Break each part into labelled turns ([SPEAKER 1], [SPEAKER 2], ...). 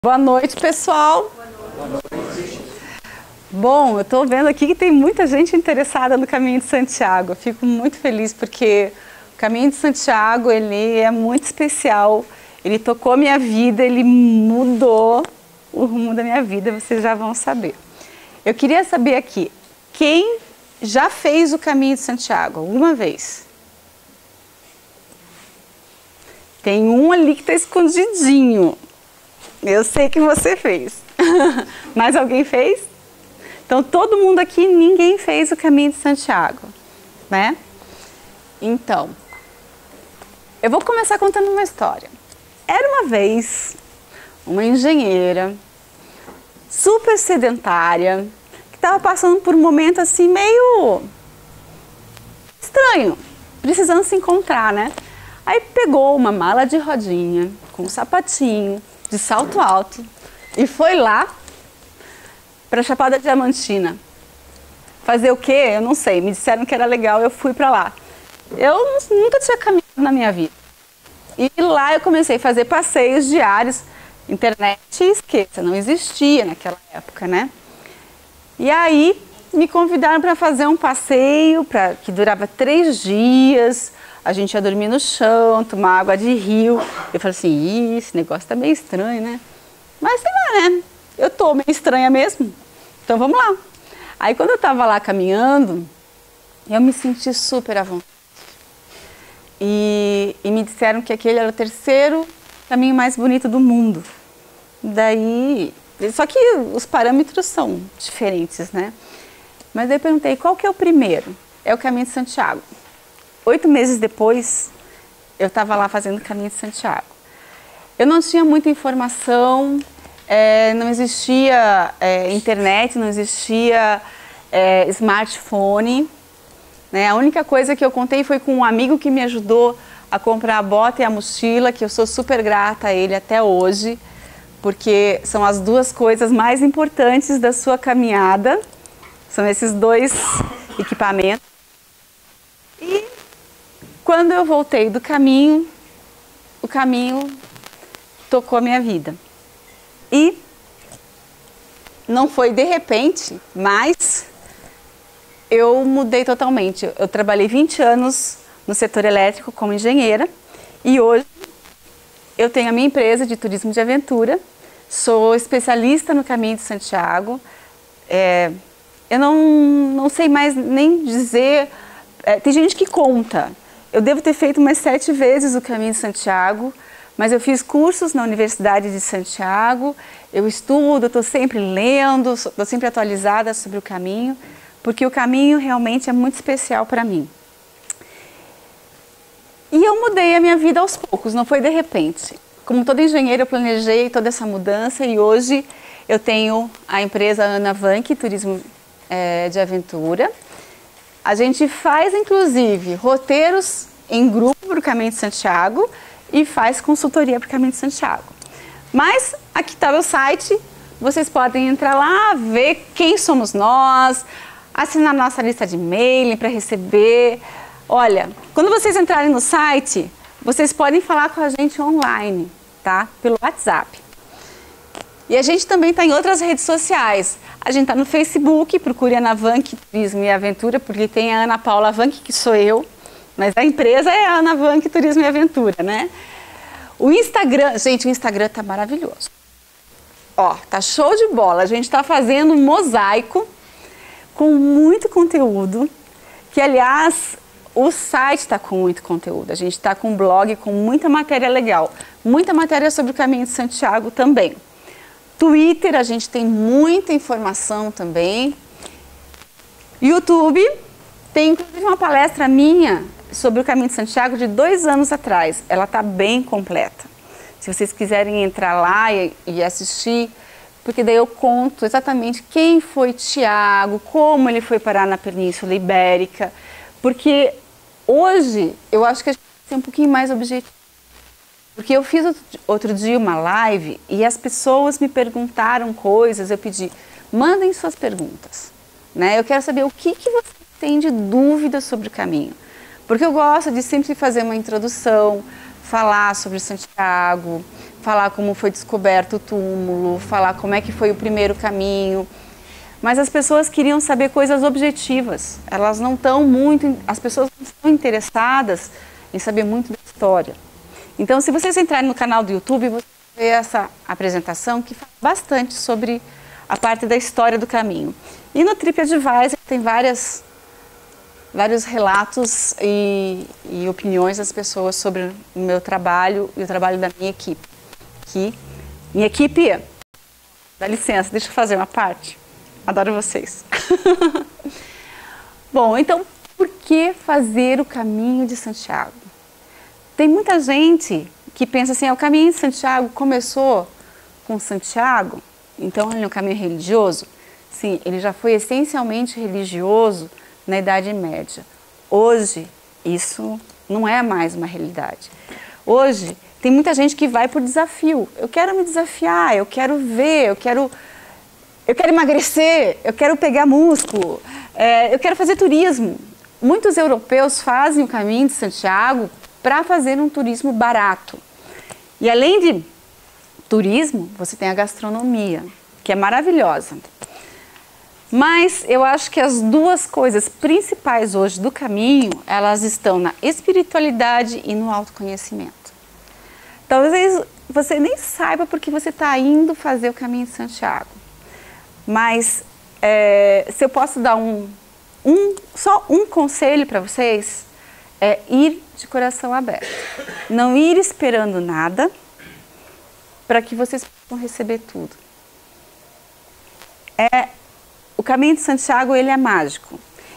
[SPEAKER 1] Boa noite, pessoal. Bom, eu estou vendo aqui que tem muita gente interessada no Caminho de Santiago. Eu fico muito feliz porque o Caminho de Santiago, ele é muito especial. Ele tocou minha vida, ele mudou o rumo da minha vida, vocês já vão saber. Eu queria saber aqui, quem já fez o Caminho de Santiago alguma vez? Tem um ali que está escondidinho. Eu sei que você fez. Mais alguém fez? Então, todo mundo aqui, ninguém fez o Caminho de Santiago, né? Então, eu vou começar contando uma história. Era uma vez uma engenheira super sedentária que estava passando por um momento assim meio estranho, precisando se encontrar, né? Aí pegou uma mala de rodinha com um sapatinho de salto alto e foi lá para Chapada Diamantina. Fazer o quê? Eu não sei. Me disseram que era legal, eu fui para lá. Eu nunca tinha caminhado na minha vida. E lá eu comecei a fazer passeios diários. Internet, esqueça, não existia naquela época, né? E aí me convidaram para fazer um passeio que durava 3 dias. A gente ia dormir no chão, tomar água de rio. Eu falei assim, esse negócio tá meio estranho, né? Mas sei lá, né? Eu tô meio estranha mesmo. Então vamos lá. Aí quando eu tava lá caminhando, eu me senti super à vontade. E me disseram que aquele era o 3º caminho mais bonito do mundo. Daí, só que os parâmetros são diferentes, né? Mas daí eu perguntei, qual que é o primeiro? É o Caminho de Santiago. 8 meses depois, eu estava lá fazendo o Caminho de Santiago. Eu não tinha muita informação, não existia internet, não existia smartphone. Né? A única coisa que eu contei foi com um amigo que me ajudou a comprar a bota e a mochila, que eu sou super grata a ele até hoje, porque são as 2 coisas mais importantes da sua caminhada, são esses 2 equipamentos. E quando eu voltei do caminho, o caminho tocou a minha vida. E não foi de repente, mas eu mudei totalmente. Eu trabalhei 20 anos no setor elétrico como engenheira e hoje eu tenho a minha empresa de turismo de aventura, sou especialista no Caminho de Santiago. Eu não sei mais nem dizer, tem gente que conta. Eu devo ter feito umas 7 vezes o Caminho de Santiago, mas eu fiz cursos na Universidade de Santiago, eu estudo, estou sempre lendo, estou sempre atualizada sobre o caminho, porque o caminho realmente é muito especial para mim. E eu mudei a minha vida aos poucos, não foi de repente. Como toda engenheira, eu planejei toda essa mudança e hoje eu tenho a empresa Ana Vank, Turismo de Aventura. A gente faz, inclusive, roteiros em grupo para o Caminho de Santiago e faz consultoria para o Caminho de Santiago. Mas aqui está o site, vocês podem entrar lá, ver quem somos nós, assinar nossa lista de e-mail para receber. Olha, quando vocês entrarem no site, vocês podem falar com a gente online, tá? Pelo WhatsApp. E a gente também está em outras redes sociais. A gente está no Facebook, procure Ana Vank Turismo e Aventura, porque tem a Ana Paula Vank, que sou eu, mas a empresa é a Ana Vank Turismo e Aventura, né? O Instagram, gente, o Instagram tá maravilhoso. Ó, tá show de bola. A gente está fazendo um mosaico com muito conteúdo, que aliás, o site está com muito conteúdo. A gente está com um blog com muita matéria legal, muita matéria sobre o Caminho de Santiago também. Twitter, a gente tem muita informação também. YouTube, tem inclusive uma palestra minha sobre o Caminho de Santiago de 2 anos atrás. Ela está bem completa. Se vocês quiserem entrar lá e assistir, porque daí eu conto exatamente quem foi Tiago, como ele foi parar na Península Ibérica, porque hoje eu acho que a gente tem que ser um pouquinho mais objetivo. Porque eu fiz outro dia uma live e as pessoas me perguntaram coisas, eu pedi, mandem suas perguntas, né? Eu quero saber o que você tem de dúvida sobre o caminho. Porque eu gosto de sempre fazer uma introdução, falar sobre Santiago, falar como foi descoberto o túmulo, falar como é que foi o primeiro caminho. Mas as pessoas queriam saber coisas objetivas. Elas não estão muito, as pessoas não estão interessadas em saber muito da história. Então, se vocês entrarem no canal do YouTube, vocês vão ver essa apresentação que fala bastante sobre a parte da história do caminho. E no TripAdvisor tem vários relatos e opiniões das pessoas sobre o meu trabalho e o trabalho da minha equipe. Minha equipe, dá licença, deixa eu fazer uma parte. Adoro vocês. Bom, então, por que fazer o caminho de Santiago? Tem muita gente que pensa assim, o caminho de Santiago começou com Santiago, então ele é um caminho religioso? Sim, ele já foi essencialmente religioso na Idade Média. Hoje, isso não é mais uma realidade. Hoje, tem muita gente que vai por desafio. Eu quero me desafiar, eu quero ver, eu quero emagrecer, eu quero pegar músculo, eu quero fazer turismo. Muitos europeus fazem o caminho de Santiago para fazer um turismo barato. E além de turismo, você tem a gastronomia, que é maravilhosa. Mas eu acho que as duas coisas principais hoje do caminho, elas estão na espiritualidade e no autoconhecimento. Talvez você nem saiba porque você está indo fazer o caminho de Santiago. Mas se eu posso dar só um conselho para vocês, é ir de coração aberto. Não ir esperando nada para que vocês possam receber tudo. O caminho de Santiago, ele é mágico.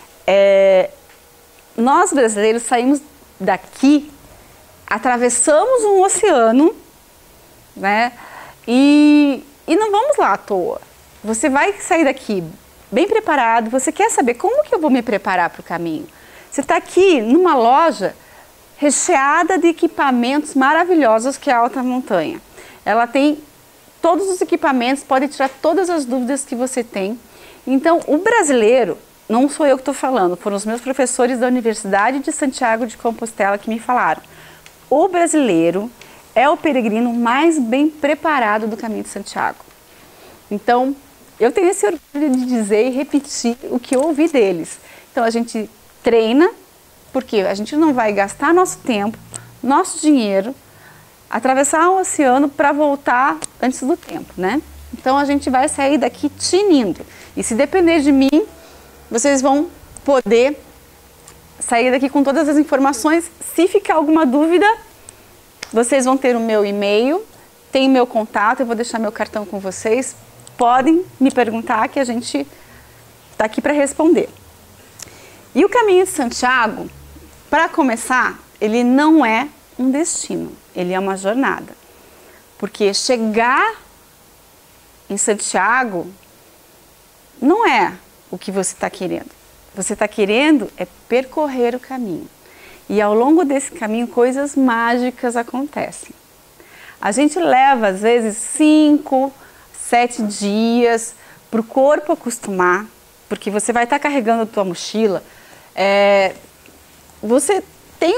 [SPEAKER 1] Nós brasileiros saímos daqui, atravessamos um oceano, né? E não vamos lá à toa. Você vai sair daqui bem preparado. Você quer saber como que eu vou me preparar para o caminho? Você está aqui numa loja recheada de equipamentos maravilhosos que é a Alta Montanha. Ela tem todos os equipamentos, pode tirar todas as dúvidas que você tem. Então, o brasileiro, não sou eu que estou falando, foram os meus professores da Universidade de Santiago de Compostela que me falaram. O brasileiro é o peregrino mais bem preparado do caminho de Santiago. Então, eu tenho esse orgulho de dizer e repetir o que eu ouvi deles. Então, a gente treina, porque a gente não vai gastar nosso tempo, nosso dinheiro, atravessar o oceano para voltar antes do tempo, né? Então, a gente vai sair daqui tinindo. E se depender de mim, vocês vão poder sair daqui com todas as informações. Se ficar alguma dúvida, vocês vão ter o meu e-mail, tem o meu contato, eu vou deixar meu cartão com vocês. Podem me perguntar que a gente está aqui para responder. E o caminho de Santiago, para começar, ele não é um destino, ele é uma jornada. Porque chegar em Santiago não é o que você está querendo. Você está querendo é percorrer o caminho. E ao longo desse caminho, coisas mágicas acontecem. A gente leva, às vezes, 5, 7 dias para o corpo acostumar, porque você vai estar carregando a tua mochila. Você tem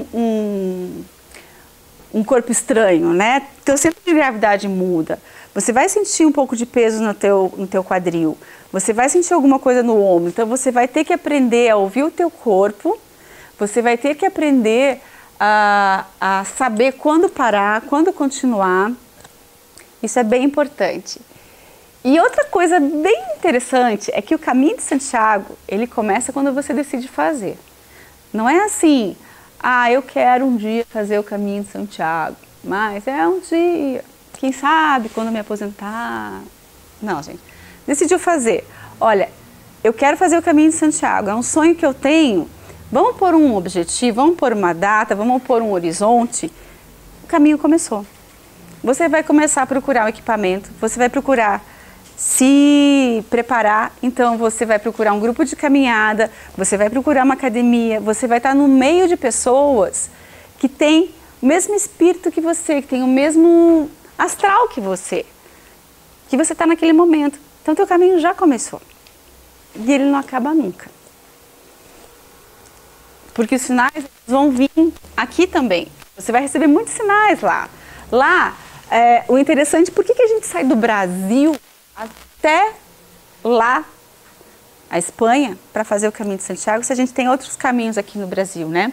[SPEAKER 1] um corpo estranho, né? Teu centro de gravidade muda. Você vai sentir um pouco de peso no teu quadril. Você vai sentir alguma coisa no ombro. Então, você vai ter que aprender a ouvir o teu corpo. Você vai ter que aprender a saber quando parar, quando continuar. Isso é bem importante. E outra coisa bem interessante é que o caminho de Santiago, ele começa quando você decide fazer. Não é assim, eu quero um dia fazer o caminho de Santiago, mas é um dia, quem sabe, quando eu me aposentar. Não, gente. Decidiu fazer. Olha, eu quero fazer o caminho de Santiago, é um sonho que eu tenho. Vamos pôr um objetivo, vamos pôr uma data, vamos pôr um horizonte. O caminho começou. Você vai começar a procurar o equipamento, você vai procurar se preparar, então você vai procurar um grupo de caminhada, você vai procurar uma academia, você vai estar no meio de pessoas que têm o mesmo espírito que você, que tem o mesmo astral que você está naquele momento. Então, teu caminho já começou e ele não acaba nunca. Porque os sinais vão vir aqui também. Você vai receber muitos sinais lá. Lá, O interessante, por que a gente sai do Brasil até lá, a Espanha, para fazer o caminho de Santiago, se a gente tem outros caminhos aqui no Brasil, né?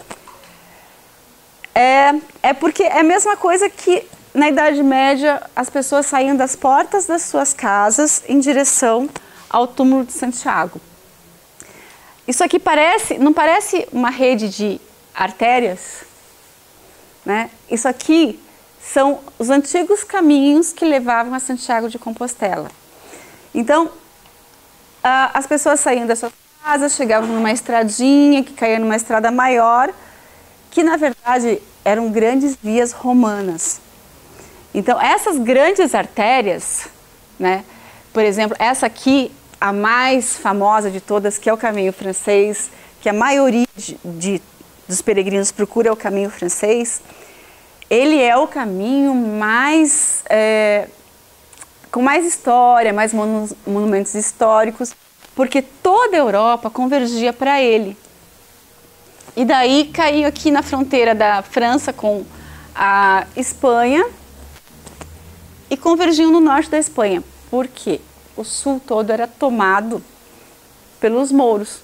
[SPEAKER 1] Porque é a mesma coisa que na Idade Média as pessoas saíam das portas das suas casas em direção ao túmulo de Santiago. Isso aqui não parece uma rede de artérias, né? Isso aqui são os antigos caminhos que levavam a Santiago de Compostela. Então, as pessoas saíam das suas casas, chegavam numa estradinha que caía numa estrada maior, que na verdade eram grandes vias romanas. Então, essas grandes artérias, né? Por exemplo, essa aqui, a mais famosa de todas, que é o caminho francês, que a maioria dos peregrinos procura é o caminho francês, ele é o caminho mais, com mais história, mais monumentos históricos, porque toda a Europa convergia para ele. E daí caiu aqui na fronteira da França com a Espanha e convergiam no norte da Espanha. Por quê? O sul todo era tomado pelos mouros.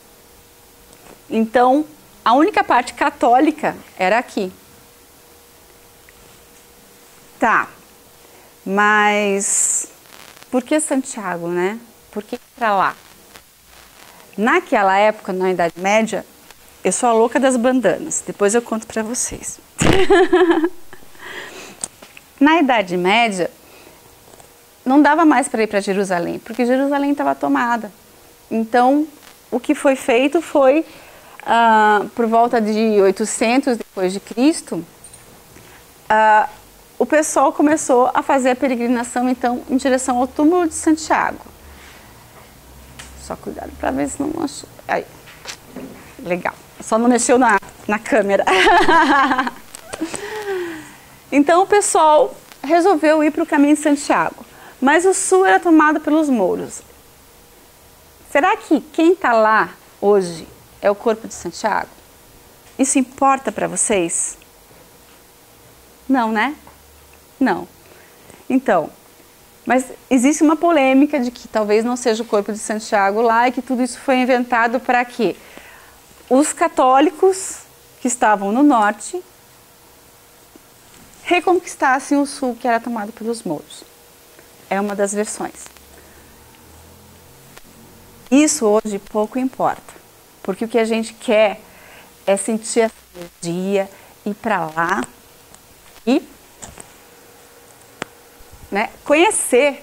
[SPEAKER 1] Então, a única parte católica era aqui. Tá, mas por que Santiago, né? Por que para lá? Naquela época, na Idade Média, eu sou a louca das bandanas. Depois eu conto para vocês. Na Idade Média, não dava mais para ir para Jerusalém, porque Jerusalém estava tomada. Então, o que foi feito foi, por volta de 800 depois de Cristo, o pessoal começou a fazer a peregrinação, então, em direção ao túmulo de Santiago. Só cuidado para ver se não manchou. Aí, legal. Só não mexeu na câmera. Então, o pessoal resolveu ir para o caminho de Santiago. Mas o sul era tomado pelos mouros. Será que quem está lá hoje é o corpo de Santiago? Isso importa para vocês? Não, né? Não. Então, mas existe uma polêmica de que talvez não seja o corpo de Santiago lá e que tudo isso foi inventado para quê? Os católicos que estavam no norte reconquistassem o sul que era tomado pelos mouros. É uma das versões. Isso hoje pouco importa, porque o que a gente quer é sentir a energia, ir para lá e, né, conhecer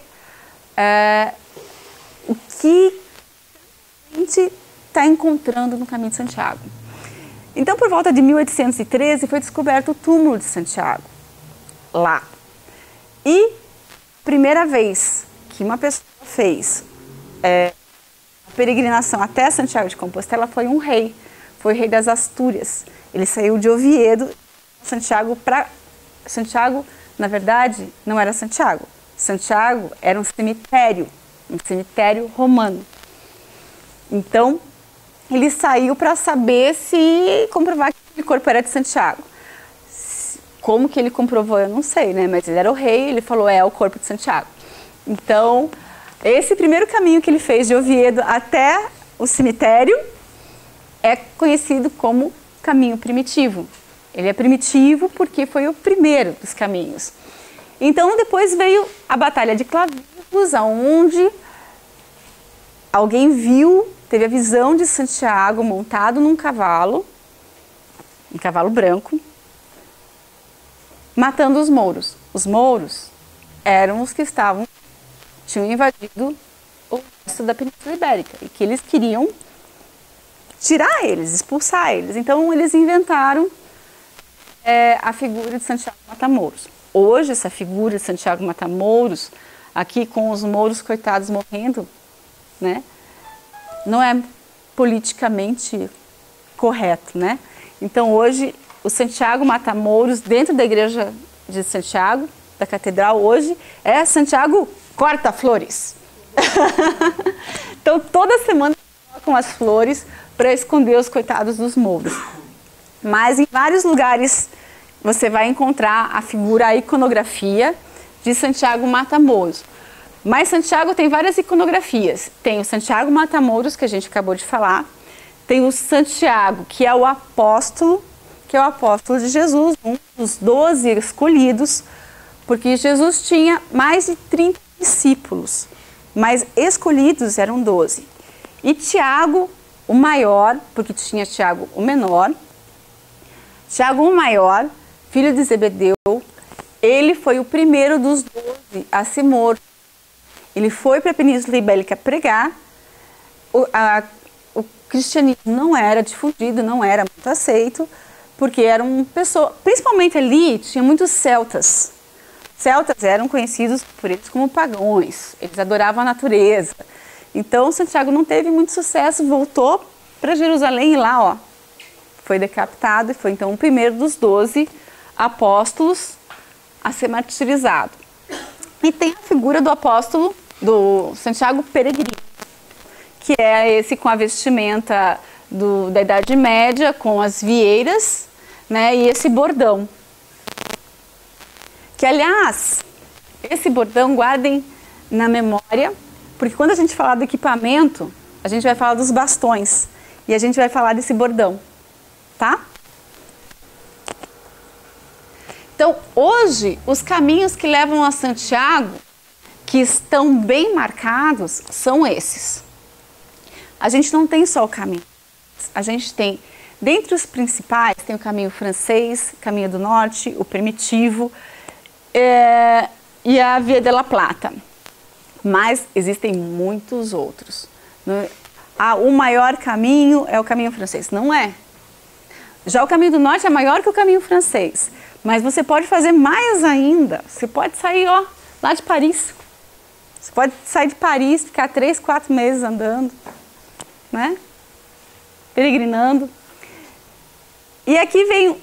[SPEAKER 1] o que a gente está encontrando no caminho de Santiago. Então, por volta de 1813, foi descoberto o túmulo de Santiago, lá. E a primeira vez que uma pessoa fez a peregrinação até Santiago de Compostela foi um rei, foi o rei das Astúrias. Ele saiu de Oviedo, Santiago, na verdade, não era Santiago. Santiago era um cemitério romano. Então, ele saiu para saber se comprovar que aquele corpo era de Santiago. Como que ele comprovou, eu não sei, né? Mas ele era o rei, ele falou, é o corpo de Santiago. Então, esse primeiro caminho que ele fez de Oviedo até o cemitério é conhecido como caminho primitivo. Ele é primitivo porque foi o primeiro dos caminhos. Então, depois veio a Batalha de Clavigos, onde alguém teve a visão de Santiago montado num cavalo, um cavalo branco, matando os mouros. Os mouros eram os que tinham invadido o resto da Península Ibérica e que eles queriam tirar eles, expulsar eles. Então, eles inventaram a figura de Santiago Mata-Mouros. Hoje, essa figura de Santiago Mata-Mouros, aqui com os mouros coitados morrendo, né, não é politicamente correto, né? Então, hoje, o Santiago Mata-Mouros, dentro da igreja de Santiago, da catedral, hoje, é Santiago Corta-Flores. Então, toda semana colocam as flores para esconder os coitados dos mouros. Mas em vários lugares você vai encontrar a figura, a iconografia de Santiago Matamoros. Mas Santiago tem várias iconografias. Tem o Santiago Matamoros, que a gente acabou de falar. Tem o Santiago, que é o apóstolo de Jesus, um dos 12 escolhidos, porque Jesus tinha mais de 30 discípulos, mas escolhidos eram 12. E Tiago, o maior, porque tinha Tiago o menor, Tiago o maior, filho de Zebedeu, ele foi o primeiro dos 12 a ser morto. Ele foi para a Península Ibérica pregar. O cristianismo não era difundido, não era muito aceito, porque eram pessoas, principalmente ali, tinha muitos celtas. Celtas eram conhecidos por eles como pagãos, eles adoravam a natureza. Então, Santiago não teve muito sucesso, voltou para Jerusalém e lá, ó, foi decapitado e foi então o primeiro dos 12 apóstolos a ser martirizado. E tem a figura do apóstolo, do Santiago Peregrino, que é esse com a vestimenta da Idade Média, com as vieiras, né, e esse bordão. Que, aliás, esse bordão guardem na memória, porque quando a gente falar do equipamento, a gente vai falar dos bastões e a gente vai falar desse bordão, tá? Então, hoje, os caminhos que levam a Santiago, que estão bem marcados, são esses. A gente não tem só o caminho, a gente tem, dentre os principais, tem o caminho francês, caminho do norte, o primitivo e a Via de la Plata. Mas existem muitos outros. O maior caminho é o caminho francês. Não é. Já o caminho do norte é maior que o caminho francês. Mas você pode fazer mais ainda. Você pode sair, ó, lá de Paris. Você pode sair de Paris, ficar 3, 4 meses andando, né? Peregrinando. E aqui vem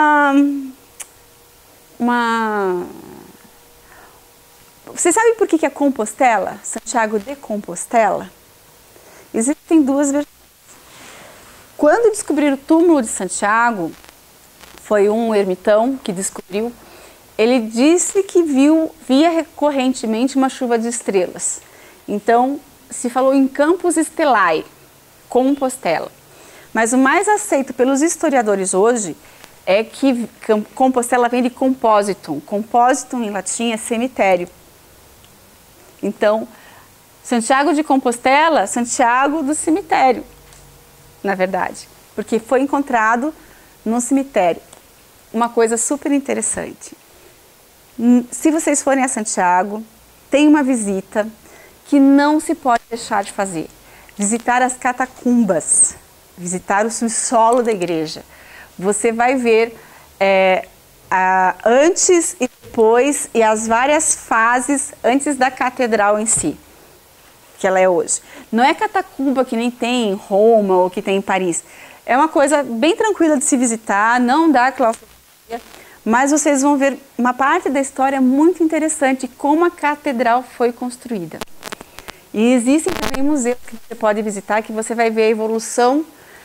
[SPEAKER 1] Você sabe por que é Compostela? Santiago de Compostela? Existem duas versões. Quando descobriram o túmulo de Santiago, foi um ermitão que descobriu, ele disse que via recorrentemente uma chuva de estrelas. Então, se falou em Campus Stellae, Compostela. Mas o mais aceito pelos historiadores hoje é que Compostela vem de compositum. Compositum em latim é cemitério. Então, Santiago de Compostela, Santiago do cemitério, na verdade, porque foi encontrado num cemitério. Uma coisa super interessante. Se vocês forem a Santiago, tem uma visita que não se pode deixar de fazer. Visitar as catacumbas, visitar o subsolo da igreja. Você vai ver antes e depois e as várias fases antes da catedral em si, que ela é hoje. Não é catacumba que nem tem em Roma ou que tem em Paris. É uma coisa bem tranquila de se visitar, não dá claustrofobia, mas vocês vão ver uma parte da história muito interessante, como a catedral foi construída. E existem também museus que você pode visitar, que você vai ver a evolução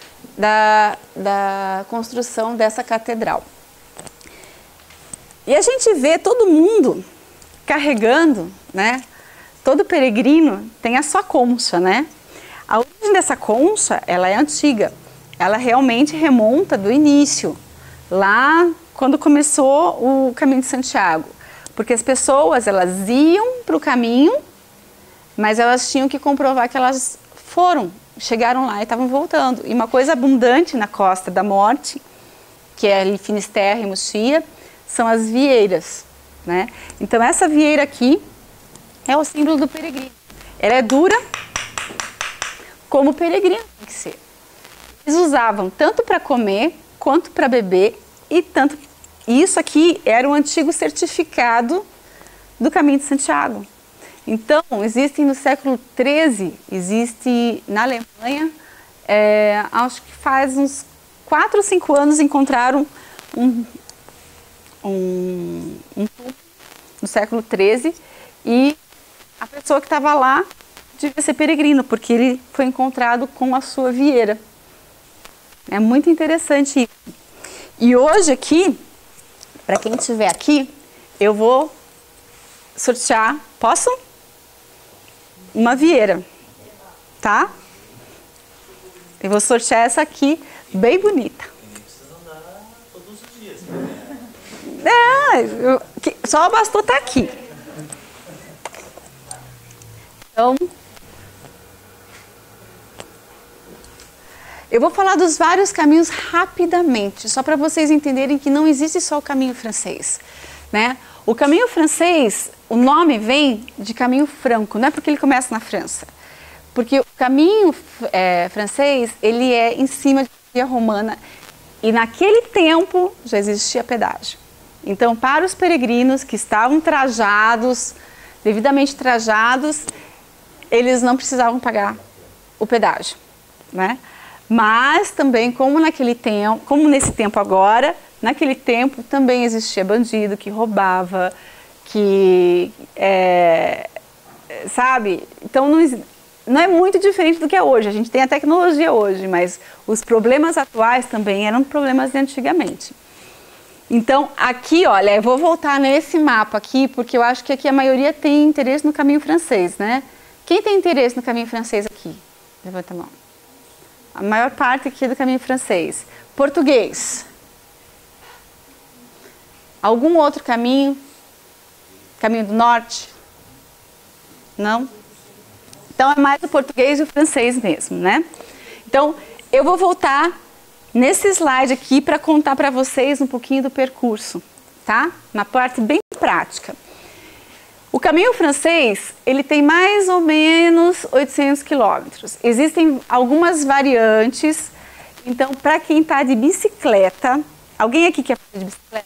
[SPEAKER 1] da construção dessa catedral. E a gente vê todo mundo carregando, né? Todo peregrino tem a sua concha, né? A origem dessa concha, ela é antiga. Ela realmente remonta do início, lá quando começou o caminho de Santiago. Porque as pessoas, elas iam para o caminho, mas elas tinham que comprovar que elas chegaram lá e estavam voltando. E uma coisa abundante na Costa da Morte, que é ali Finisterre e Muxia, são as vieiras, né? Então essa vieira aqui é o símbolo do peregrino. Ela é dura como o peregrino tem que ser. Eles usavam tanto para comer quanto para beber e tanto. Isso aqui era o antigo certificado do Caminho de Santiago. Então, existem no século XIII, existe na Alemanha, acho que faz uns 4 ou 5 anos encontraram um túmulo no século XIII e a pessoa que estava lá devia ser peregrino, porque ele foi encontrado com a sua vieira. É muito interessante isso. E hoje aqui, Para quem estiver aqui, eu vou sortear, posso? Uma vieira, tá? Eu vou sortear essa aqui, bem bonita.
[SPEAKER 2] Nem precisa andar todos os dias.
[SPEAKER 1] Só bastou estar aqui. Então, eu vou falar dos vários caminhos rapidamente, só para vocês entenderem que não existe só o caminho francês, né? O caminho francês, o nome vem de caminho franco, não é porque ele começa na França. Porque o caminho francês, ele é em cima de via romana e naquele tempo já existia pedágio. Então, para os peregrinos que estavam trajados, devidamente trajados, eles não precisavam pagar o pedágio, né? Mas também, como nesse tempo agora, naquele tempo também existia bandido que roubava, sabe? Então não é muito diferente do que é hoje. A gente tem a tecnologia hoje, mas os problemas atuais também eram problemas de antigamente. Então, aqui, olha, eu vou voltar nesse mapa aqui, porque eu acho que aqui a maioria tem interesse no caminho francês, né? Quem tem interesse no caminho francês aqui? Levanta a mão. A maior parte aqui é do caminho francês. Português. Algum outro caminho? Caminho do norte? Não? Então é mais o português e o francês mesmo, né? Então eu vou voltar nesse slide aqui para contar para vocês um pouquinho do percurso, tá? Na parte bem prática. O caminho francês, ele tem mais ou menos 800 quilômetros. Existem algumas variantes. Então, para quem está de bicicleta, alguém aqui quer fazer de bicicleta?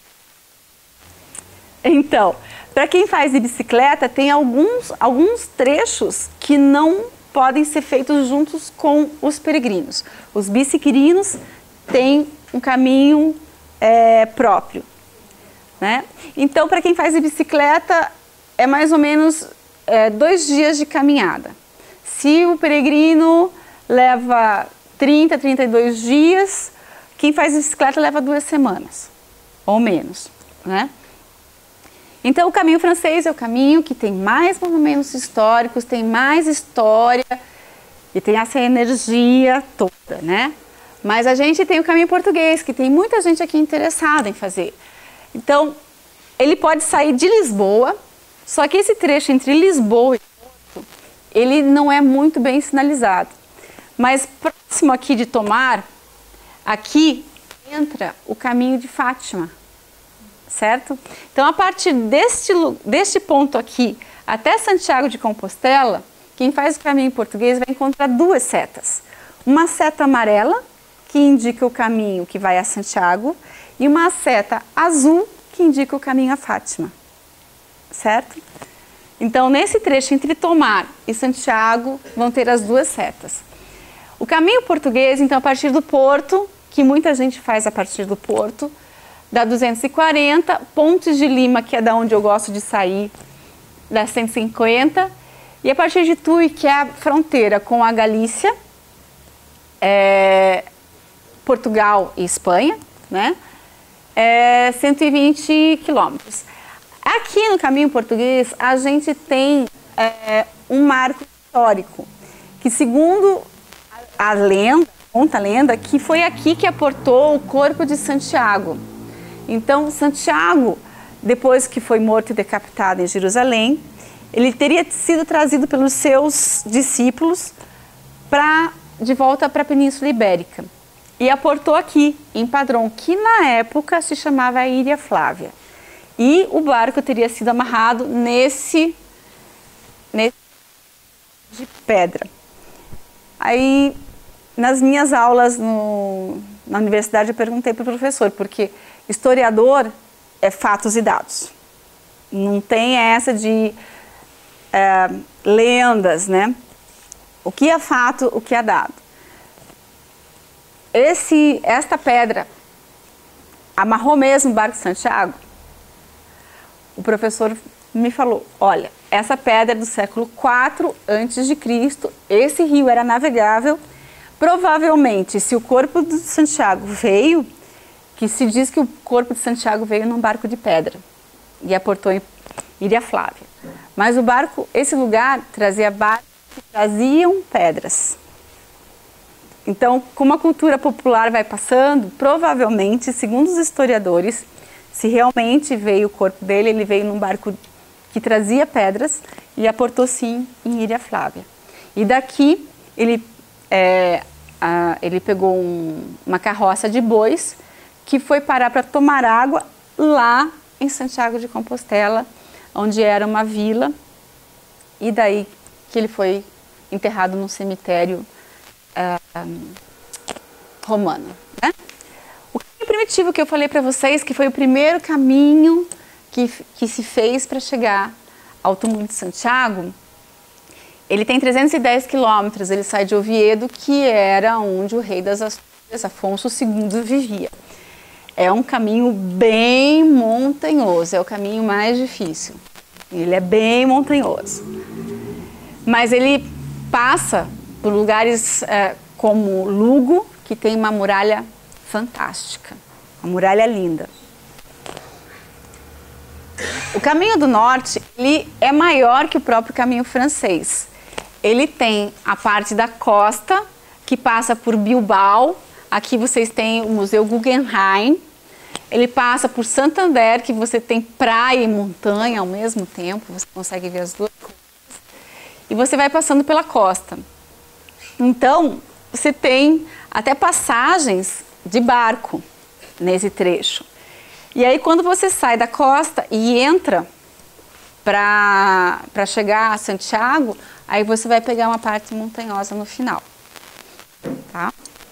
[SPEAKER 1] Então, para quem faz de bicicleta, tem alguns trechos que não podem ser feitos juntos com os peregrinos. Os bicigrinos têm um caminho próprio, né? Então, para quem faz de bicicleta, é mais ou menos 2 dias de caminhada. Se o peregrino leva 30, 32 dias, quem faz de bicicleta leva 2 semanas, ou menos, né? Então, o caminho francês é o caminho que tem mais monumentos históricos, tem mais história e tem essa energia toda, né? Mas a gente tem o caminho português, que tem muita gente aqui interessada em fazer. Então, ele pode sair de Lisboa, só que esse trecho entre Lisboa e Porto, ele não é muito bem sinalizado. Mas próximo aqui de Tomar, aqui entra o caminho de Fátima. Certo? Então, a partir deste ponto aqui até Santiago de Compostela, quem faz o caminho em português vai encontrar 2 setas. Uma seta amarela, que indica o caminho que vai a Santiago, e uma seta azul, que indica o caminho a Fátima. Certo? Então, nesse trecho entre Tomar e Santiago, vão ter as 2 setas. O caminho português, então, a partir do Porto, que muita gente faz a partir do Porto, dá 240, Pontes de Lima, que é da onde eu gosto de sair, dá 150, e a partir de Tui, que é a fronteira com a Galícia, Portugal e Espanha, né? 120 quilômetros. Aqui no caminho português, a gente tem um marco histórico, que segundo a lenda, conta a lenda, que foi aqui que aportou o corpo de Santiago. Então, Santiago, depois que foi morto e decapitado em Jerusalém, ele teria sido trazido pelos seus discípulos de volta para a Península Ibérica. E aportou aqui, em Padrón, que na época se chamava Ilha Flávia. E o barco teria sido amarrado nesse de pedra. Aí, nas minhas aulas na universidade, eu perguntei para o professor, porque historiador é fatos e dados. Não tem essa de lendas, né? O que é fato, o que é dado. Esta pedra amarrou mesmo o barco de Santiago? O professor me falou, olha, essa pedra é do século IV a.C., esse rio era navegável, provavelmente se o corpo de Santiago veio, que se diz que o corpo de Santiago veio num barco de pedra e aportou em Ilha Flávia. Mas o barco, esse lugar trazia barcos que traziam pedras. Então, como a cultura popular vai passando, provavelmente, segundo os historiadores, se realmente veio o corpo dele, ele veio num barco que trazia pedras e aportou sim em Ilha Flávia. E daqui ele pegou uma carroça de bois que foi parar para tomar água lá em Santiago de Compostela, onde era uma vila, e daí que ele foi enterrado num cemitério romano, né? O caminho primitivo que eu falei para vocês, que foi o primeiro caminho que se fez para chegar ao túmulo de Santiago, ele tem 310 quilômetros, ele sai de Oviedo, que era onde o rei das Astúrias, Afonso II, vivia. É um caminho bem montanhoso, é o caminho mais difícil. Ele é bem montanhoso. Mas ele passa por lugares como Lugo, que tem uma muralha fantástica, uma muralha linda. O caminho do norte, ele é maior que o próprio caminho francês. Ele tem a parte da costa, que passa por Bilbao. Aqui vocês têm o Museu Guggenheim. Ele passa por Santander, que você tem praia e montanha ao mesmo tempo. Você consegue ver as duas coisas. E você vai passando pela costa. Então, você tem até passagens de barco nesse trecho. E aí, quando você sai da costa e entra para chegar a Santiago, aí você vai pegar uma parte montanhosa no final. Tá?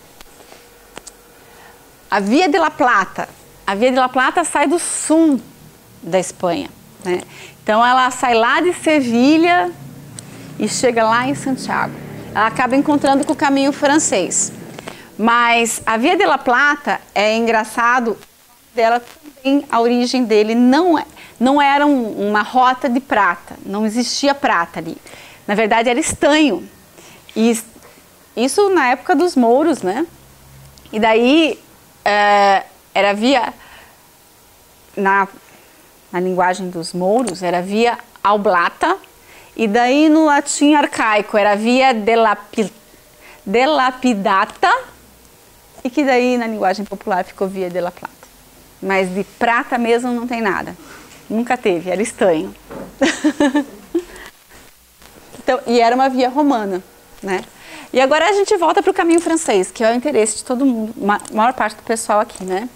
[SPEAKER 1] A Via de la Plata. A Via de la Plata sai do sul da Espanha, né? Então, ela sai lá de Sevilha e chega lá em Santiago. Ela acaba encontrando com o caminho francês. Mas a Via de la Plata, é engraçado, dela também, a origem dele não era uma rota de prata, não existia prata ali. Na verdade, era estanho. E isso na época dos mouros, né? E daí, era via, na linguagem dos mouros, era via oblata, e daí no latim arcaico era via delapidata, e que daí na linguagem popular ficou via de la Plata. Mas de prata mesmo não tem nada, nunca teve, era estanho. Então, e era uma via romana, né? E agora a gente volta para o caminho francês, que é o interesse de todo mundo, maior parte do pessoal aqui, né?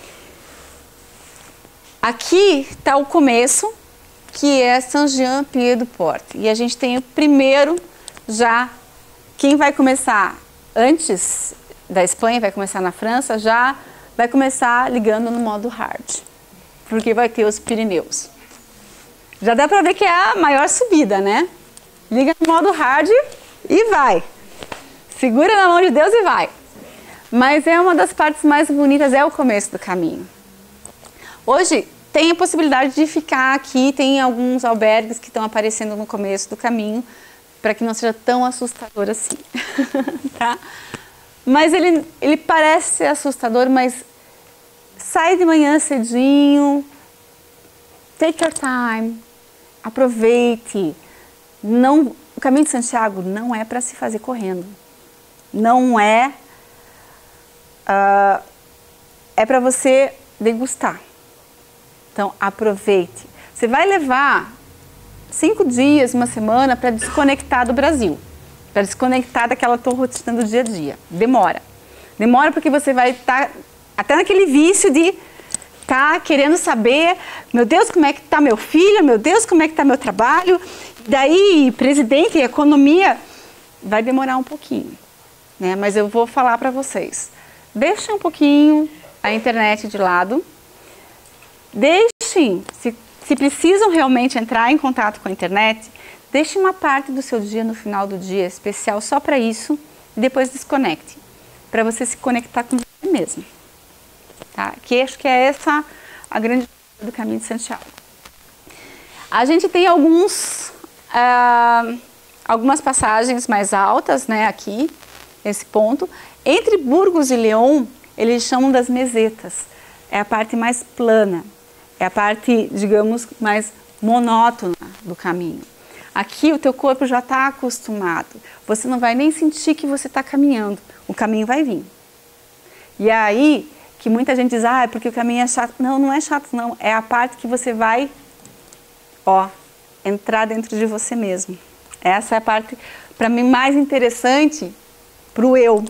[SPEAKER 1] Aqui está o começo, que é Saint-Jean-Pied-du-Port. E a gente tem o primeiro já, quem vai começar antes da Espanha, vai começar na França, já vai começar ligando no modo hard, porque vai ter os Pirineus. Já dá para ver que é a maior subida, né? Liga no modo hard e vai. Segura na mão de Deus e vai. Mas é uma das partes mais bonitas, é o começo do caminho. Hoje tem a possibilidade de ficar aqui, tem alguns albergues que estão aparecendo no começo do caminho, para que não seja tão assustador assim. Tá? Mas ele parece ser assustador, mas sai de manhã cedinho, take your time, aproveite. Não, o caminho de Santiago não é para se fazer correndo. Não é, é para você degustar. Então, aproveite. Você vai levar 5 dias, uma semana para desconectar do Brasil, para desconectar daquela tua rotina do dia a dia. Demora. Demora porque você vai estar até naquele vício de estar querendo saber, meu Deus, como é que está meu filho, meu Deus, como é que está meu trabalho. Daí, presidente, economia, vai demorar um pouquinho, né? Mas eu vou falar para vocês. Deixem um pouquinho a internet de lado. Deixem, se precisam realmente entrar em contato com a internet, deixem uma parte do seu dia no final do dia especial só para isso e depois desconecte, para você se conectar com você mesmo. Tá? Que acho que é essa a grande coisa do caminho de Santiago. A gente tem algumas passagens mais altas, né, aqui, nesse ponto. Entre Burgos e León, eles chamam das mesetas. é a parte mais plana, é a parte, digamos, mais monótona do caminho. Aqui o teu corpo já está acostumado, você não vai nem sentir que você está caminhando, o caminho vai vir. E é aí que muita gente diz, ah, é porque o caminho é chato. Não, não é chato não, é a parte que você vai, ó, entrar dentro de você mesmo. Essa é a parte, para mim, mais interessante para o eu.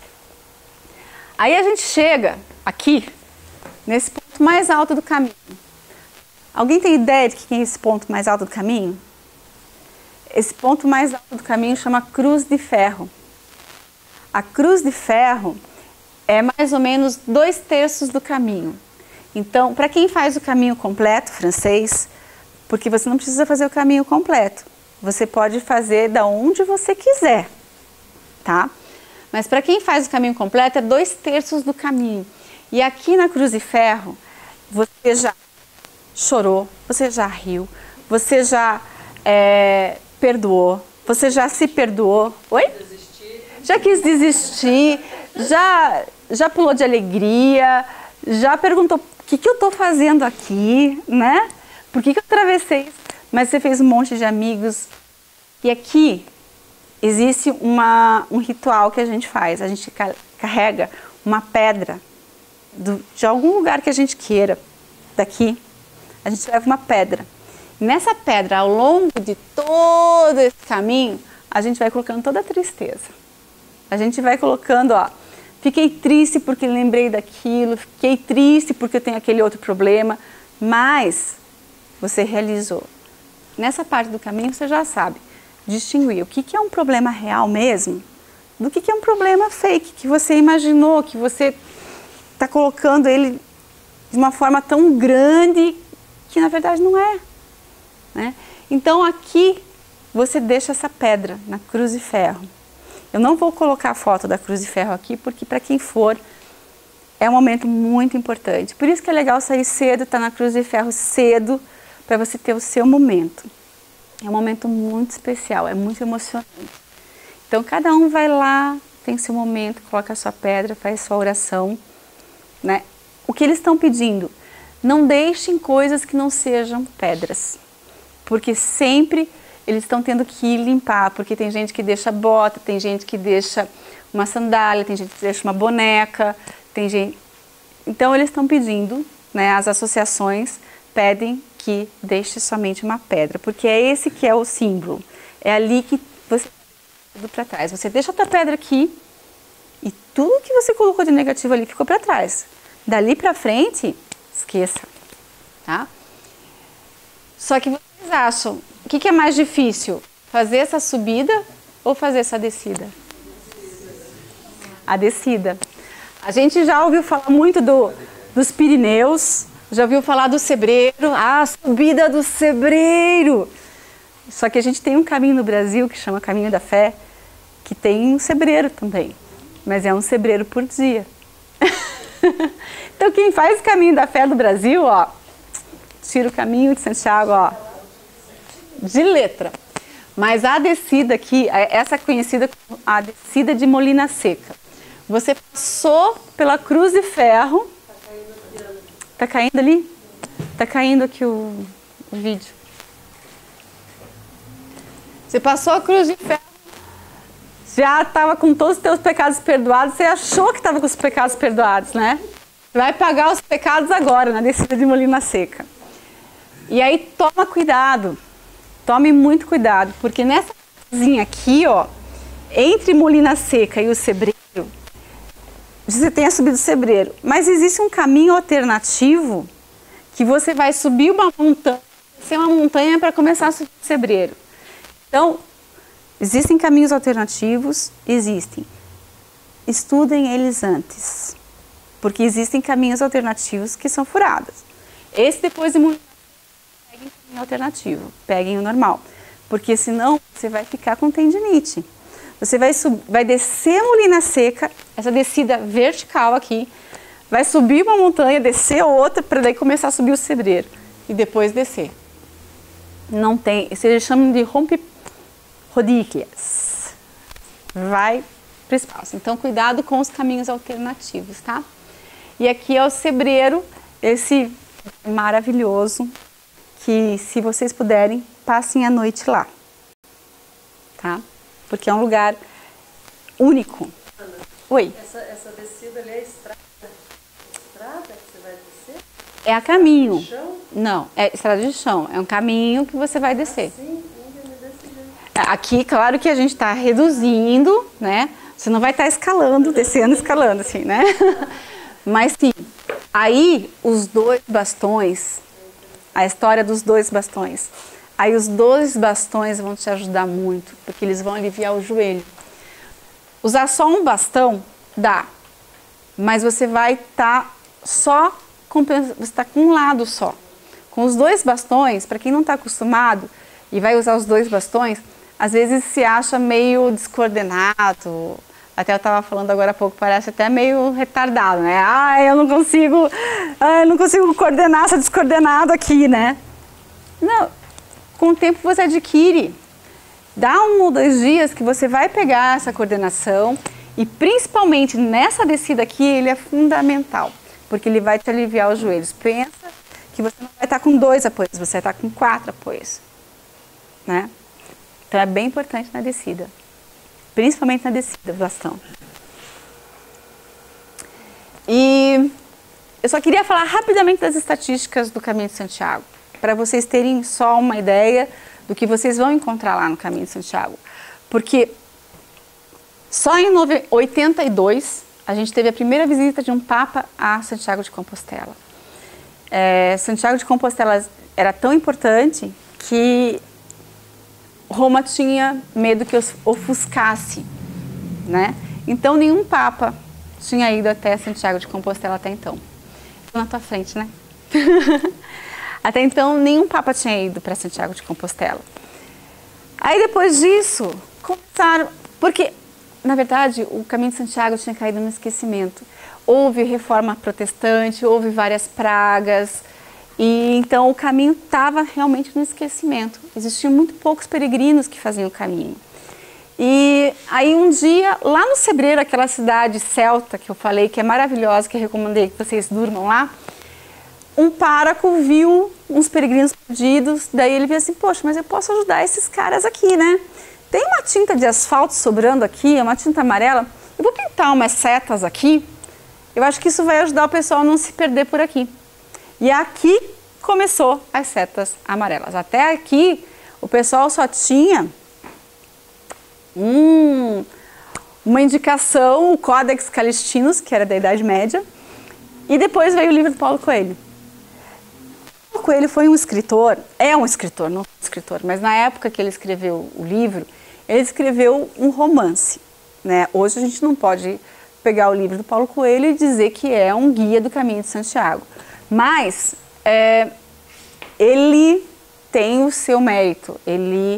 [SPEAKER 1] Aí a gente chega aqui, nesse ponto mais alto do caminho. Alguém tem ideia de que é esse ponto mais alto do caminho? Esse ponto mais alto do caminho chama Cruz de Ferro. A Cruz de Ferro é mais ou menos 2/3 do caminho. Então, para quem faz o caminho completo, francês, porque você não precisa fazer o caminho completo, você pode fazer da onde você quiser, tá? Mas para quem faz o caminho completo, é 2/3 do caminho. E aqui na Cruz de Ferro, você já chorou, você já riu, você já perdoou, você já se perdoou. Oi? Já quis desistir, já pulou de alegria, já perguntou o que eu estou fazendo aqui, né? Por que eu atravessei isso? Mas você fez um monte de amigos. E aqui existe um ritual que a gente faz. A gente carrega uma pedra de algum lugar que a gente queira. Daqui, a gente leva uma pedra. E nessa pedra, ao longo de todo esse caminho, a gente vai colocando toda a tristeza. A gente vai colocando, ó, fiquei triste porque lembrei daquilo, fiquei triste porque eu tenho aquele outro problema, mas você realizou. Nessa parte do caminho você já sabe distinguir o que é um problema real mesmo do que é um problema fake, que você imaginou, que você está colocando ele de uma forma tão grande que na verdade não é, né? Então aqui você deixa essa pedra na Cruz de Ferro. Eu não vou colocar a foto da Cruz de Ferro aqui, porque para quem for, é um momento muito importante. Por isso que é legal sair cedo, estar na Cruz de Ferro cedo, para você ter o seu momento. É um momento muito especial, é muito emocionante. Então cada um vai lá, tem seu momento, coloca a sua pedra, faz sua oração, né? O que eles estão pedindo? Não deixem coisas que não sejam pedras, porque sempre eles estão tendo que limpar, porque tem gente que deixa bota, tem gente que deixa uma sandália, tem gente que deixa uma boneca, tem gente... Então eles estão pedindo, né, as associações pedem que deixe somente uma pedra, porque é esse que é o símbolo, é ali que você tudo para trás. Você deixa a tua pedra aqui e tudo que você colocou de negativo ali ficou para trás. Dali para frente, esqueça, tá? Só que vocês acham, o que é mais difícil? Fazer essa subida ou fazer essa descida? A descida. A gente já ouviu falar muito dos Pirineus, já ouviu falar do Sebreiro, a subida do Sebreiro. Só que a gente tem um caminho no Brasil que chama Caminho da Fé, que tem um sebreiro também, mas é um sebreiro por dia. Então quem faz o Caminho da Fé no Brasil, ó, tira o caminho de Santiago, ó, de letra. Mas a descida aqui, essa é conhecida como a descida de Molina Seca. Você passou pela Cruz de Ferro. Tá caindo ali? Tá caindo aqui o vídeo. Você passou a Cruz de Ferro, já estava com todos os teus pecados perdoados, você achou que estava com os pecados perdoados, né? Vai pagar os pecados agora, na descida de Molina Seca. E aí toma cuidado, tome muito cuidado, porque nessa casinha aqui, ó, entre Molina Seca e o Sebreiro, você tem a subida do Sebreiro, mas existe um caminho alternativo que você vai subir uma montanha, descer uma montanha para começar a subir o Sebreiro. Então, existem caminhos alternativos, existem. Estudem eles antes, porque existem caminhos alternativos que são furados. Esse depois de Molina Seca, peguem o caminho alternativo, peguem o normal, porque senão você vai ficar com tendinite. Você vai descer a Molina Seca, essa descida vertical aqui, vai subir uma montanha, descer outra, para daí começar a subir o Sebreiro e depois descer. Não tem, eles chamam de rodízias. Vai para o espaço. Então, cuidado com os caminhos alternativos, tá? E aqui é o Sebreiro, esse maravilhoso, que se vocês puderem, passem a noite lá, tá? Porque é um lugar único.
[SPEAKER 3] Ana,
[SPEAKER 1] Oi.
[SPEAKER 3] essa descida ali é estrada? Estrada que você vai descer?
[SPEAKER 1] É a caminho.
[SPEAKER 3] Chão?
[SPEAKER 1] Não, é estrada de chão. É um caminho que você vai descer.
[SPEAKER 3] Sim, desse jeito.
[SPEAKER 1] Aqui, claro que a gente está reduzindo, né? Você não vai estar escalando, descendo, escalando, assim, né? Mas sim, aí os 2 bastões, a história dos 2 bastões. Aí os 2 bastões vão te ajudar muito, porque eles vão aliviar o joelho. Usar só um bastão dá, mas você vai estar você está com um lado só. Com os 2 bastões, para quem não está acostumado e vai usar os 2 bastões, às vezes se acha meio descoordenado. Até eu estava falando agora há pouco, parece até meio retardado, né? Eu não consigo coordenar, sou descoordenado aqui, né? Não, com o tempo você adquire. Dá 1 ou 2 dias que você vai pegar essa coordenação e principalmente nessa descida aqui ele é fundamental, porque ele vai te aliviar os joelhos. Pensa que você não vai estar com 2 apoios, você vai estar com 4 apoios, né? Então é bem importante na descida, principalmente na descida, bastão. E eu só queria falar rapidamente das estatísticas do Caminho de Santiago, para vocês terem só uma ideia do que vocês vão encontrar lá no Caminho de Santiago. Porque só em 82 a gente teve a primeira visita de um Papa a Santiago de Compostela. Santiago de Compostela era tão importante que Roma tinha medo que ofuscasse, né? Então nenhum Papa tinha ido até Santiago de Compostela até então. Estou na tua frente, né? Até então nenhum Papa tinha ido para Santiago de Compostela. Aí depois disso, começaram... Porque, na verdade, o Caminho de Santiago tinha caído no esquecimento. Houve reforma protestante, houve várias pragas... E então o caminho estava realmente no esquecimento. Existiam muito poucos peregrinos que faziam o caminho. E aí um dia, lá no Sebreiro, aquela cidade celta que eu falei, que é maravilhosa, que eu recomendei que vocês durmam lá, um pároco viu uns peregrinos perdidos, daí ele viu assim, poxa, mas eu posso ajudar esses caras aqui, né? Tem uma tinta de asfalto sobrando aqui, uma tinta amarela, eu vou pintar umas setas aqui, eu acho que isso vai ajudar o pessoal a não se perder por aqui. E aqui começou as setas amarelas. Até aqui o pessoal só tinha uma indicação, o Codex Calistinus, que era da Idade Média, e depois veio o livro do Paulo Coelho. Paulo Coelho foi um escritor, é um escritor, não um escritor, mas na época que ele escreveu o livro, ele escreveu um romance, né? Hoje a gente não pode pegar o livro do Paulo Coelho e dizer que é um guia do Caminho de Santiago. Mas ele tem o seu mérito, ele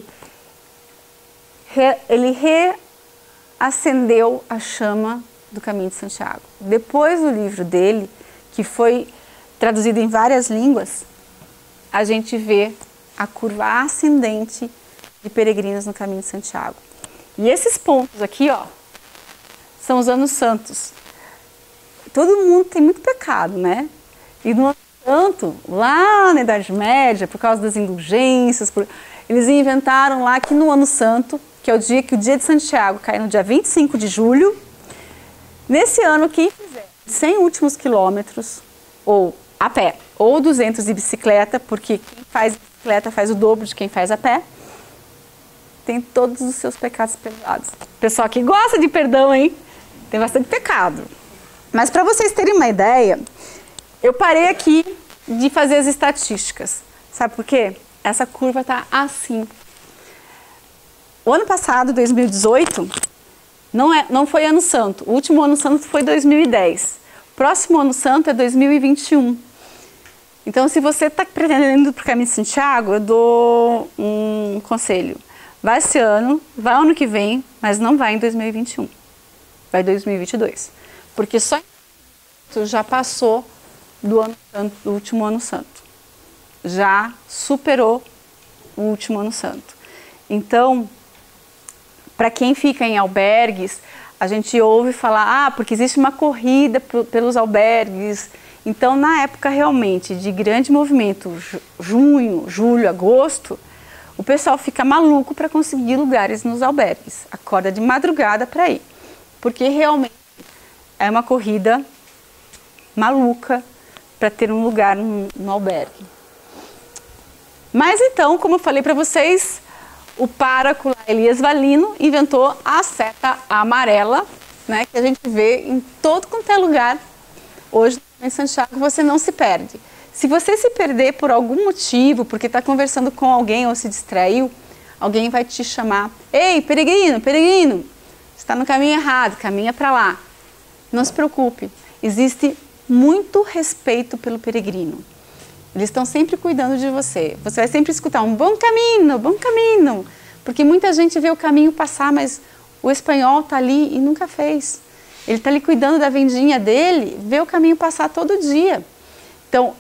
[SPEAKER 1] reacendeu a chama do Caminho de Santiago. Depois do livro dele, que foi traduzido em várias línguas, a gente vê a curva ascendente de peregrinos no Caminho de Santiago. E esses pontos aqui, ó, são os anos santos. Todo mundo tem muito pecado, né? E no ano santo, lá na Idade Média, por causa das indulgências, eles inventaram lá que no ano santo, que é o dia de Santiago cai no dia 25 de julho, nesse ano quem fizer 100 últimos quilômetros, ou a pé, ou 200 de bicicleta, porque quem faz bicicleta faz o dobro de quem faz a pé, tem todos os seus pecados perdoados. Pessoal que gosta de perdão, hein? Tem bastante pecado. Mas para vocês terem uma ideia, eu parei aqui de fazer as estatísticas. Sabe por quê? Essa curva está assim. O ano passado, 2018, não foi ano santo. O último ano santo foi 2010. O próximo ano santo é 2021. Então, se você está pretendendo ir para o Caminho de Santiago, eu dou um conselho. Vai esse ano, vai ano que vem, mas não vai em 2021. Vai em 2022. Porque só já passou do último ano santo. Já superou o último ano santo. Então, para quem fica em albergues, a gente ouve falar, porque existe uma corrida pelos albergues. Então, na época realmente de grande movimento, junho, julho, agosto, o pessoal fica maluco para conseguir lugares nos albergues. Acorda de madrugada para ir, porque realmente é uma corrida maluca para ter um lugar no albergue. Mas então, como eu falei para vocês, o pároco Elias Valino inventou a seta amarela, né, que a gente vê em todo quanto é lugar. Hoje em Santiago você não se perde. Se você se perder por algum motivo, porque está conversando com alguém ou se distraiu, alguém vai te chamar. Ei, peregrino, peregrino, você está no caminho errado, caminha para lá. Não se preocupe, existe muito respeito pelo peregrino. Eles estão sempre cuidando de você. Você vai sempre escutar um bom caminho, porque muita gente vê o caminho passar, mas o espanhol está ali e nunca fez. Ele está ali cuidando da vendinha dele, vê o caminho passar todo dia. Então,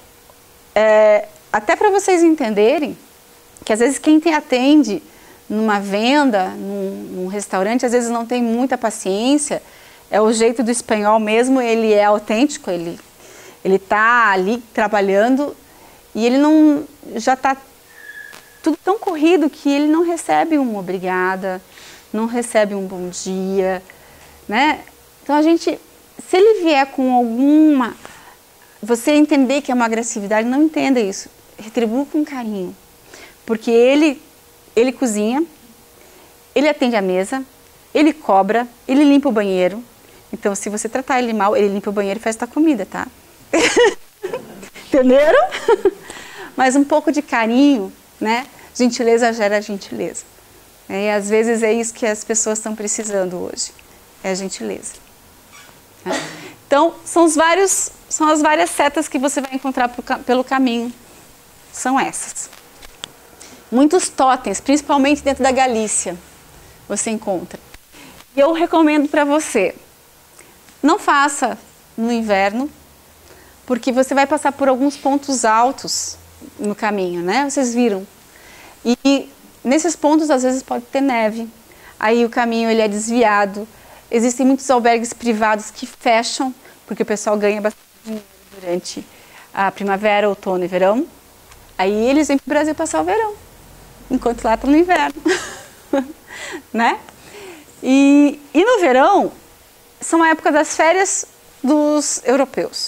[SPEAKER 1] até para vocês entenderem que às vezes quem te atende numa venda, num restaurante, às vezes não tem muita paciência, é o jeito do espanhol mesmo, ele é autêntico, ele está ali trabalhando e ele não, já está tudo tão corrido que ele não recebe um obrigada, não recebe um bom dia, né? Então a gente, se ele vier com alguma, você entender que é uma agressividade, não entenda isso, retribua com carinho, porque ele cozinha, ele atende a mesa, ele cobra, ele limpa o banheiro. Então, se você tratar ele mal, ele limpa o banheiro e faz a comida, tá? Entenderam? Mas um pouco de carinho, né? Gentileza gera gentileza. E às vezes é isso que as pessoas estão precisando hoje, é a gentileza. Então, são as várias setas que você vai encontrar pelo caminho. São essas. Muitos totens, principalmente dentro da Galícia, você encontra. E eu recomendo para você, não faça no inverno, porque você vai passar por alguns pontos altos no caminho, né? Vocês viram. E nesses pontos, às vezes, pode ter neve. Aí o caminho ele é desviado. Existem muitos albergues privados que fecham, porque o pessoal ganha bastante dinheiro durante a primavera, outono e verão. Aí eles vêm para o Brasil passar o verão, enquanto lá está no inverno. Né? E no verão, são a época das férias dos europeus.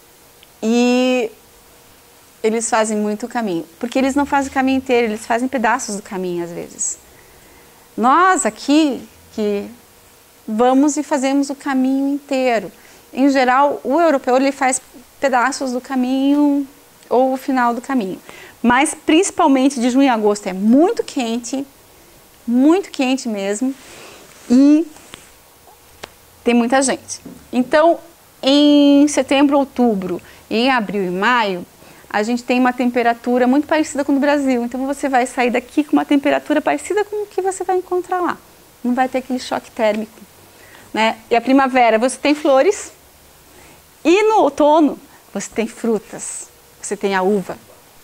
[SPEAKER 1] E eles fazem muito caminho, porque eles não fazem o caminho inteiro, eles fazem pedaços do caminho às vezes. Nós aqui, que vamos e fazemos o caminho inteiro. Em geral, o europeu ele faz pedaços do caminho ou o final do caminho. Mas principalmente de junho a agosto é muito quente mesmo, e tem muita gente. Então, em setembro, outubro, em abril e maio, a gente tem uma temperatura muito parecida com a do Brasil. Então, você vai sair daqui com uma temperatura parecida com o que você vai encontrar lá. Não vai ter aquele choque térmico, né? E a primavera, você tem flores. E no outono, você tem frutas. Você tem a uva.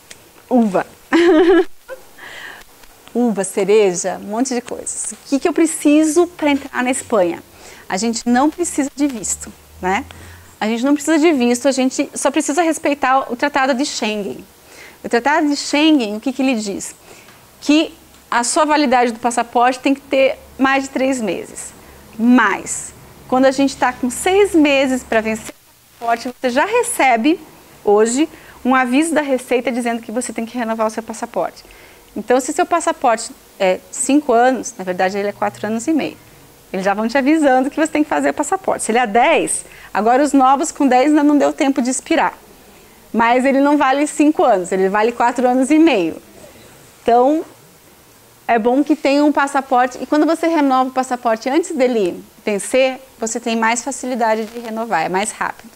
[SPEAKER 1] Uva, cereja, um monte de coisas. O que eu preciso para entrar na Espanha? A gente não precisa de visto, né? A gente não precisa de visto, a gente só precisa respeitar o Tratado de Schengen. O Tratado de Schengen, o que ele diz? Que a sua validade do passaporte tem que ter mais de 3 meses. Mas, quando a gente está com 6 meses para vencer o passaporte, você já recebe, hoje, um aviso da Receita dizendo que você tem que renovar o seu passaporte. Então, se seu passaporte é 5 anos, na verdade ele é 4 anos e meio. Eles já vão te avisando que você tem que fazer o passaporte. Se ele é 10, agora os novos com 10 ainda não deu tempo de expirar. Mas ele não vale 5 anos, ele vale 4 anos e meio. Então, é bom que tenha um passaporte. E quando você renova o passaporte antes dele vencer, você tem mais facilidade de renovar, é mais rápido.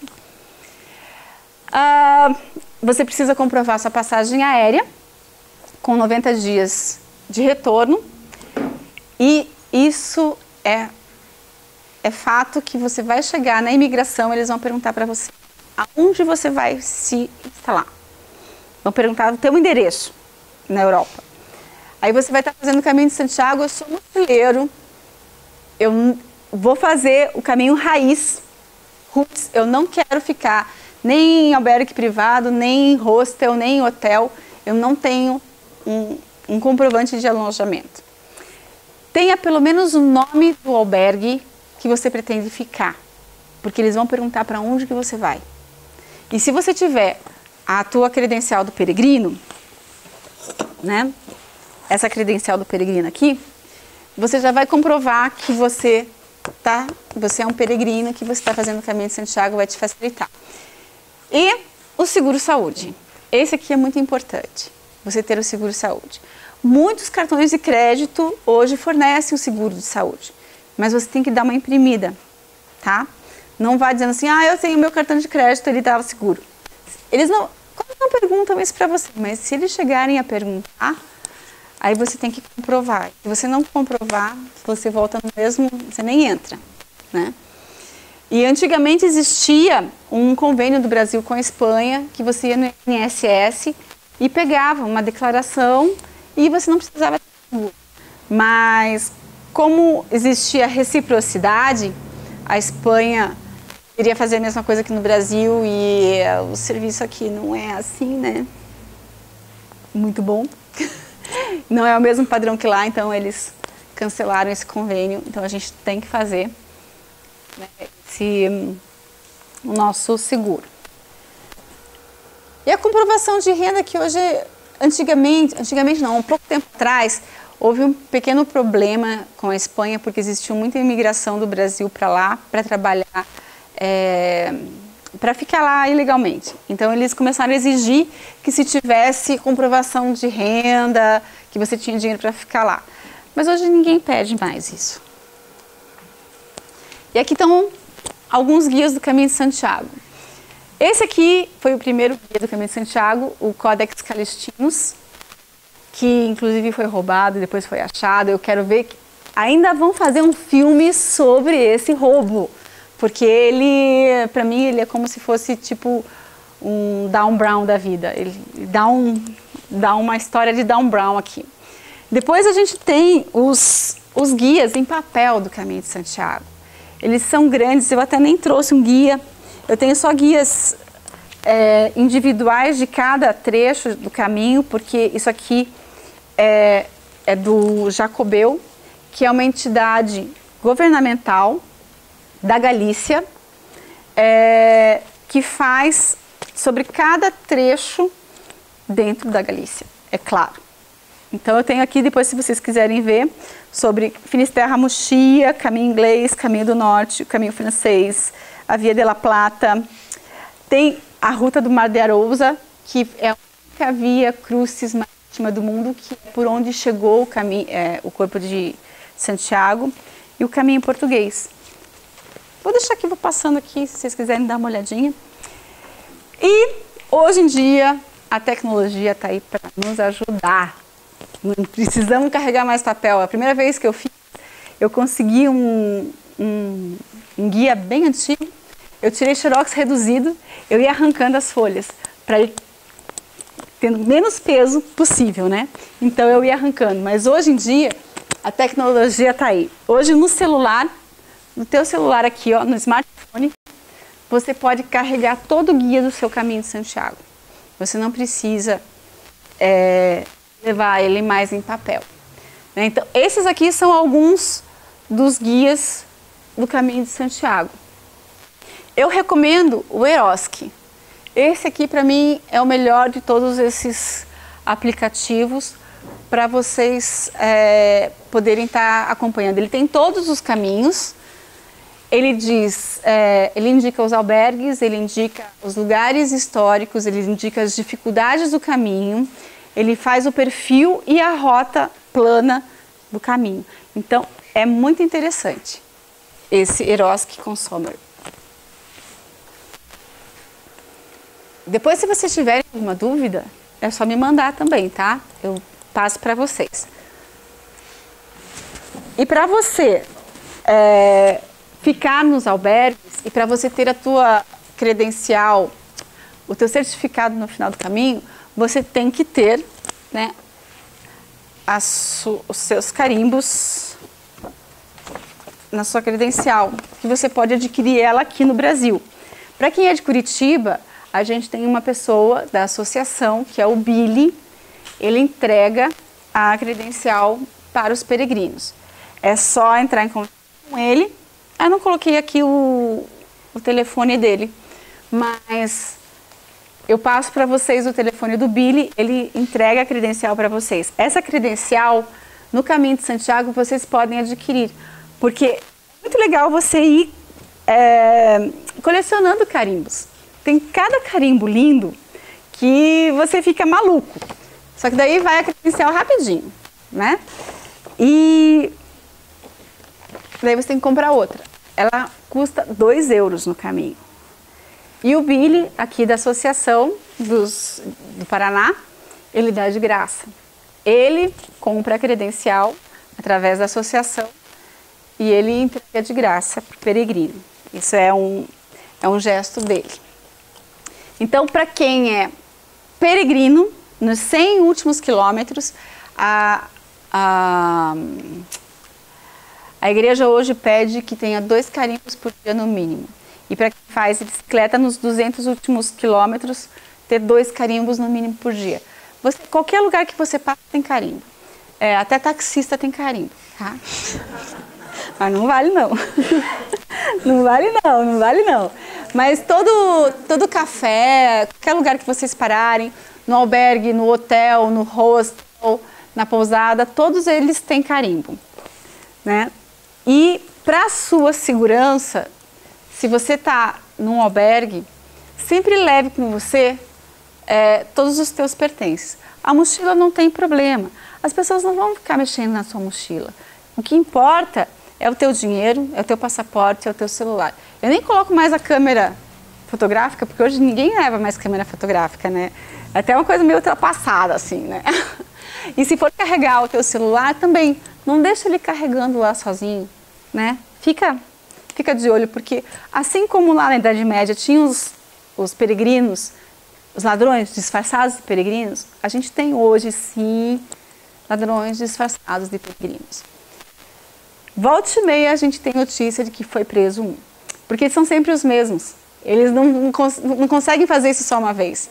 [SPEAKER 1] Você precisa comprovar sua passagem aérea com 90 dias de retorno. E isso é fato que você vai chegar na imigração, eles vão perguntar para você aonde você vai se instalar. Vão perguntar o teu endereço na Europa. Aí você vai estar fazendo o caminho de Santiago, eu sou mochileiro, vou fazer o caminho raiz, roots. Eu não quero ficar nem em albergue privado, nem em hostel, nem em hotel. Eu não tenho um comprovante de alojamento. Tenha pelo menos o nome do albergue que você pretende ficar, porque eles vão perguntar para onde que você vai. E se você tiver a tua credencial do peregrino, né? Essa credencial do peregrino aqui, você já vai comprovar que você é um peregrino, que você está fazendo o caminho de Santiago, vai te facilitar. E o seguro-saúde. Esse aqui é muito importante, você ter o seguro-saúde. Muitos cartões de crédito hoje fornecem o seguro de saúde, mas você tem que dar uma imprimida, tá? Não vá dizendo assim, eu tenho meu cartão de crédito, ele estava seguro. Eles não perguntam isso para você, mas se eles chegarem a perguntar, aí você tem que comprovar. Se você não comprovar, você volta no mesmo, você nem entra, né? E antigamente existia um convênio do Brasil com a Espanha, que você ia no INSS e pegava uma declaração e você não precisava ter seguro. Mas como existia reciprocidade, a Espanha iria fazer a mesma coisa que no Brasil e o serviço aqui não é assim, né? Muito bom. Não é o mesmo padrão que lá, então eles cancelaram esse convênio. Então a gente tem que fazer, né, o nosso seguro. E a comprovação de renda que hoje, antigamente não, um pouco tempo atrás, houve um pequeno problema com a Espanha, porque existiu muita imigração do Brasil para lá, para trabalhar, para ficar lá ilegalmente. Então eles começaram a exigir que se tivesse comprovação de renda, que você tinha dinheiro para ficar lá. Mas hoje ninguém pede mais isso. E aqui estão alguns guias do Caminho de Santiago. Esse aqui foi o primeiro guia do Caminho de Santiago, o Codex Calistinus, que inclusive foi roubado e depois foi achado. Eu quero ver que ainda vão fazer um filme sobre esse roubo, porque ele, para mim, ele é como se fosse tipo um Dan Brown da vida. Ele dá uma história de Dan Brown aqui. Depois a gente tem os guias em papel do Caminho de Santiago. Eles são grandes, eu até nem trouxe um guia. Eu tenho só guias individuais de cada trecho do caminho, porque isso aqui é do Jacobeu, que é uma entidade governamental da Galícia, que faz sobre cada trecho dentro da Galícia, é claro. Então eu tenho aqui, depois se vocês quiserem ver, sobre Finisterra Muxia, Caminho Inglês, Caminho do Norte, Caminho Francês, a Via de la Plata. Tem a Ruta do Mar de Arousa, que é a única via crucis marítima do mundo, que é por onde chegou o corpo de Santiago, e o Caminho Português. Vou deixar aqui, vou passando aqui, se vocês quiserem dar uma olhadinha. E hoje em dia a tecnologia está aí para nos ajudar. Não precisamos carregar mais papel. A primeira vez que eu fiz, eu consegui um guia bem antigo. Eu tirei xerox reduzido, eu ia arrancando as folhas para ir tendo menos peso possível, né? Então eu ia arrancando. Mas hoje em dia a tecnologia está aí. Hoje no celular, no teu celular aqui, ó, no smartphone, você pode carregar todo o guia do seu Caminho de Santiago. Você não precisa levar ele mais em papel, né? Então, esses aqui são alguns dos guias do Caminho de Santiago. Eu recomendo o Eroski. Esse aqui, para mim, é o melhor de todos esses aplicativos para vocês poderem estar acompanhando. Ele tem todos os caminhos. Ele ele indica os albergues, ele indica os lugares históricos, ele indica as dificuldades do caminho, ele faz o perfil e a rota plana do caminho. Então, é muito interessante esse Eroski Consumer. Depois, se vocês tiverem alguma dúvida, é só me mandar também, tá? Eu passo para vocês. E para você ficar nos albergues e para você ter a tua credencial, o teu certificado no final do caminho, você tem que ter, né, os seus carimbos na sua credencial, que você pode adquirir ela aqui no Brasil. Para quem é de Curitiba, a gente tem uma pessoa da associação, que é o Billy, ele entrega a credencial para os peregrinos. É só entrar em contato com ele. Eu não coloquei aqui o telefone dele, mas eu passo para vocês o telefone do Billy, ele entrega a credencial para vocês. Essa credencial, no Caminho de Santiago, vocês podem adquirir, porque é muito legal você ir colecionando carimbos. Tem cada carimbo lindo que você fica maluco. Só que daí vai a credencial rapidinho, né? E daí você tem que comprar outra. Ela custa 2 euros no caminho. E o Billy, aqui da Associação do Paraná, ele dá de graça. Ele compra a credencial através da associação e ele entrega de graça para o peregrino. Isso é um gesto dele. Então, para quem é peregrino, nos 100 últimos quilômetros, a igreja hoje pede que tenha 2 carimbos por dia no mínimo. E para quem faz bicicleta, nos 200 últimos quilômetros, ter 2 carimbos no mínimo por dia. Qualquer lugar que você passa tem carimbo. Até taxista tem carimbo, tá? Mas não vale não. Não vale não, não vale não. Mas todo café, qualquer lugar que vocês pararem, no albergue, no hotel, no hostel, na pousada, todos eles têm carimbo, né? E para sua segurança, se você está num albergue, sempre leve com você todos os teus pertences. A mochila não tem problema. As pessoas não vão ficar mexendo na sua mochila. O que importa é o teu dinheiro, é o teu passaporte, é o teu celular. Eu nem coloco mais a câmera fotográfica, porque hoje ninguém leva mais câmera fotográfica, né? É até uma coisa meio ultrapassada, assim, né? E se for carregar o teu celular, também não deixa ele carregando lá sozinho, né? Fica de olho, porque assim como lá na Idade Média tinha os peregrinos, os ladrões disfarçados de peregrinos, a gente tem hoje, sim, ladrões disfarçados de peregrinos. Volta e meia a gente tem notícia de que foi preso um, porque são sempre os mesmos. Eles não conseguem fazer isso só uma vez.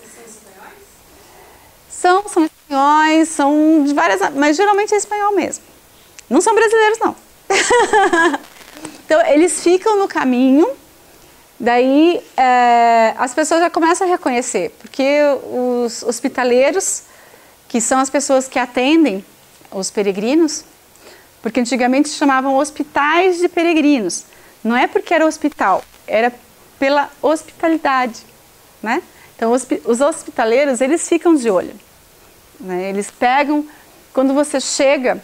[SPEAKER 1] São espanhóis, são de várias, mas geralmente é espanhol mesmo. Não são brasileiros, não. Então, eles ficam no caminho, daí as pessoas já começam a reconhecer, porque os hospitaleiros, que são as pessoas que atendem os peregrinos, porque antigamente chamavam hospitais de peregrinos. Não é porque era hospital, era pela hospitalidade, né? Então, os hospitaleiros, eles ficam de olho, né? Eles pegam, quando você chega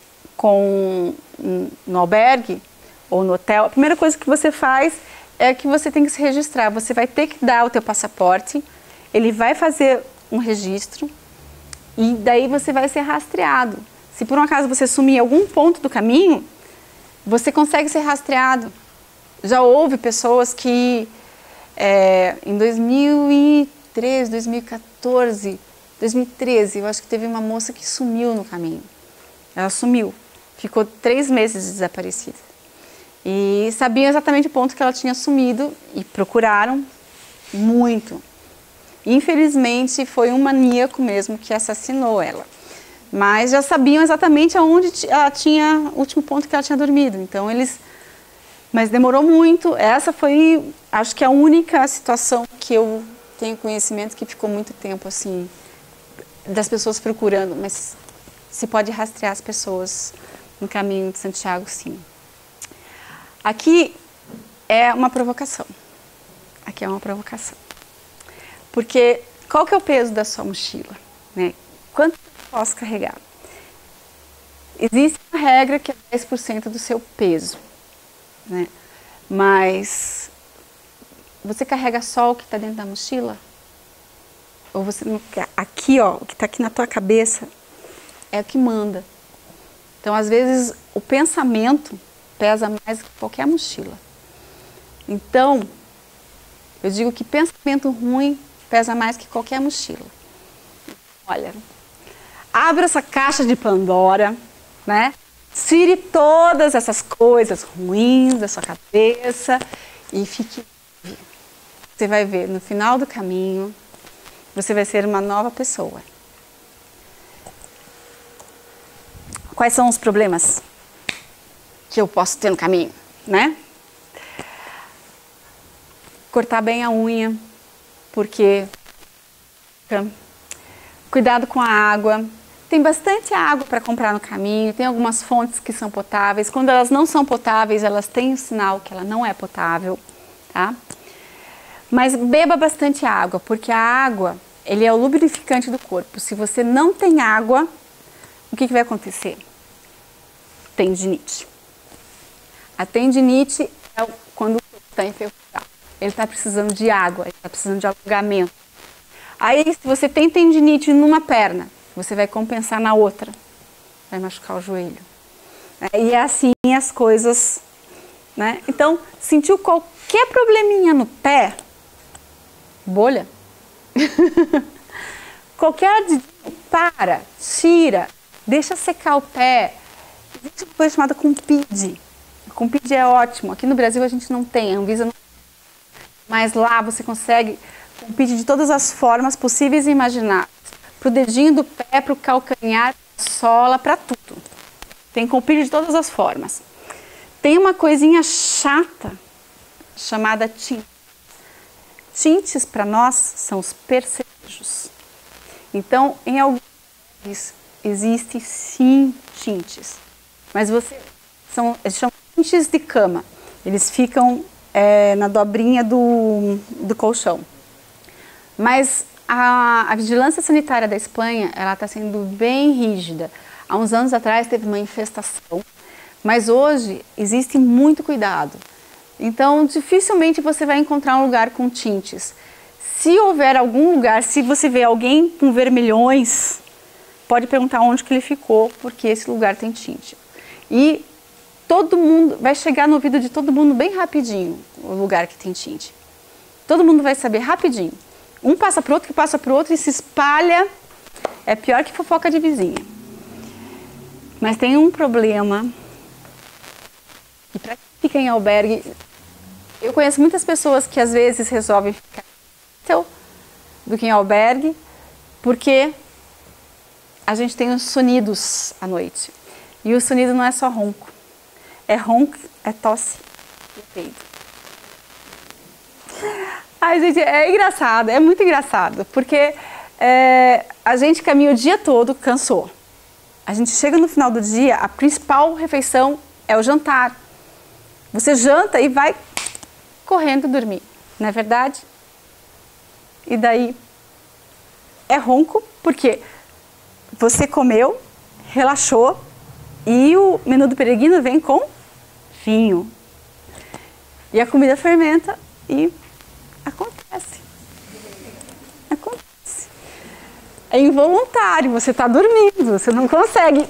[SPEAKER 1] no albergue ou no hotel, a primeira coisa que você faz é que você tem que se registrar. Você vai ter que dar o teu passaporte, ele vai fazer um registro e daí você vai ser rastreado. Se por um acaso você sumir em algum ponto do caminho, você consegue ser rastreado. Já houve pessoas que em 2013, 2014, 2013, eu acho que teve uma moça que sumiu no caminho. Ela sumiu, ficou 3 meses desaparecida. E sabiam exatamente o ponto que ela tinha sumido e procuraram muito. Infelizmente, foi um maníaco mesmo que assassinou ela. Mas já sabiam exatamente aonde ela tinha, o último ponto que ela tinha dormido. Então, mas demorou muito. Essa foi, acho que a única situação que eu tenho conhecimento que ficou muito tempo assim, das pessoas procurando. Mas se pode rastrear as pessoas no Caminho de Santiago, sim. Aqui é uma provocação. Aqui é uma provocação. Porque qual que é o peso da sua mochila, né? Quanto eu posso carregar? Existe uma regra que é 10% do seu peso, né? Mas você carrega só o que está dentro da mochila? Ou você não quer? Aqui, ó, o que está aqui na tua cabeça é o que manda. Então, às vezes, o pensamento pesa mais que qualquer mochila. Então, eu digo que pensamento ruim pesa mais que qualquer mochila. Olha, abra essa caixa de Pandora, né? Tire todas essas coisas ruins da sua cabeça e fique leve. Você vai ver, no final do caminho, você vai ser uma nova pessoa. Quais são os problemas que eu posso ter no caminho, né? Cortar bem a unha, porque cuidado com a água. Tem bastante água para comprar no caminho, tem algumas fontes que são potáveis. Quando elas não são potáveis, elas têm um sinal que ela não é potável, tá? Mas beba bastante água, porque a água, ele é o lubrificante do corpo. Se você não tem água, o que vai acontecer? Tendinite. A tendinite é quando o corpo está enferrujado. Ele está precisando de água, ele está precisando de alongamento. Aí, se você tem tendinite numa perna, você vai compensar na outra, vai machucar o joelho. E é assim as coisas, né? Então, sentiu qualquer probleminha no pé, bolha, qualquer para, tira, deixa secar o pé. Existe uma coisa chamada Compide. Compide é ótimo. Aqui no Brasil a gente não tem, a Anvisa não tem. Mas lá você consegue Compide de todas as formas possíveis e imagináveis. Para o dedinho do pé, para o calcanhar, sola, para tudo. Tem Compide de todas as formas. Tem uma coisinha chata chamada tinte. Tintes para nós são os percevejos. Então, em alguns lugares existem sim tintes. Mas eles chamam tintes de cama. Eles ficam na dobrinha do colchão. Mas a vigilância sanitária da Espanha, ela está sendo bem rígida. Há uns anos atrás teve uma infestação, mas hoje existe muito cuidado. Então, dificilmente você vai encontrar um lugar com tintes. Se houver algum lugar, se você vê alguém com vermelhões, pode perguntar onde que ele ficou, porque esse lugar tem tinte. E todo mundo, vai chegar no ouvido de todo mundo bem rapidinho, o lugar que tem tinte. Todo mundo vai saber rapidinho. Um passa para o outro, que passa para o outro e se espalha. É pior que fofoca de vizinha. Mas tem um problema. E para quem fica em albergue, eu conheço muitas pessoas que às vezes resolvem ficar do que em albergue, porque a gente tem os sonidos à noite. E o sonido não é só ronco. É ronco, é tosse e peido. Ai, gente, é engraçado, é muito engraçado, porque a gente caminha o dia todo, cansou. A gente chega no final do dia, a principal refeição é o jantar. Você janta e vai correndo dormir, não é verdade? E daí é ronco, porque você comeu, relaxou e o menu do peregrino vem com vinho. E a comida fermenta e acontece. Acontece. É involuntário, você está dormindo, você não consegue.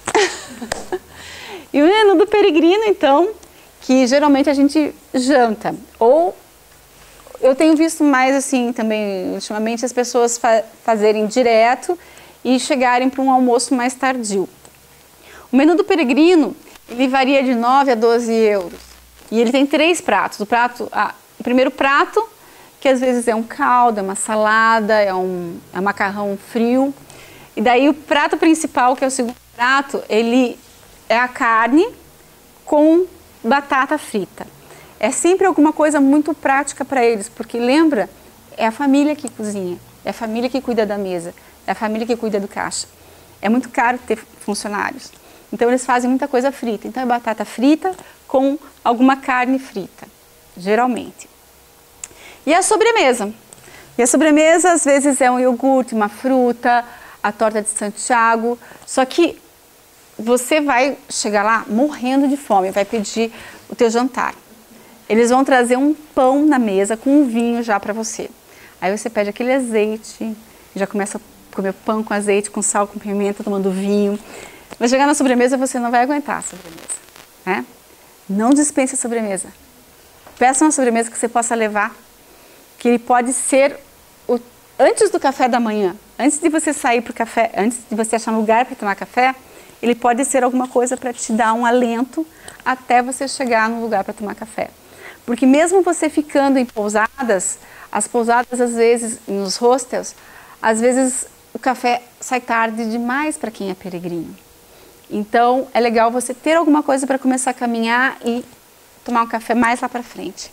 [SPEAKER 1] E o menu do peregrino, então, que geralmente a gente janta. Ou eu tenho visto mais assim também, ultimamente, as pessoas fazerem direto e chegarem para um almoço mais tardio. O menu do peregrino, ele varia de 9 a 12 euros. E ele tem 3 pratos. O primeiro prato, que às vezes é um caldo, é uma salada, é um macarrão frio. E daí o prato principal, que é o segundo prato, ele é a carne com batata frita. É sempre alguma coisa muito prática para eles, porque lembra, é a família que cozinha, é a família que cuida da mesa, é a família que cuida do caixa. É muito caro ter funcionários. Então eles fazem muita coisa frita. Então é batata frita com alguma carne frita, geralmente. E a sobremesa? E a sobremesa às vezes é um iogurte, uma fruta, a torta de Santiago. Só que você vai chegar lá morrendo de fome, vai pedir o teu jantar. Eles vão trazer um pão na mesa com um vinho já para você. Aí você pede aquele azeite, já começa a comer pão com azeite, com sal, com pimenta, tomando vinho. Vai chegar na sobremesa, você não vai aguentar a sobremesa, né? Não dispense a sobremesa. Peça uma sobremesa que você possa levar, que ele pode ser antes do café da manhã, antes de você sair para o café, antes de você achar um lugar para tomar café, ele pode ser alguma coisa para te dar um alento até você chegar no lugar para tomar café. Porque mesmo você ficando em pousadas, as pousadas às vezes, nos hostels, às vezes o café sai tarde demais para quem é peregrino. Então é legal você ter alguma coisa para começar a caminhar e tomar um café mais lá para frente.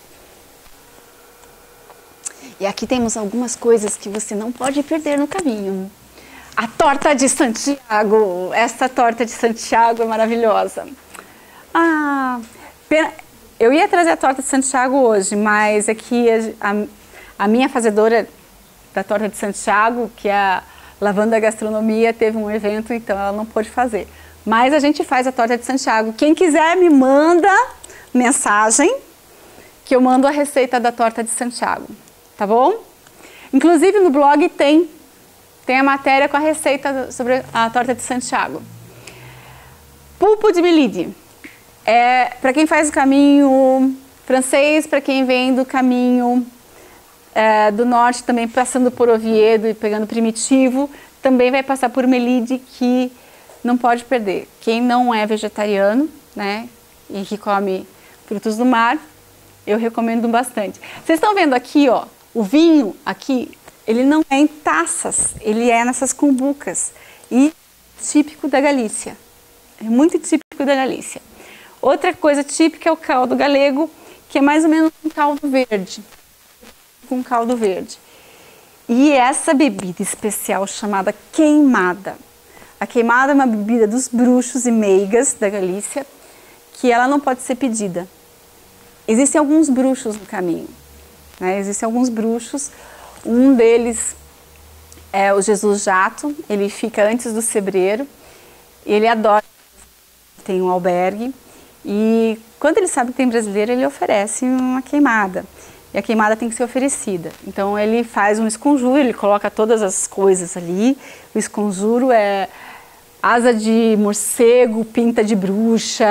[SPEAKER 1] E aqui temos algumas coisas que você não pode perder no caminho. A torta de Santiago. Essa torta de Santiago é maravilhosa. Eu ia trazer a torta de Santiago hoje, mas aqui a minha fazedora da torta de Santiago, que é a Lavanda Gastronomia, teve um evento, então ela não pôde fazer. Mas a gente faz a torta de Santiago. Quem quiser me manda mensagem que eu mando a receita da torta de Santiago, tá bom? Inclusive no blog tem a matéria com a receita sobre a torta de Santiago. Pulpo de Melide. Para quem faz o caminho francês, para quem vem do caminho do norte, também passando por Oviedo e pegando Primitivo, também vai passar por Melide, que não pode perder. Quem não é vegetariano, né, e que come frutos do mar, eu recomendo bastante. Vocês estão vendo aqui, ó, o vinho aqui, ele não é em taças, ele é nessas cumbucas. E típico da Galícia. É muito típico da Galícia. Outra coisa típica é o caldo galego, que é mais ou menos um caldo verde. Com caldo verde. E essa bebida especial chamada queimada. A queimada é uma bebida dos bruxos e meigas da Galícia, que ela não pode ser pedida. Existem alguns bruxos no caminho, né? Existem alguns bruxos. Um deles é o Jesus Jato, ele fica antes do Cebreiro, ele adora, tem um albergue, e quando ele sabe que tem brasileiro, ele oferece uma queimada. E a queimada tem que ser oferecida. Então ele faz um esconjuro, ele coloca todas as coisas ali. O esconjuro é asa de morcego, pinta de bruxa,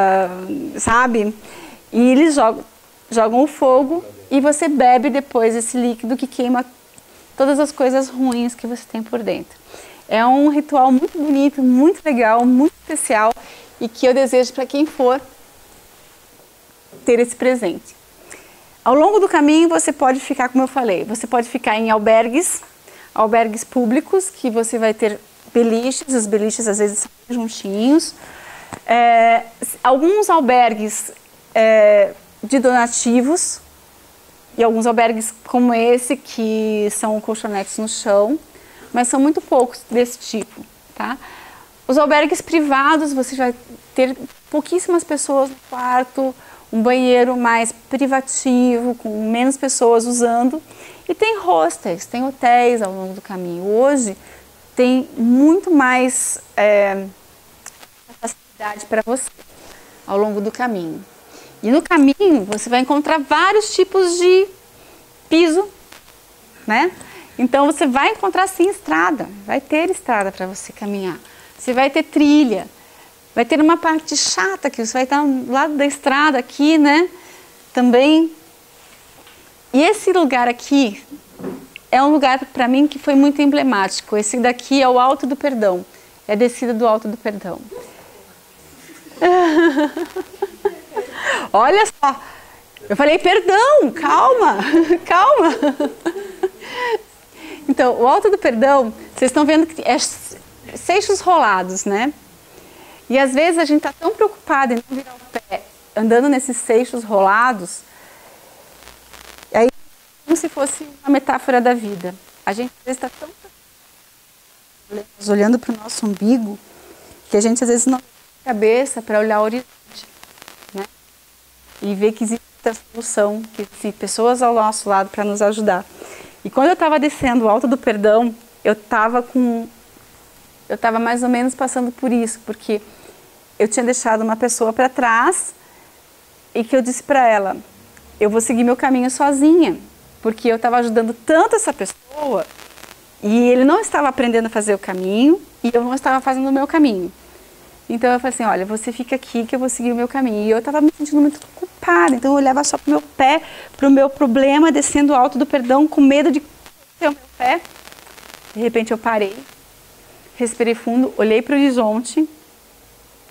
[SPEAKER 1] sabe? E eles jogam o fogo e você bebe depois esse líquido que queima todas as coisas ruins que você tem por dentro. É um ritual muito bonito, muito legal, muito especial e que eu desejo para quem for ter esse presente. Ao longo do caminho você pode ficar, como eu falei, você pode ficar em albergues públicos, que você vai ter beliches, os beliches às vezes são juntinhos. Alguns albergues de donativos e alguns albergues como esse, que são colchonetes no chão, mas são muito poucos desse tipo, tá? Os albergues privados, você vai ter pouquíssimas pessoas no quarto, um banheiro mais privativo, com menos pessoas usando. E tem hostels, tem hotéis ao longo do caminho. Hoje tem muito mais facilidade para você ao longo do caminho. E no caminho você vai encontrar vários tipos de piso, né? Então você vai encontrar sim estrada, vai ter estrada para você caminhar. Você vai ter trilha. Vai ter uma parte chata que você vai estar do lado da estrada aqui, né? Também. E esse lugar aqui é um lugar para mim que foi muito emblemático. Esse daqui é o Alto do Perdão. É a descida do Alto do Perdão. Olha só. Eu falei, perdão, calma, calma. Então, o Alto do Perdão, vocês estão vendo que é seixos rolados, né? E às vezes a gente está tão preocupado em não virar o pé andando nesses seixos rolados, aí como se fosse uma metáfora da vida. A gente às vezes está tão olhando para o nosso umbigo que a gente às vezes não tem cabeça para olhar o horizonte, né? E ver que existe a solução, que existem pessoas ao nosso lado para nos ajudar. E quando eu estava descendo o Alto do Perdão, eu estava mais ou menos passando por isso, porque eu tinha deixado uma pessoa para trás e que eu disse para ela, eu vou seguir meu caminho sozinha, porque eu estava ajudando tanto essa pessoa e ele não estava aprendendo a fazer o caminho e eu não estava fazendo o meu caminho. Então eu falei assim, olha, você fica aqui que eu vou seguir o meu caminho. E eu estava me sentindo muito culpada, então eu olhava só para o meu pé, para o meu problema, descendo o Alto do Perdão, com medo de ter o meu pé. De repente eu parei, respirei fundo, olhei para o horizonte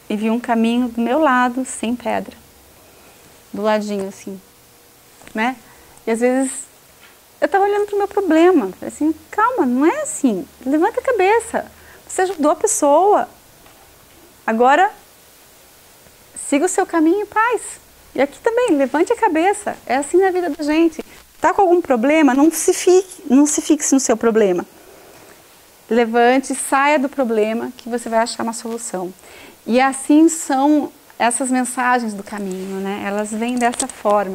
[SPEAKER 1] e vi um caminho do meu lado, sem pedra. Do ladinho, assim, né? E às vezes eu estava olhando para o meu problema. Falei assim, calma, não é assim. Levanta a cabeça. Você ajudou a pessoa. Agora, siga o seu caminho em paz. E aqui também, levante a cabeça. É assim na vida da gente. Tá com algum problema? Não se fixe no seu problema. Levante, saia do problema que você vai achar uma solução. E assim são essas mensagens do caminho, né? Elas vêm dessa forma.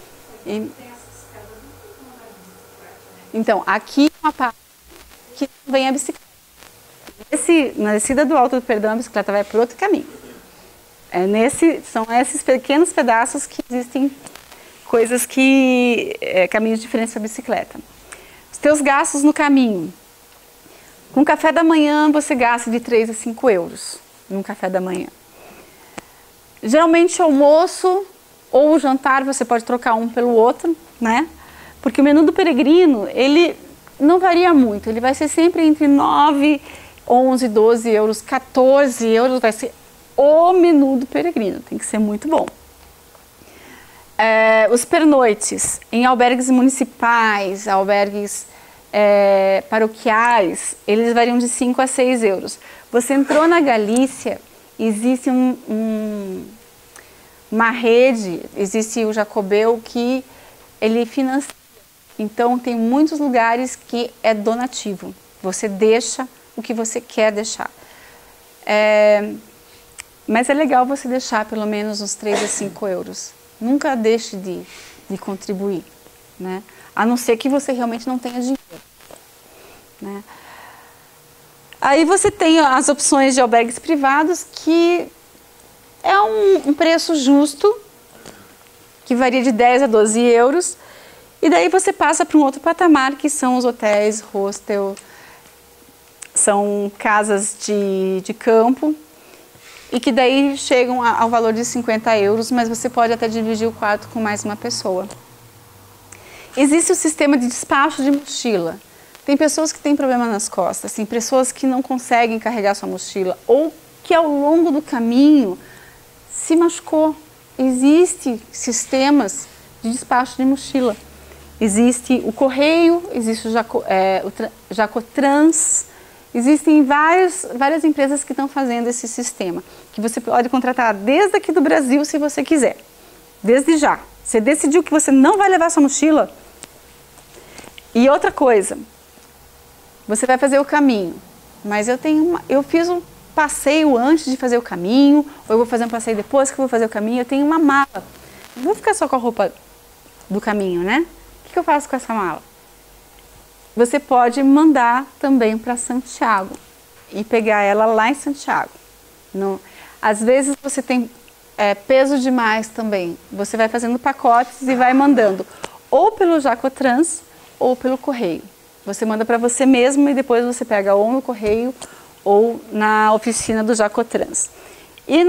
[SPEAKER 1] Então, aqui uma parte que vem a bicicleta. Na descida do Alto do Perdão, a bicicleta vai por outro caminho. São esses pequenos pedaços que existem coisas que... caminhos diferentes da bicicleta. Os teus gastos no caminho. Com café da manhã, você gasta de 3 a 5 euros num café da manhã. Geralmente, almoço ou o jantar, você pode trocar um pelo outro, né? Porque o menu do peregrino, ele não varia muito. Ele vai ser sempre entre 9, 11, 12 euros, 14 euros. Vai ser o menu do peregrino. Tem que ser muito bom. Os pernoites em albergues municipais, albergues paroquiais, eles variam de 5 a 6 euros. Você entrou na Galícia, existe uma rede, existe o Jacobeu que ele financia. Então, tem muitos lugares que é donativo. Você deixa o que você quer deixar. Mas é legal você deixar pelo menos uns 3 a 5 euros. Nunca deixe de contribuir, né? A não ser que você realmente não tenha dinheiro, né? Aí você tem as opções de albergues privados, que é um preço justo, que varia de 10 a 12 euros. E daí você passa para um outro patamar, que são os hotéis, hostel, são casas de campo, e que daí chegam ao valor de 50 euros, mas você pode até dividir o quarto com mais uma pessoa. Existe o sistema de despacho de mochila. Tem pessoas que têm problema nas costas, tem pessoas que não conseguem carregar sua mochila, ou que ao longo do caminho se machucou. Existem sistemas de despacho de mochila. Existe o correio, existe o Jacotrans, existem várias empresas que estão fazendo esse sistema, que você pode contratar desde aqui do Brasil, se você quiser, desde já. Você decidiu que você não vai levar sua mochila. E outra coisa, você vai fazer o caminho, mas eu fiz um passeio antes de fazer o caminho, ou eu vou fazer um passeio depois que eu vou fazer o caminho, eu tenho uma mala. Não vou ficar só com a roupa do caminho, né? O que eu faço com essa mala? Você pode mandar também para Santiago e pegar ela lá em Santiago. Às vezes você tem peso demais também. Você vai fazendo pacotes e vai mandando ou pelo Jacotrans ou pelo correio. Você manda para você mesmo e depois você pega ou no correio ou na oficina do Jacotrans. E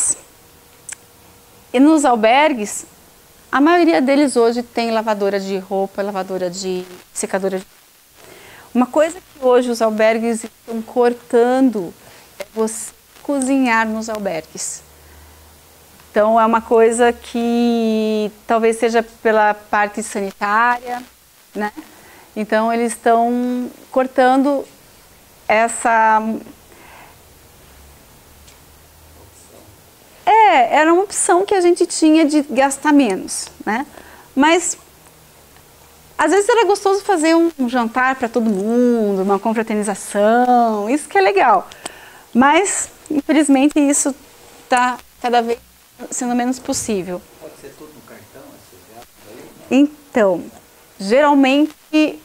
[SPEAKER 1] nos albergues, a maioria deles hoje tem lavadora de roupa, lavadora de secadora de... Uma coisa que hoje os albergues estão cortando é você cozinhar nos albergues. Então é uma coisa que talvez seja pela parte sanitária, né? Então eles estão cortando essa... Era uma opção que a gente tinha de gastar menos, né? Mas às vezes era gostoso fazer um jantar para todo mundo, uma confraternização, isso que é legal. Mas, infelizmente, isso está cada vez sendo menos possível.
[SPEAKER 2] Pode ser tudo no cartão, esses gastos aí?
[SPEAKER 1] Então, geralmente,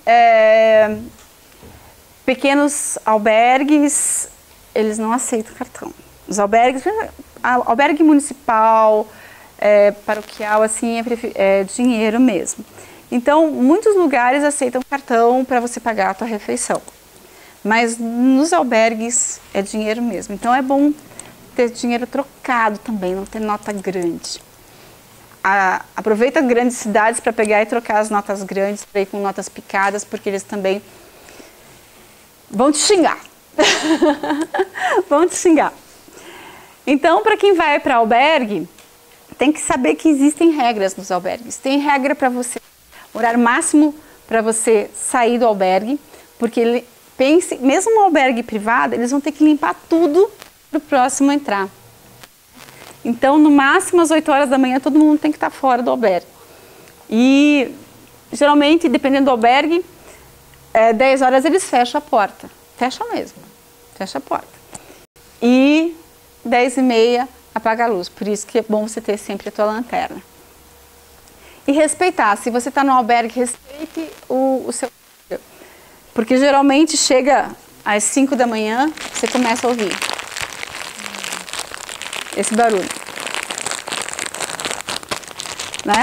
[SPEAKER 1] pequenos albergues, eles não aceitam cartão. Os albergues, albergue municipal, paroquial, assim, é dinheiro mesmo. Então, muitos lugares aceitam cartão para você pagar a tua refeição. Mas nos albergues é dinheiro mesmo. Então, é bom ter dinheiro trocado também, não ter nota grande. Aproveita grandes cidades para pegar e trocar as notas grandes para ir com notas picadas, porque eles também vão te xingar. Vão te xingar. Então, para quem vai para albergue, tem que saber que existem regras nos albergues. Tem regra para você, horário máximo para você sair do albergue, porque pense, mesmo um albergue privado, eles vão ter que limpar tudo para o próximo entrar. Então, no máximo às 8 horas da manhã, todo mundo tem que estar fora do albergue. E geralmente, dependendo do albergue, 10 horas eles fecham a porta. Fecham mesmo. Fecha a porta. E 10h30 apaga a luz. Por isso que é bom você ter sempre a tua lanterna. E respeitar. Se você está no albergue, respeite o seu... Porque geralmente chega às 5 da manhã, você começa a ouvir esse barulho. Né?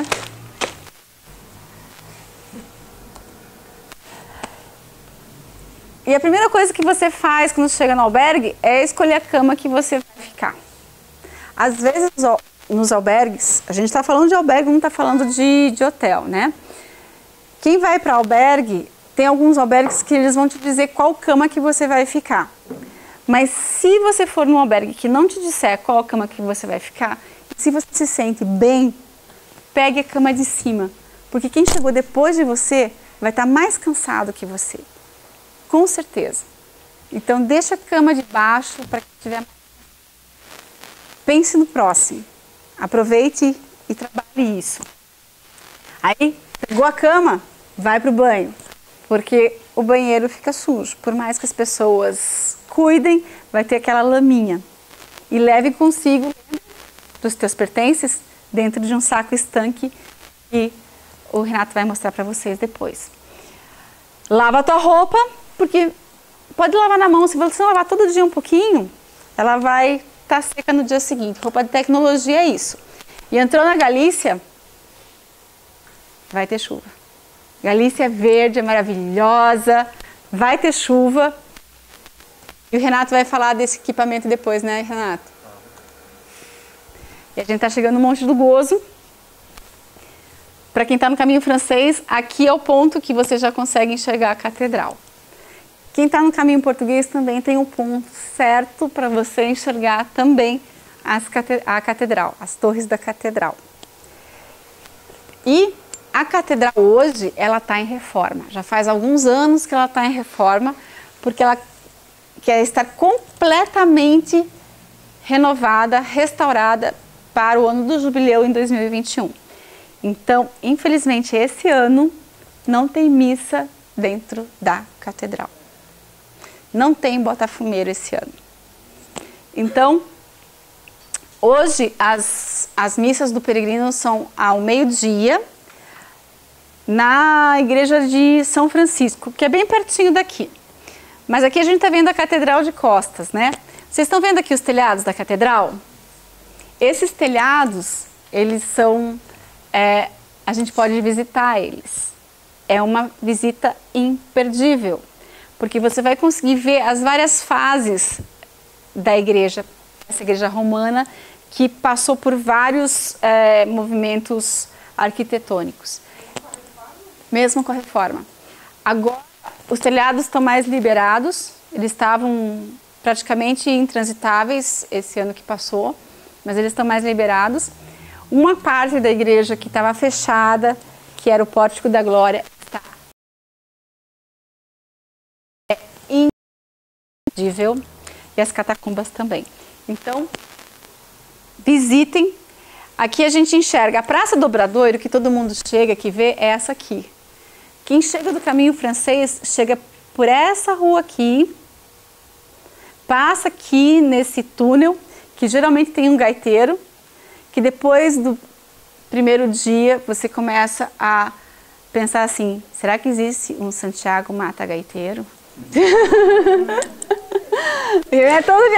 [SPEAKER 1] E a primeira coisa que você faz quando chega no albergue é escolher a cama que você vai ficar. Às vezes, nos albergues, a gente está falando de albergue, não está falando de hotel, né? Quem vai para albergue, tem alguns albergues que eles vão te dizer qual cama que você vai ficar. Mas se você for num albergue que não te disser qual cama que você vai ficar, se você se sente bem, pegue a cama de cima. Porque quem chegou depois de você vai estar mais cansado que você. Com certeza. Então, deixa a cama de baixo para quem tiver mais. Pense no próximo. Aproveite e trabalhe isso. Aí, pegou a cama, vai para o banho. Porque o banheiro fica sujo. Por mais que as pessoas cuidem, vai ter aquela laminha. E leve consigo dos teus pertences dentro de um saco estanque que o Renato vai mostrar para vocês depois. Lava a tua roupa, porque pode lavar na mão. Se você lavar todo dia um pouquinho, ela vai estar seca no dia seguinte. Roupa de tecnologia é isso. E entrou na Galícia, vai ter chuva. Galícia verde, é maravilhosa, vai ter chuva. E o Renato vai falar desse equipamento depois, né, Renato? E a gente está chegando no Monte do Gozo. Para quem está no caminho francês, aqui é o ponto que você já consegue enxergar a catedral. Quem está no caminho português também tem um ponto certo para você enxergar também a catedral, as torres da catedral. E a catedral hoje, ela está em reforma. Já faz alguns anos que ela está em reforma, porque ela quer estar completamente renovada, restaurada para o ano do jubileu em 2021. Então, infelizmente, esse ano não tem missa dentro da catedral. Não tem botafumeiro esse ano. Então, hoje as missas do peregrino são ao meio-dia na igreja de São Francisco, que é bem pertinho daqui. Mas aqui a gente está vendo a Catedral de Costas, né? Vocês estão vendo aqui os telhados da catedral? Esses telhados, eles são... a gente pode visitar eles. É uma visita imperdível, porque você vai conseguir ver as várias fases da igreja, essa igreja romana, que passou por vários movimentos arquitetônicos. Mesmo com a reforma. Agora, os telhados estão mais liberados, eles estavam praticamente intransitáveis esse ano que passou, mas eles estão mais liberados. Uma parte da igreja que estava fechada, que era o Pórtico da Glória, está imperdível, e as catacumbas também. Então, visitem. Aqui a gente enxerga a Praça do Obradoiro, que todo mundo chega, que vê, é essa aqui. Quem chega do caminho francês, chega por essa rua aqui, passa aqui nesse túnel, que geralmente tem um gaiteiro, que depois do primeiro dia você começa a pensar assim, será que existe um Santiago Mata Gaiteiro? E é todo dia...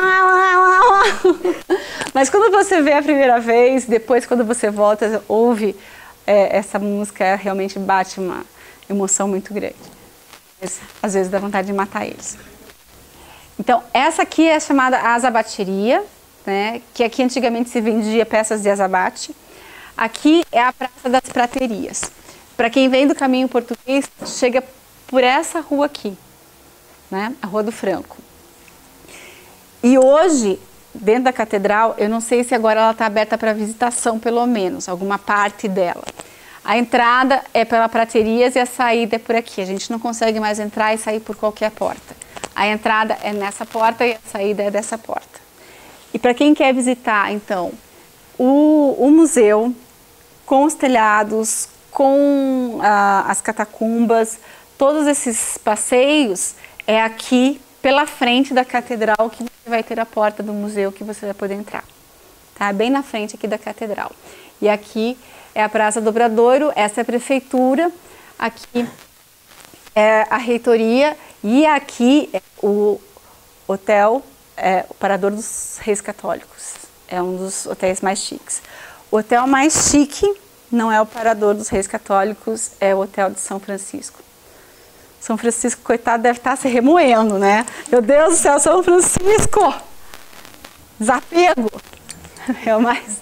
[SPEAKER 1] Mas quando você vê a primeira vez, depois quando você volta, ouve essa música, realmente bate uma emoção muito grande. Às vezes dá vontade de matar eles. Então, essa aqui é chamada azabateria, né? Que aqui antigamente se vendia peças de azabate. Aqui é a Praça das Praterias. Para quem vem do caminho português, chega por essa rua aqui, né? A Rua do Franco. E hoje, dentro da catedral, eu não sei se agora ela está aberta para visitação, pelo menos, alguma parte dela. A entrada é pela Praterias e a saída é por aqui. A gente não consegue mais entrar e sair por qualquer porta. A entrada é nessa porta e a saída é dessa porta. E para quem quer visitar, então, o museu, com os telhados, com as catacumbas, todos esses passeios, é aqui pela frente da catedral que você vai ter a porta do museu que você vai poder entrar. Tá? Bem na frente aqui da catedral. E aqui é a Praça do Obradoiro, essa é a prefeitura, aqui é a reitoria e aqui é o hotel, o Parador dos Reis Católicos. É um dos hotéis mais chiques. O hotel mais chique não é o Parador dos Reis Católicos, é o Hotel de São Francisco. São Francisco, coitado, deve estar se remoendo, né? Meu Deus do céu, São Francisco! Desapego! É o mais...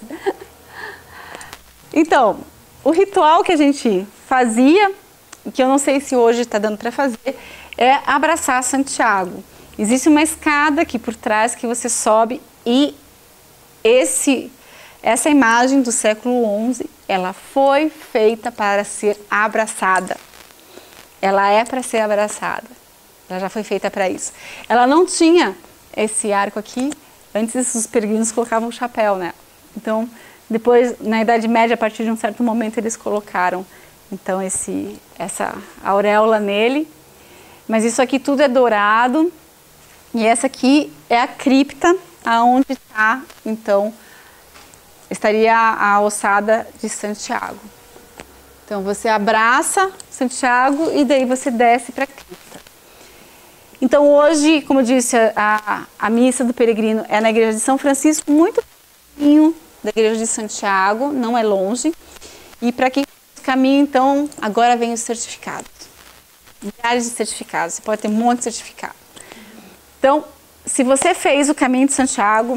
[SPEAKER 1] Então, o ritual que a gente fazia, que eu não sei se hoje está dando para fazer, é abraçar Santiago. Existe uma escada aqui por trás que você sobe e essa imagem do século XI, ela foi feita para ser abraçada. Ela é para ser abraçada. Ela já foi feita para isso. Ela não tinha esse arco aqui. Antes os peregrinos colocavam o chapéu, né? Então, depois, na Idade Média, a partir de um certo momento, eles colocaram então essa auréola nele. Mas isso aqui tudo é dourado. E essa aqui é a cripta, aonde está, então, estaria a ossada de Santiago. Então, você abraça Santiago e daí você desce para a cripta. Então, hoje, como eu disse, a missa do peregrino é na igreja de São Francisco, muito pertinho da igreja de Santiago, não é longe. E para quem faz o caminho, então, agora vem os certificados. Milhares de certificados, você pode ter um monte de certificado. Então, se você fez o caminho de Santiago,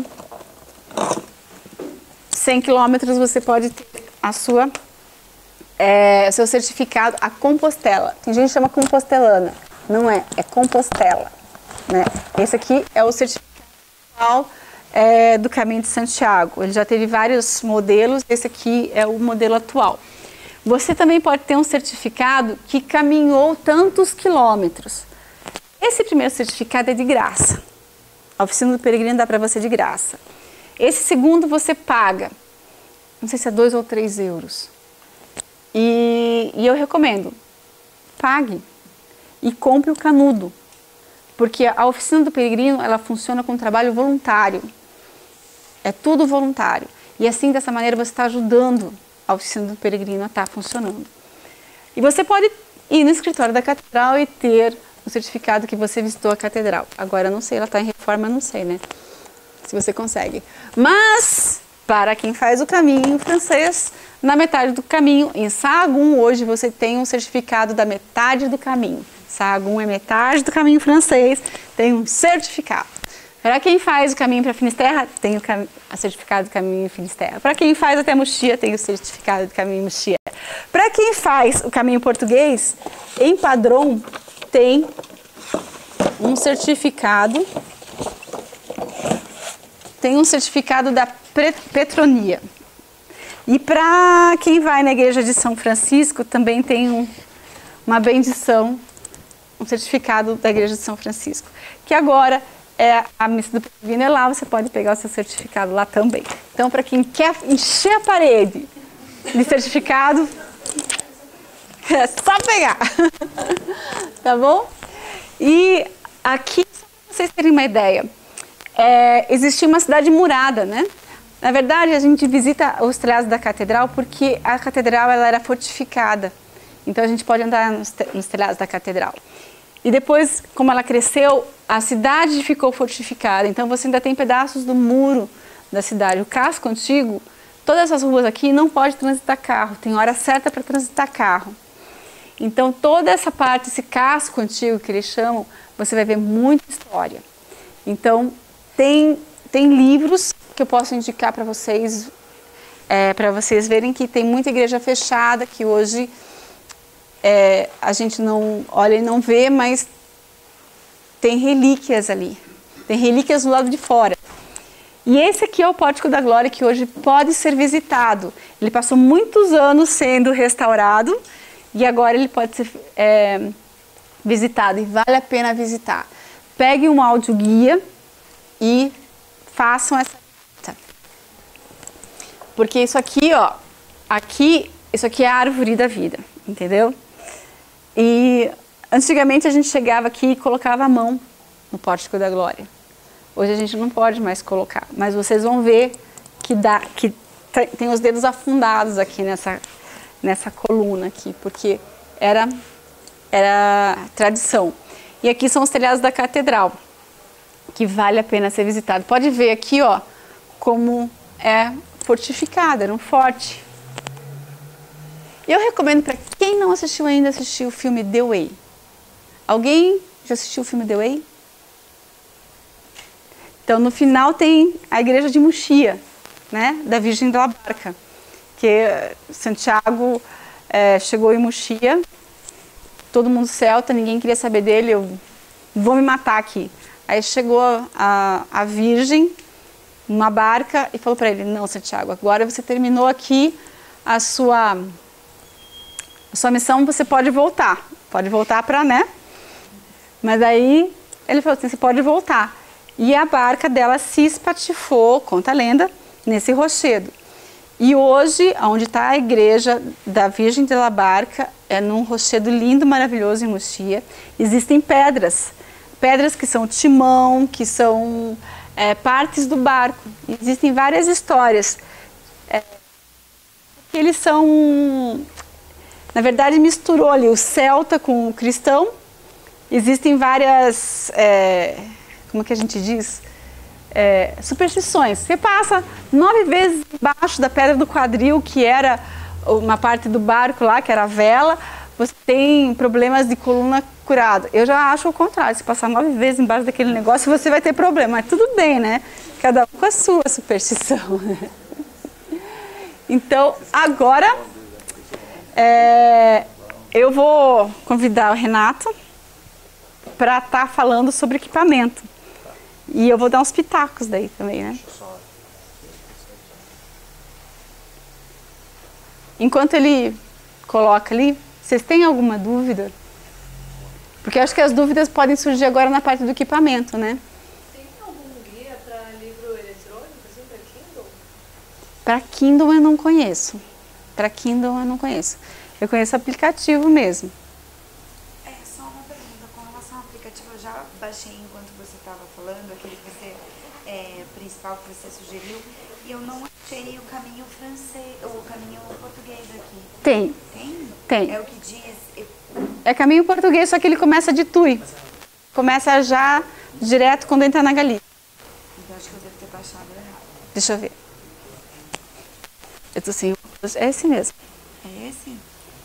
[SPEAKER 1] 100 quilômetros, você pode ter o seu certificado, a Compostela. Tem gente que chama compostelana. Não é, é Compostela. Né? Esse aqui é o certificado do Caminho de Santiago. Ele já teve vários modelos, esse aqui é o modelo atual. Você também pode ter um certificado que caminhou tantos quilômetros. Esse primeiro certificado é de graça. A oficina do peregrino dá para você de graça. Esse segundo você paga, não sei se é 2 ou 3 euros. E eu recomendo, pague e compre o canudo. Porque a oficina do peregrino, ela funciona com trabalho voluntário. É tudo voluntário. E assim, dessa maneira, você está ajudando a oficina do peregrino a estar funcionando. E você pode ir no escritório da catedral e ter o certificado que você visitou a catedral. Agora, eu não sei, ela está em reforma, não sei, né? Se você consegue. Mas, para quem faz o caminho francês, na metade do caminho, em Sahagún, hoje você tem um certificado da metade do caminho. Sahagún é metade do caminho francês, tem um certificado. Para quem faz o caminho para Finisterra, tem o certificado do caminho Finisterra. Para quem faz até Muxia, tem o certificado do caminho Muxia. Para quem faz o caminho português, em Padrón, tem um certificado. Tem um certificado da Petronia. E para quem vai na igreja de São Francisco, também tem uma bendição, um certificado da igreja de São Francisco. Que agora é a missa do peregrino, é lá, você pode pegar o seu certificado lá também. Então, para quem quer encher a parede de certificado, é só pegar. Tá bom? E aqui, só para vocês terem uma ideia, existia uma cidade murada, né? Na verdade, a gente visita os telhados da catedral porque a catedral ela era fortificada. Então, a gente pode andar nos telhados da catedral. E depois, como ela cresceu, a cidade ficou fortificada. Então, você ainda tem pedaços do muro da cidade. O casco antigo, todas essas ruas aqui não pode transitar carro. Tem hora certa para transitar carro. Então, toda essa parte, esse casco antigo que eles chamam, você vai ver muita história. Então, tem livros que eu posso indicar para vocês verem que tem muita igreja fechada, que hoje a gente não olha e não vê, mas tem relíquias ali. Tem relíquias do lado de fora. E esse aqui é o Pórtico da Glória, que hoje pode ser visitado. Ele passou muitos anos sendo restaurado e agora ele pode ser visitado e vale a pena visitar. Pegue um áudio guia e façam essa visita. Porque isso aqui, ó, isso aqui é a árvore da vida, entendeu? E antigamente a gente chegava aqui e colocava a mão no Pórtico da Glória. Hoje a gente não pode mais colocar, mas vocês vão ver que tem os dedos afundados aqui nessa coluna aqui, porque era tradição. E aqui são os telhados da catedral, que vale a pena ser visitado. Pode ver aqui, ó, como é fortificada, era um forte. Eu recomendo para quem não assistiu ainda assistir o filme The Way. Alguém já assistiu o filme The Way? Então, no final tem a igreja de Muxia, né, da Virgem da Barca, que Santiago chegou em Muxia, todo mundo celta, ninguém queria saber dele, eu vou me matar aqui. Aí chegou a Virgem numa barca e falou para ele, não, Santiago, agora você terminou aqui a sua missão, você pode voltar para, né? Mas aí ele falou assim, você pode voltar. E a barca dela se espatifou, conta a lenda, nesse rochedo. E hoje, onde está a igreja da Virgem de la Barca, é num rochedo lindo, maravilhoso em Muxia. Existem pedras que são timão, que são partes do barco. Existem várias histórias. Eles são, na verdade, misturou ali o celta com o cristão. Existem várias, como que a gente diz? Superstições. Você passa 9 vezes embaixo da pedra do quadril, que era uma parte do barco lá, que era a vela, você tem problemas de coluna curado. Eu já acho o contrário, se passar 9 vezes embaixo daquele negócio, você vai ter problema. Mas tudo bem, né? Cada um com a sua superstição. Então, agora, eu vou convidar o Renato para estar falando sobre equipamento. E eu vou dar uns pitacos daí também, né? Enquanto ele coloca ali, vocês têm alguma dúvida? Porque eu acho que as dúvidas podem surgir agora na parte do equipamento, né?
[SPEAKER 3] Tem algum guia para livro eletrônico, assim, para Kindle?
[SPEAKER 1] Para Kindle eu não conheço. Para Kindle eu não conheço. Eu conheço aplicativo mesmo.
[SPEAKER 4] Só uma pergunta com relação ao aplicativo. Eu já baixei enquanto você estava falando, aquele que você, principal que você sugeriu, e eu não achei o caminho francês, o caminho português aqui.
[SPEAKER 1] Tem.
[SPEAKER 4] Tem?
[SPEAKER 1] Tem.
[SPEAKER 4] É o que diz...
[SPEAKER 1] É caminho português, só que ele começa de Tui. Começa já direto quando entra na Galícia.
[SPEAKER 4] Então acho que eu devo ter baixado errado.
[SPEAKER 1] Deixa eu ver. Eu tô sem óculos. É esse mesmo.
[SPEAKER 4] É esse?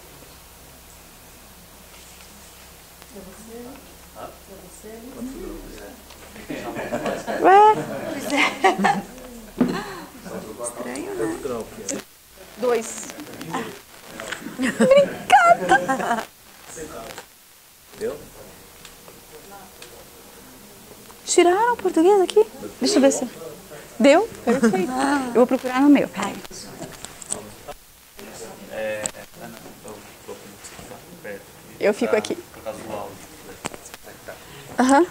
[SPEAKER 1] Ué?
[SPEAKER 4] Pois é. Estranho, né?
[SPEAKER 1] 2. Obrigada.
[SPEAKER 2] Deu?
[SPEAKER 1] Tiraram o português aqui? Deixa eu ver se... Deu? Perfeito. Eu vou procurar no meu. Peraí. Eu fico aqui.
[SPEAKER 2] Por causa do áudio.
[SPEAKER 1] Aham.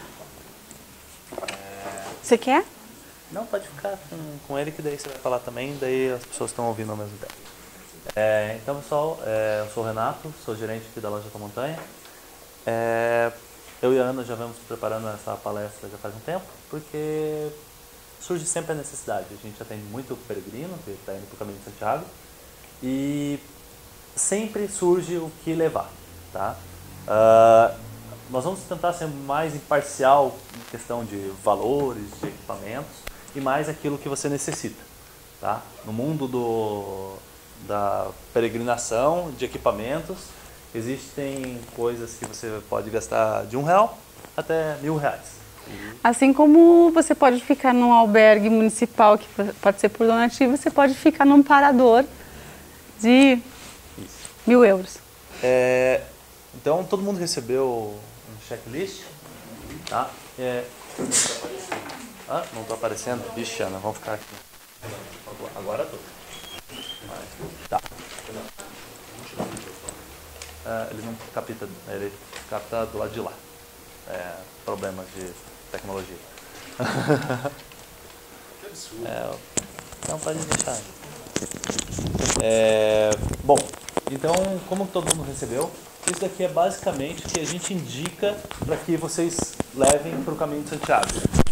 [SPEAKER 1] Você quer?
[SPEAKER 5] Não, pode ficar com ele, que daí você vai falar também, daí as pessoas estão ouvindo ao mesmo tempo. Então, pessoal, eu sou o Renato, sou gerente aqui da loja da Montanha. Eu e a Ana já vamos preparando essa palestra já faz um tempo, porque surge sempre a necessidade. A gente atende muito peregrino, que está indo para o caminho de Santiago, e sempre surge o que levar, tá? Nós vamos tentar ser mais imparcial em questão de valores, de equipamentos, e mais aquilo que você necessita, tá? No mundo da peregrinação, de equipamentos, existem coisas que você pode gastar de R$1 até R$1.000.
[SPEAKER 1] Assim como você pode ficar num albergue municipal, que pode ser por donativo, você pode ficar num parador de €1.000.
[SPEAKER 5] Então, todo mundo recebeu um checklist, tá? Ah, não tô aparecendo? Vixe, Ana, vamos ficar aqui. Agora tô. Tá. Ele não capta, ele capta do lado de lá. Problemas de tecnologia. Não, pode deixar. Bom, então, como todo mundo recebeu, isso daqui é basicamente o que a gente indica para que vocês levem para o caminho de Santiago.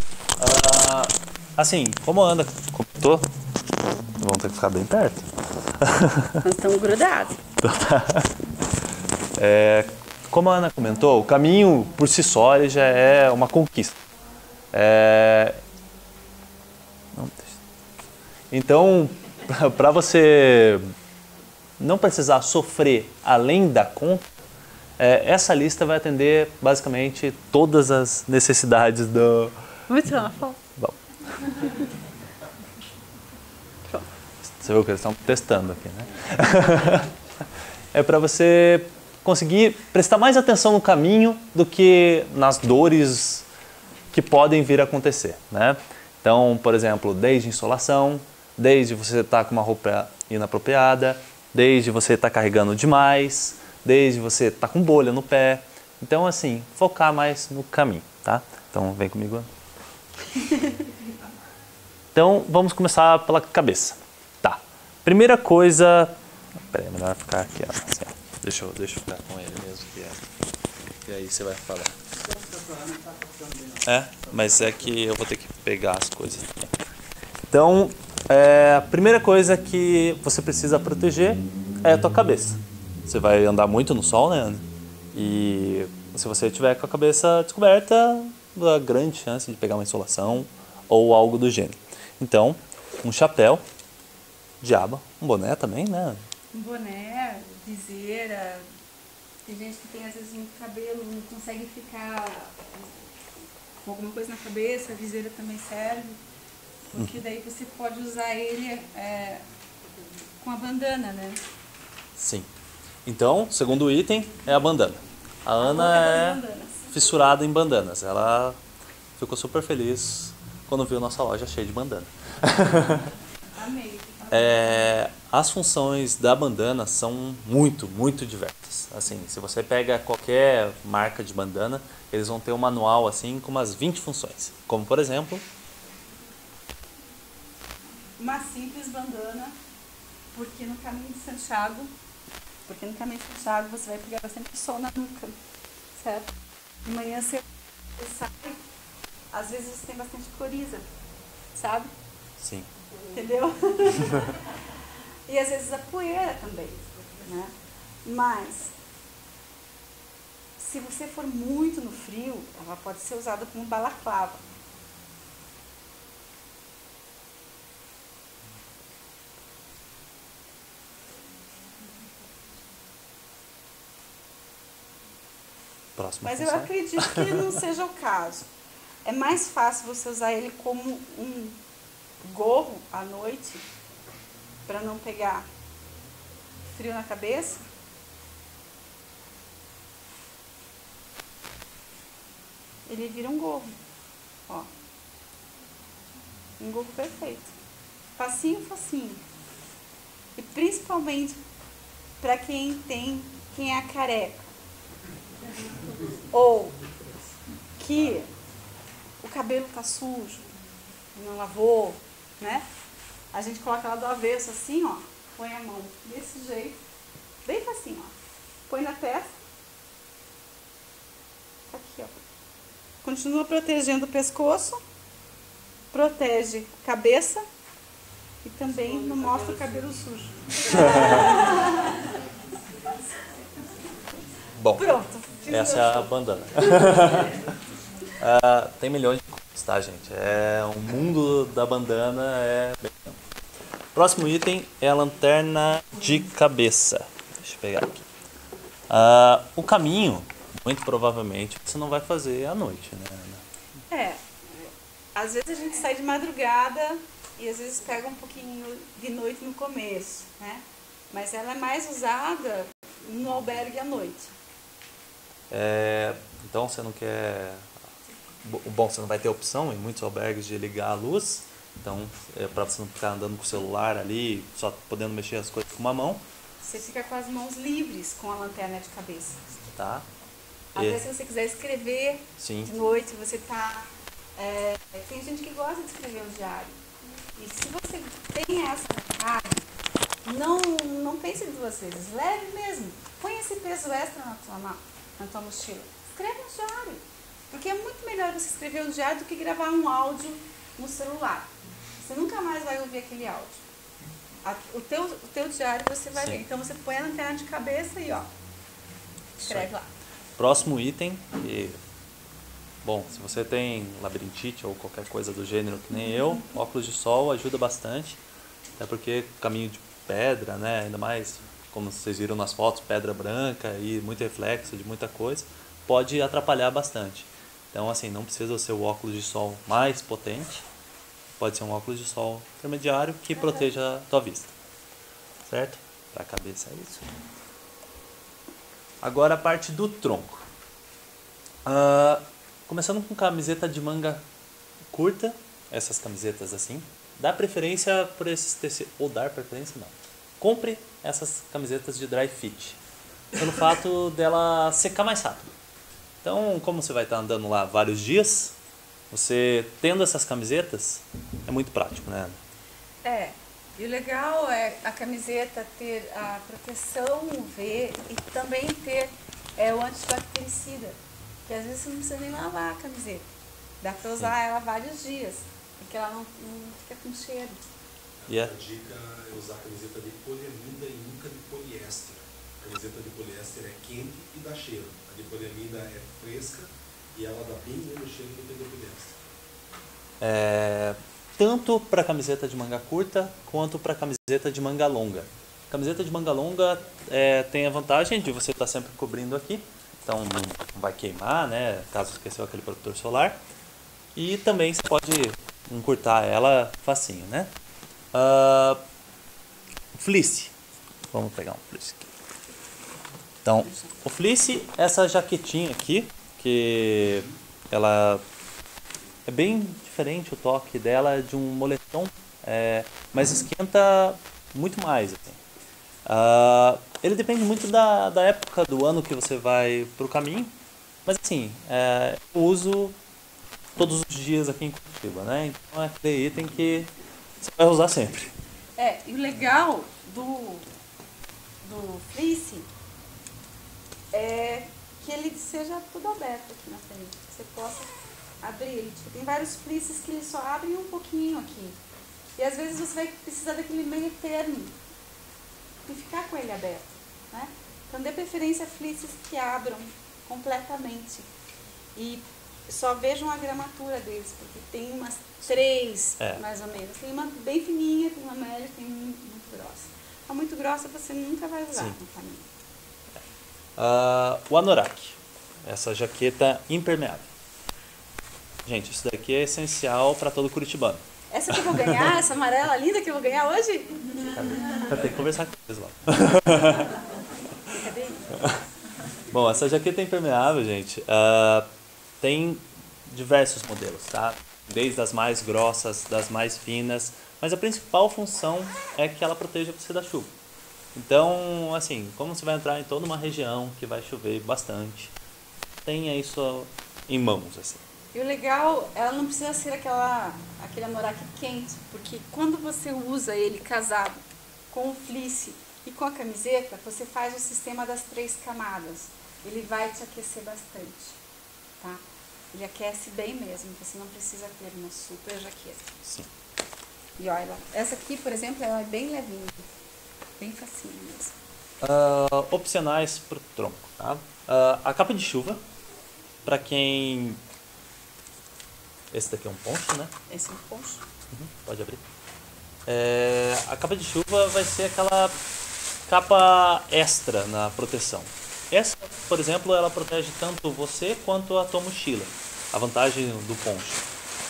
[SPEAKER 5] Assim, como a Ana comentou, vão ter que ficar bem perto.
[SPEAKER 1] Nós estamos grudados.
[SPEAKER 5] Como a Ana comentou, o caminho por si só ele já é uma conquista. Então, para você não precisar sofrer além da conta, essa lista vai atender basicamente todas as necessidades do...
[SPEAKER 1] Vamos tirar uma foto?
[SPEAKER 5] Bom. Você viu que eles estão testando aqui, né? É para você conseguir prestar mais atenção no caminho do que nas dores que podem vir a acontecer, né? Então, por exemplo, desde insolação, desde você estar com uma roupa inapropriada, desde você estar carregando demais, desde você estar com bolha no pé. Então, assim, focar mais no caminho, tá? Então, vem comigo. Então, vamos começar pela cabeça. Tá. Primeira coisa... Peraí, melhor ficar aqui, ó. Assim, ó. Deixa eu ficar com ele mesmo, que aí você vai falar. Mas é que eu vou ter que pegar as coisas. Então, a primeira coisa que você precisa proteger é a tua cabeça. Você vai andar muito no sol, né, Ana? E se você tiver com a cabeça descoberta, há grande chance de pegar uma insolação ou algo do gênero. Então, um chapéu de aba, um boné também, né?
[SPEAKER 4] Um boné, viseira. Tem gente que tem às vezes um cabelo, não consegue ficar com alguma coisa na cabeça, a viseira também serve. Porque daí você pode usar ele com a bandana, né?
[SPEAKER 5] Sim. Então, segundo item é a bandana. A Ana é fissurada em bandanas. Ela ficou super feliz quando viu nossa loja cheia de bandana.
[SPEAKER 4] Amei.
[SPEAKER 5] As funções da bandana são muito, muito diversas. Assim, se você pega qualquer marca de bandana, eles vão ter um manual assim com umas 20 funções. Como, por exemplo...
[SPEAKER 1] Uma simples bandana, porque no caminho de Santiago você vai pegar bastante sol na nuca, certo? De manhã você sai, às vezes você tem bastante coriza, sabe?
[SPEAKER 5] Sim.
[SPEAKER 1] Entendeu? E às vezes a poeira também, né? Mas, se você for muito no frio, ela pode ser usada como balaclava.
[SPEAKER 5] Próxima
[SPEAKER 1] Mas eu
[SPEAKER 5] função.
[SPEAKER 1] acredito que não seja o caso. É mais fácil você usar ele como um gorro à noite, para não pegar frio na cabeça. Ele vira um gorro, ó. Um gorro perfeito. Facinho, facinho. E principalmente para quem é careca. Ou que o cabelo tá sujo, não lavou, né? A gente coloca ela do avesso assim, ó. Põe a mão desse jeito, bem facinho, ó. Põe na testa. Aqui, ó. Continua protegendo o pescoço, protege a cabeça e também não mostra o cabelo sujo.
[SPEAKER 5] Bom,
[SPEAKER 1] Pronto.
[SPEAKER 5] essa é a bandana. Tem milhões de coisas, tá, gente? O mundo da bandana é bem... Próximo item é a lanterna de cabeça. Deixa eu pegar aqui. O caminho, muito provavelmente, você não vai fazer à noite, né?
[SPEAKER 1] Às vezes a gente sai de madrugada e às vezes pega um pouquinho de noite no começo, né? Mas ela é mais usada no albergue à noite.
[SPEAKER 5] Então você não quer bom, você não vai ter opção em muitos albergues de ligar a luz, então para você não ficar andando com o celular ali, só podendo mexer as coisas com uma mão.
[SPEAKER 1] Você fica com as mãos livres com a lanterna de cabeça.
[SPEAKER 5] Tá?
[SPEAKER 1] Até se você quiser escrever
[SPEAKER 5] Sim.
[SPEAKER 1] de noite, você tá... tem gente que gosta de escrever um diário. E se você tem essa vontade, não pense duas vezes. Leve mesmo. Põe esse peso extra na tua mochila. Escreve um diário. Porque é muito melhor você escrever um diário do que gravar um áudio no celular. Você nunca mais vai ouvir aquele áudio. O teu diário você vai
[SPEAKER 5] Sim.
[SPEAKER 1] ver. Então você põe a lanterna de cabeça e ó, escreve lá.
[SPEAKER 5] Próximo item, bom, se você tem labirintite ou qualquer coisa do gênero que nem eu, óculos de sol ajuda bastante, até porque caminho de pedra, né, ainda mais como vocês viram nas fotos, pedra branca e muito reflexo de muita coisa, pode atrapalhar bastante. Então assim, não precisa ser o óculos de sol mais potente, pode ser um óculos de sol intermediário que proteja a tua vista, certo? Para a cabeça é isso. Agora a parte do tronco. Começando com camiseta de manga curta, essas camisetas assim. Dá preferência por esses tecidos, ou dar preferência não. Compre essas camisetas de dry fit, pelo fato dela secar mais rápido. Então, como você vai estar andando lá vários dias, você tendo essas camisetas é muito prático, né?
[SPEAKER 1] E o legal é a camiseta ter a proteção UV e também ter o antibactericida, que às vezes você não precisa nem lavar a camiseta. Dá para usar ela vários dias, porque ela não fica com cheiro.
[SPEAKER 6] A dica é usar camiseta de poliamida e nunca de poliéster. A camiseta de poliéster é quente e dá cheiro. A de poliamida é fresca e ela dá bem menos cheiro do que a de poliéster.
[SPEAKER 5] Tanto para camiseta de manga curta quanto para camiseta de manga longa. Camiseta de manga longa tem a vantagem de você estar sempre cobrindo aqui, então não vai queimar, né, caso esqueceu aquele protetor solar. E também você pode encurtar ela facinho, né? Fleece. Vamos pegar um fleece aqui. Então, o fleece, essa jaquetinha aqui, que ela é bem diferente, o toque dela é de um moletom, mas esquenta muito mais. Assim. Ele depende muito da época do ano que você vai para o caminho, mas assim, eu uso todos os dias aqui em Curitiba, né? Então é aquele item que você vai usar sempre.
[SPEAKER 1] E o legal do fleece é que ele seja tudo aberto aqui na frente, que você possa abrir ele. Tipo, tem vários fleeces que eles só abrem um pouquinho aqui. E às vezes você vai precisar daquele meio termo e ficar com ele aberto, né? Então dê preferência a fleeces que abram completamente. E só vejam a gramatura deles, porque tem umas 3, mais ou menos. Tem uma bem fininha, tem uma média, tem muito grossa. A muito grossa você nunca vai usar no caminho.
[SPEAKER 5] O anorak, essa jaqueta impermeável. Gente, isso daqui é essencial para todo curitibano.
[SPEAKER 1] Essa que eu vou ganhar, essa amarela linda que eu vou ganhar hoje?
[SPEAKER 5] Eu tenho que conversar com eles lá.
[SPEAKER 1] Cadê?
[SPEAKER 5] Bom, essa jaqueta impermeável, gente, tem diversos modelos, tá? Desde as mais grossas, das mais finas, mas a principal função é que ela proteja você da chuva. Então, assim, como você vai entrar em toda uma região que vai chover bastante, tenha isso em mãos, assim.
[SPEAKER 1] E o legal, ela não precisa ser aquele anorak quente, porque quando você usa ele casado com o fleece e com a camiseta, você faz o sistema das 3 camadas. Ele vai te aquecer bastante, tá? Ele aquece bem mesmo, você não precisa ter uma super jaqueta.
[SPEAKER 5] Sim.
[SPEAKER 1] E olha, essa aqui, por exemplo, ela é bem levinha, bem facinho mesmo.
[SPEAKER 5] Opcionais para o tronco, tá? A capa de chuva, para quem... Esse daqui é um poncho, né?
[SPEAKER 1] Esse é um poncho.
[SPEAKER 5] Pode abrir. A capa de chuva vai ser aquela capa extra na proteção. Essa, por exemplo, ela protege tanto você quanto a tua mochila. A vantagem do poncho.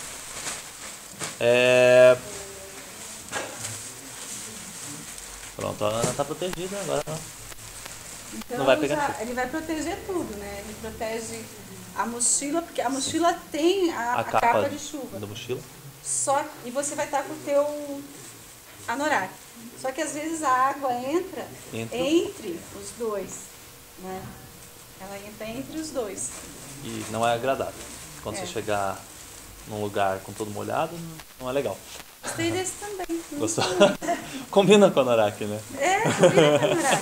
[SPEAKER 5] Pronto, a Ana está protegida, agora
[SPEAKER 1] então,
[SPEAKER 5] não vai pegar chuva.
[SPEAKER 1] Ele vai proteger tudo, né? Ele protege A mochila, porque a mochila tem a capa de chuva.
[SPEAKER 5] da mochila.
[SPEAKER 1] E você vai estar com o teu anorak. Só que às vezes a água entra entre os dois, né? Ela entra entre os dois.
[SPEAKER 5] E não é agradável. Quando você chegar num lugar com todo molhado, não é legal.
[SPEAKER 1] Gostei desse também.
[SPEAKER 5] Gostou? Combina com a anorak, né?
[SPEAKER 1] Combina com a anorak.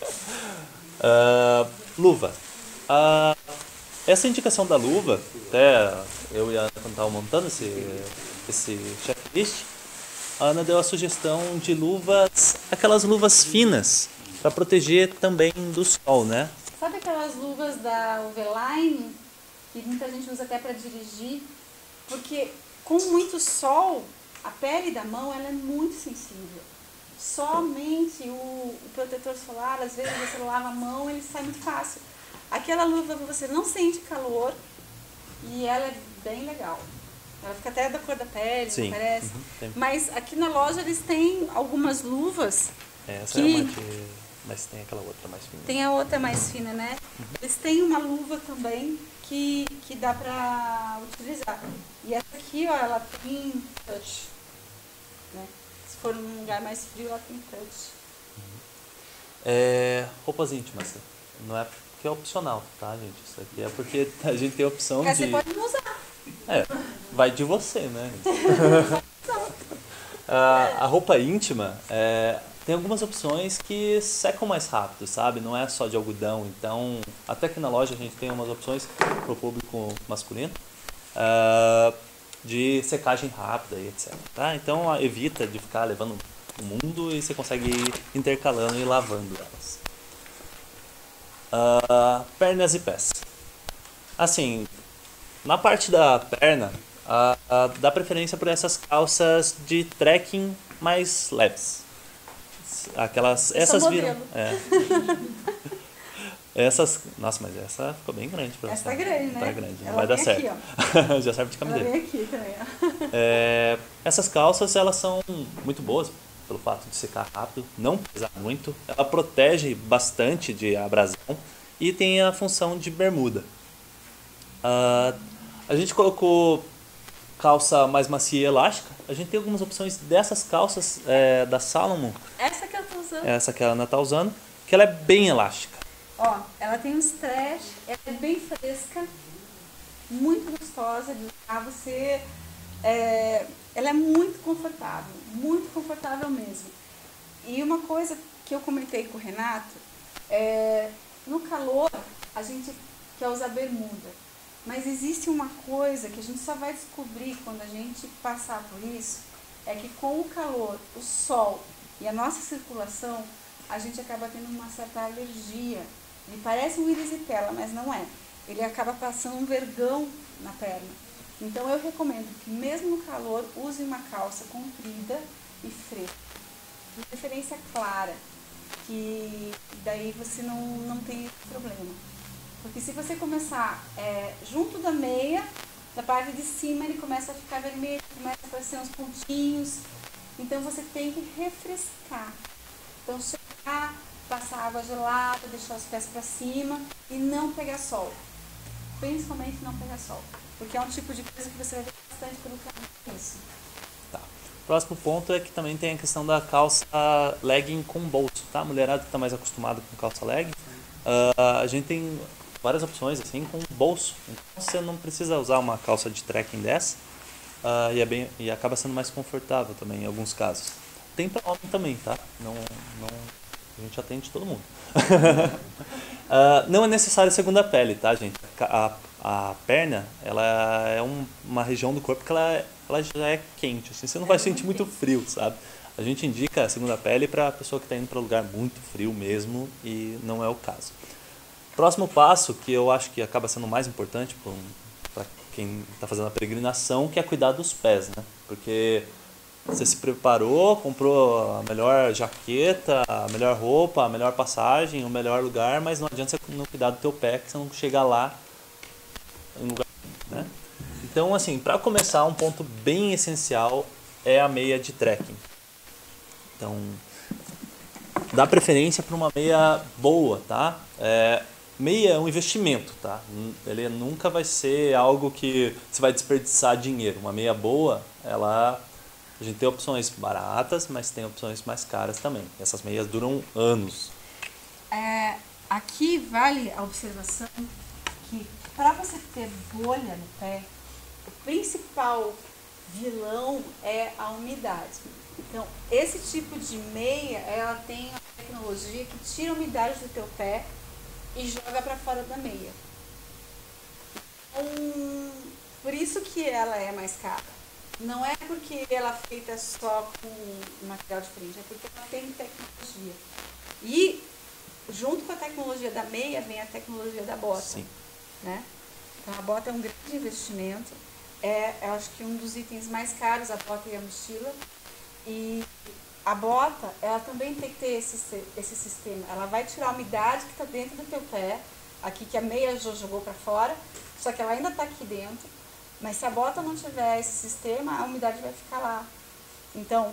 [SPEAKER 5] Luva. Essa indicação da luva, até eu e a Ana, quando estava montando esse checklist, a Ana deu a sugestão de luvas, aquelas luvas finas, para proteger também do sol, né?
[SPEAKER 1] Sabe aquelas luvas da Uveline, que muita gente usa até para dirigir? Porque com muito sol, a pele da mão ela é muito sensível. Somente o protetor solar, às vezes você lava a mão, ele sai muito fácil. Aquela luva você não sente calor e ela é bem legal. Ela fica até da cor da pele,
[SPEAKER 5] Sim.
[SPEAKER 1] parece.
[SPEAKER 5] Uhum.
[SPEAKER 1] Mas aqui na loja eles têm algumas luvas.
[SPEAKER 5] Essa é uma que... Mas tem aquela outra mais fina.
[SPEAKER 1] Tem a outra mais fina, né? Eles têm uma luva também que dá pra utilizar. E essa aqui, ó, ela tem touch. Né? Se for num lugar mais frio, ela tem touch.
[SPEAKER 5] Roupas íntimas. Não é porque é opcional, tá, gente? Isso aqui é porque a gente tem a opção
[SPEAKER 1] Mas
[SPEAKER 5] de...
[SPEAKER 1] você pode não usar.
[SPEAKER 5] Vai de você, né? A roupa íntima tem algumas opções que secam mais rápido, sabe? Não é só de algodão. Então, até que na loja a gente tem umas opções para o público masculino de secagem rápida e etc. Tá? Então, evita de ficar levando o mundo e você consegue ir intercalando e lavando elas. Pernas e pés. Assim, na parte da perna, dá preferência por essas calças de trekking mais leves. Essas viram. Essas. Nossa, mas essa ficou bem grande pra você.
[SPEAKER 1] Essa tá grande, né?
[SPEAKER 5] Tá grande, não
[SPEAKER 1] Ela
[SPEAKER 5] vai dar
[SPEAKER 1] vem
[SPEAKER 5] certo.
[SPEAKER 1] aqui,
[SPEAKER 5] Já serve de
[SPEAKER 1] Ela
[SPEAKER 5] camiseta.
[SPEAKER 1] vem aqui também, ó.
[SPEAKER 5] Essas calças, elas são muito boas pelo fato de secar rápido, não pesar muito. Ela protege bastante de abrasão e tem a função de bermuda. A gente colocou calça mais macia e elástica. A gente tem algumas opções dessas calças da Salomon.
[SPEAKER 1] Essa que eu tô usando.
[SPEAKER 5] Essa que a Ana tá usando, que ela é bem elástica.
[SPEAKER 1] Ó, ela tem um stretch, ela é bem fresca, muito gostosa de usar. Ela é muito confortável mesmo. E uma coisa que eu comentei com o Renato, no calor a gente quer usar bermuda. Mas existe uma coisa que a gente só vai descobrir quando a gente passar por isso, é que com o calor, o sol e a nossa circulação, a gente acaba tendo uma certa alergia. Ele parece um erisipela, mas não é. Ele acaba passando um vergão na perna. Então eu recomendo que mesmo no calor, use uma calça comprida e fresca. De preferência clara, que daí você não tem esse problema. Porque se você começar junto da meia, da parte de cima ele começa a ficar vermelho, começa a aparecer uns pontinhos. Então você tem que refrescar. Então chegar, passar água gelada, deixar os pés para cima e não pegar sol. Principalmente não pegar sol. Porque é um tipo de coisa que você vai ver bastante pelo caminho. Isso.
[SPEAKER 5] Tá. Próximo ponto é que também tem a questão da calça legging com bolso, tá? A mulherada que está mais acostumada com calça legging, a gente tem várias opções assim com bolso. Então você não precisa usar uma calça de trekking dessa e acaba sendo mais confortável também em alguns casos. Tem para homem também, tá? A gente atende todo mundo. Não é necessário segunda pele, tá, gente? A perna, ela é uma região do corpo que ela já é quente, assim, você não vai sentir muito frio, sabe? A gente indica a segunda pele para a pessoa que está indo para um lugar muito frio mesmo e não é o caso. Próximo passo, que eu acho que acaba sendo mais importante para quem está fazendo a peregrinação, que é cuidar dos pés, né? Porque você se preparou, comprou a melhor jaqueta, a melhor roupa, a melhor passagem, o melhor lugar, mas não adianta você não cuidar do teu pé, que você não chega lá em lugar, né? Então, assim, para começar, um ponto bem essencial é a meia de trekking. Então, dá preferência para uma meia boa, tá? Meia é um investimento, tá? Ele nunca vai ser algo que você vai desperdiçar dinheiro. Uma meia boa, a gente tem opções baratas, mas tem opções mais caras também. Essas meias duram anos.
[SPEAKER 1] Aqui vale a observação que para você ter bolha no pé, o principal vilão é a umidade. Então, esse tipo de meia, ela tem a tecnologia que tira a umidade do teu pé e joga para fora da meia. Então, por isso que ela é mais cara. Não é porque ela é feita só com material diferente, é porque ela tem tecnologia. E junto com a tecnologia da meia vem a tecnologia da bota.
[SPEAKER 5] Sim.
[SPEAKER 1] Né? Então a bota é um grande investimento. Eu acho que um dos itens mais caros, a bota e a mochila. E a bota, ela também tem que ter esse sistema. Ela vai tirar a umidade que está dentro do teu pé, aqui que a meia jogou para fora, só que ela ainda está aqui dentro. Mas se a bota não tiver esse sistema, a umidade vai ficar lá. Então,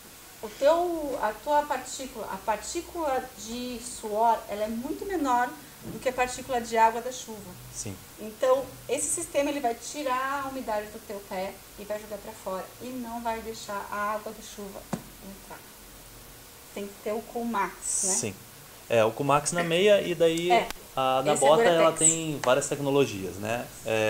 [SPEAKER 1] a partícula de suor, ela é muito menor do que a partícula de água da chuva.
[SPEAKER 5] Sim.
[SPEAKER 1] Então, esse sistema ele vai tirar a umidade do teu pé e vai jogar para fora. E não vai deixar a água da chuva entrar. Tem que ter o Coolmax, né?
[SPEAKER 5] Sim. O Coolmax na meia e daí na
[SPEAKER 1] Esse
[SPEAKER 5] bota
[SPEAKER 1] é
[SPEAKER 5] ela tem várias tecnologias, né?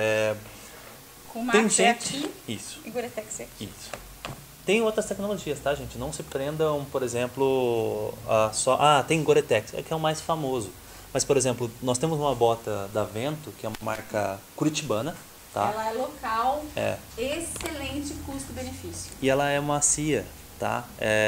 [SPEAKER 1] Coolmax
[SPEAKER 5] Tem gente...
[SPEAKER 1] aqui
[SPEAKER 5] Isso.
[SPEAKER 1] e Gore-Tex é aqui.
[SPEAKER 5] Isso. Tem outras tecnologias, tá, gente? Não se prendam, por exemplo, tem Gore-Tex, que é o mais famoso. Mas, por exemplo, nós temos uma bota da Vento, que é uma marca curitibana, tá?
[SPEAKER 1] Ela é local, excelente custo-benefício.
[SPEAKER 5] E ela é macia, tá?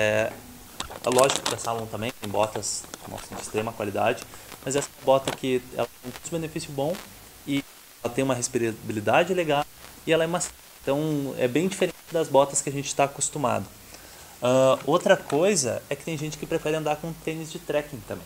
[SPEAKER 5] Lógico que a Salomon também tem botas de extrema qualidade, mas essa bota aqui ela tem um custo-benefício bom e ela tem uma respirabilidade legal e ela é macia. Então, é bem diferente das botas que a gente está acostumado. Outra coisa é que tem gente que prefere andar com tênis de trekking também.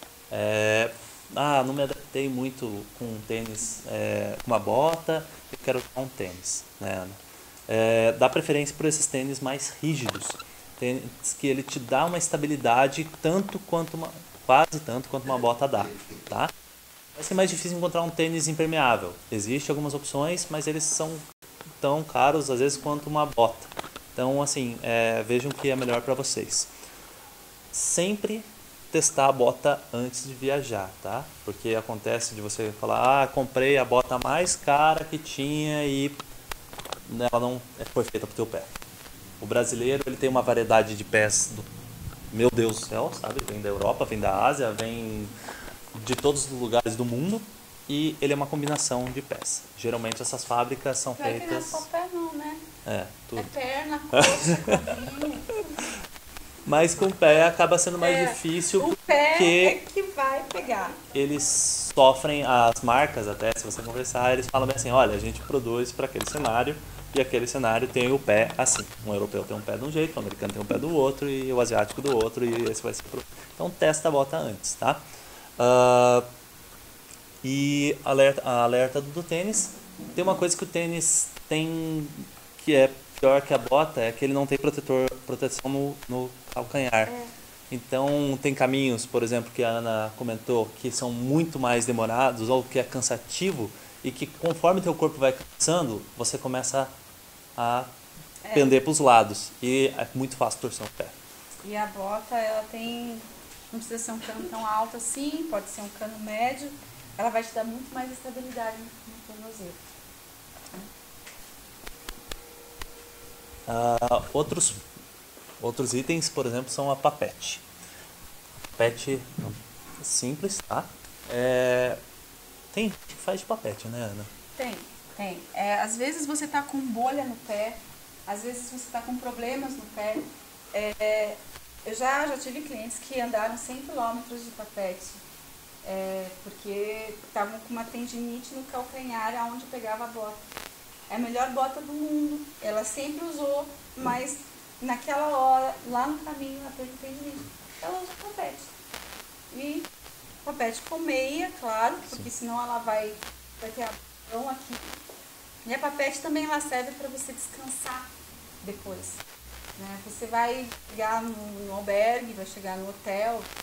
[SPEAKER 5] Não me adaptei muito com tênis, uma bota, eu quero usar um tênis, né, Ana? Dá preferência por esses tênis mais rígidos, tênis que ele te dá uma estabilidade quase tanto quanto uma bota dá, tá? Vai ser mais difícil encontrar um tênis impermeável. Existem algumas opções, mas eles são tão caros às vezes quanto uma bota. Então, assim, vejam o que é melhor para vocês. Sempre testar a bota antes de viajar, tá? Porque acontece de você falar, comprei a bota mais cara que tinha e ela não foi feita pro teu pé. O brasileiro, ele tem uma variedade de pés, meu Deus do céu, sabe? Vem da Europa, vem da Ásia, vem de todos os lugares do mundo e ele é uma combinação de pés. Geralmente essas fábricas são
[SPEAKER 1] Vai que não é
[SPEAKER 5] feitas...
[SPEAKER 1] só pé não, né?
[SPEAKER 5] tudo.
[SPEAKER 1] É perna, coxa, quadril.
[SPEAKER 5] Mas com o pé acaba sendo mais difícil
[SPEAKER 1] O pé
[SPEAKER 5] porque
[SPEAKER 1] é que vai pegar.
[SPEAKER 5] eles sofrem, as marcas até, se você conversar, eles falam bem assim, olha, a gente produz para aquele cenário e aquele cenário tem o pé assim. Um europeu tem um pé de um jeito, o americano tem um pé do outro e o asiático do outro e esse vai ser Então testa a bota antes, tá? E alerta do tênis. Tem uma coisa que o tênis tem que é pior que a bota, é que ele não tem proteção no calcanhar. Então tem caminhos, por exemplo, que a Ana comentou, que são muito mais demorados ou que é cansativo e que conforme teu corpo vai cansando, você começa a pender para os lados e é muito fácil torcer o pé.
[SPEAKER 1] E a bota, ela tem, não precisa ser um cano tão alto assim, pode ser um cano médio, ela vai te dar muito mais estabilidade no tornozelo.
[SPEAKER 5] Outros itens, por exemplo, são a papete. Papete simples, tá? Tem gente que faz de papete, né, Ana?
[SPEAKER 1] Tem. Às vezes você tá com bolha no pé, às vezes você tá com problemas no pé. Eu já tive clientes que andaram 100 km de papete, porque estavam com uma tendinite no calcanhar aonde pegava a bota. É a melhor bota do mundo, ela sempre usou, mas naquela hora, lá no caminho, ela teve tendinite. Ela usa papete. E papete com meia, claro, porque senão ela vai ter a mão aqui. E a papete também ela serve para você descansar depois. Né? Você vai chegar no albergue, vai chegar no hotel,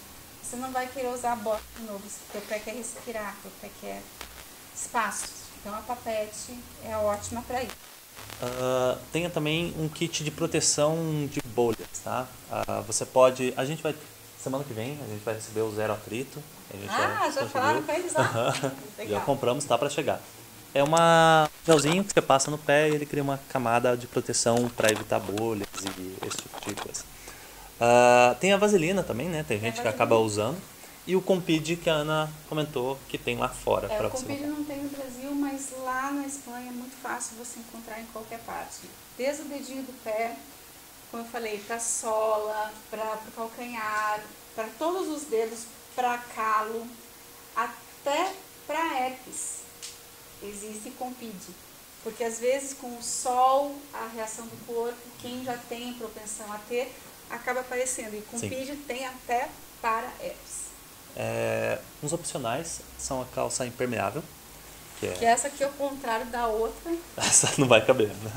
[SPEAKER 1] você não vai querer usar a bota de novo. Teu pé quer respirar, teu pé quer espaço. Então a papete é ótima para isso.
[SPEAKER 5] Tenha também um kit de proteção de bolhas, tá? Você pode... semana que vem, a gente vai receber o Zero Atrito.
[SPEAKER 1] Já falaram com eles lá?
[SPEAKER 5] Já compramos, tá para chegar. É um gelzinho que você passa no pé e ele cria uma camada de proteção para evitar bolhas e esse tipo de coisa. Tem a vaselina também, né? Tem gente que acaba usando. E o Compide, que a Ana comentou, que tem lá fora.
[SPEAKER 1] O Compide não tem no Brasil, mas lá na Espanha é muito fácil você encontrar em qualquer parte. Desde o dedinho do pé, como eu falei, para a sola, para o calcanhar, para todos os dedos, para calo, até para herpes. Existe Compide. Porque às vezes com o sol, a reação do corpo, quem já tem propensão a ter, acaba aparecendo. E Compide tem até para herpes.
[SPEAKER 5] Uns opcionais são a calça impermeável.
[SPEAKER 1] Que essa aqui é o contrário da outra.
[SPEAKER 5] Essa não vai caber, né?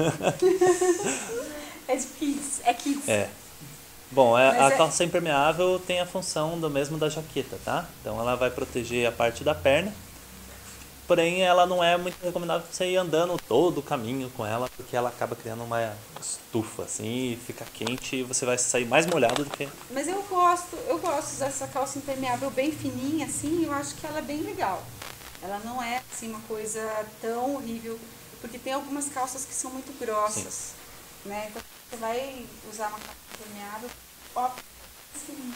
[SPEAKER 1] É de kids. É kids.
[SPEAKER 5] Bom, a calça impermeável tem a função do mesmo da jaqueta, tá? Então ela vai proteger a parte da perna. Porém, ela não é muito recomendável você ir andando todo o caminho com ela, porque ela acaba criando uma estufa, assim, e fica quente e você vai sair mais molhado do que...
[SPEAKER 1] Mas eu gosto de usar essa calça impermeável bem fininha, assim, eu acho que ela é bem legal. Ela não é, assim, uma coisa tão horrível, porque tem algumas calças que são muito grossas, né? Então, você vai usar uma calça impermeável, ó, fininha.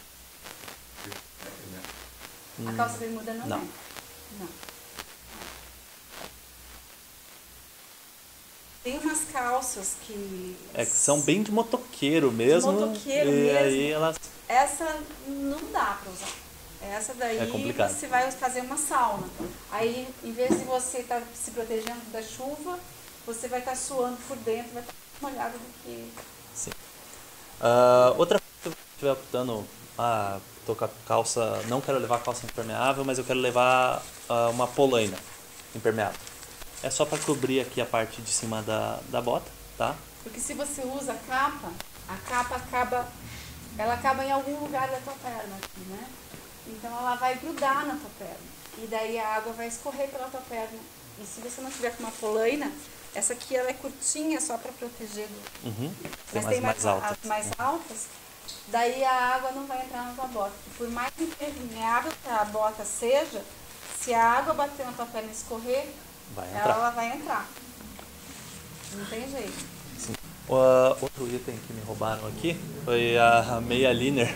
[SPEAKER 1] A calça bermuda não é. Não. Tem umas calças que
[SPEAKER 5] são bem de motoqueiro mesmo. Aí elas...
[SPEAKER 1] Essa não dá pra usar. Essa daí você vai fazer uma sauna. Aí, em vez de você estar se protegendo da chuva, você vai estar suando por dentro, vai estar molhado do que...
[SPEAKER 5] Sim. Outra coisa, se você estiver optando, tô com a calça, não quero levar calça impermeável, mas eu quero levar uma polaina impermeável. É só para cobrir aqui a parte de cima da bota, tá?
[SPEAKER 1] Porque se você usa a capa acaba em algum lugar da tua perna aqui, né? Então ela vai grudar na tua perna. E daí a água vai escorrer pela tua perna. E se você não tiver com uma polaina, essa aqui ela é curtinha só para proteger.
[SPEAKER 5] Tem
[SPEAKER 1] Mas tem
[SPEAKER 5] mais altas.
[SPEAKER 1] as mais altas, daí a água não vai entrar na tua bota. E por mais impermeável que a bota seja, se a água bater na tua perna e escorrer, ela vai entrar. Não tem jeito.
[SPEAKER 5] Sim. Outro item que me roubaram aqui foi a meia liner.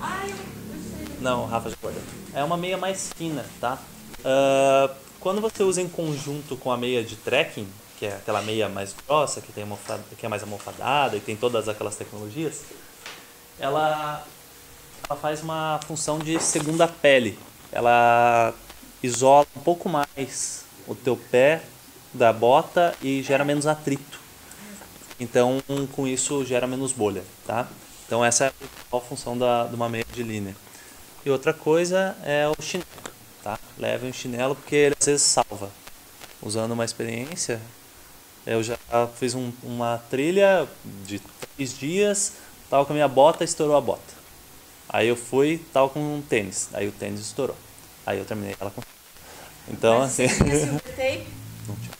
[SPEAKER 5] Não, Rafa de Corda. É uma meia mais fina, tá? Quando você usa em conjunto com a meia de trekking, que é aquela meia mais grossa, que é mais almofadada e tem todas aquelas tecnologias, ela faz uma função de segunda pele. Ela isola um pouco mais o teu pé da bota e gera menos atrito. Então, com isso, gera menos bolha, tá? Então, essa é a principal função de uma meia de liner. E outra coisa é o chinelo, tá? Leve um chinelo porque ele às vezes salva. Usando uma experiência, eu já fiz uma trilha de 3 dias, tava com a minha bota, estourou a bota. Aí eu fui, tava com um tênis, aí o tênis estourou. Aí eu terminei ela com... Então,
[SPEAKER 1] mas
[SPEAKER 5] assim...
[SPEAKER 1] Você tinha silver tape?
[SPEAKER 5] Não tinha.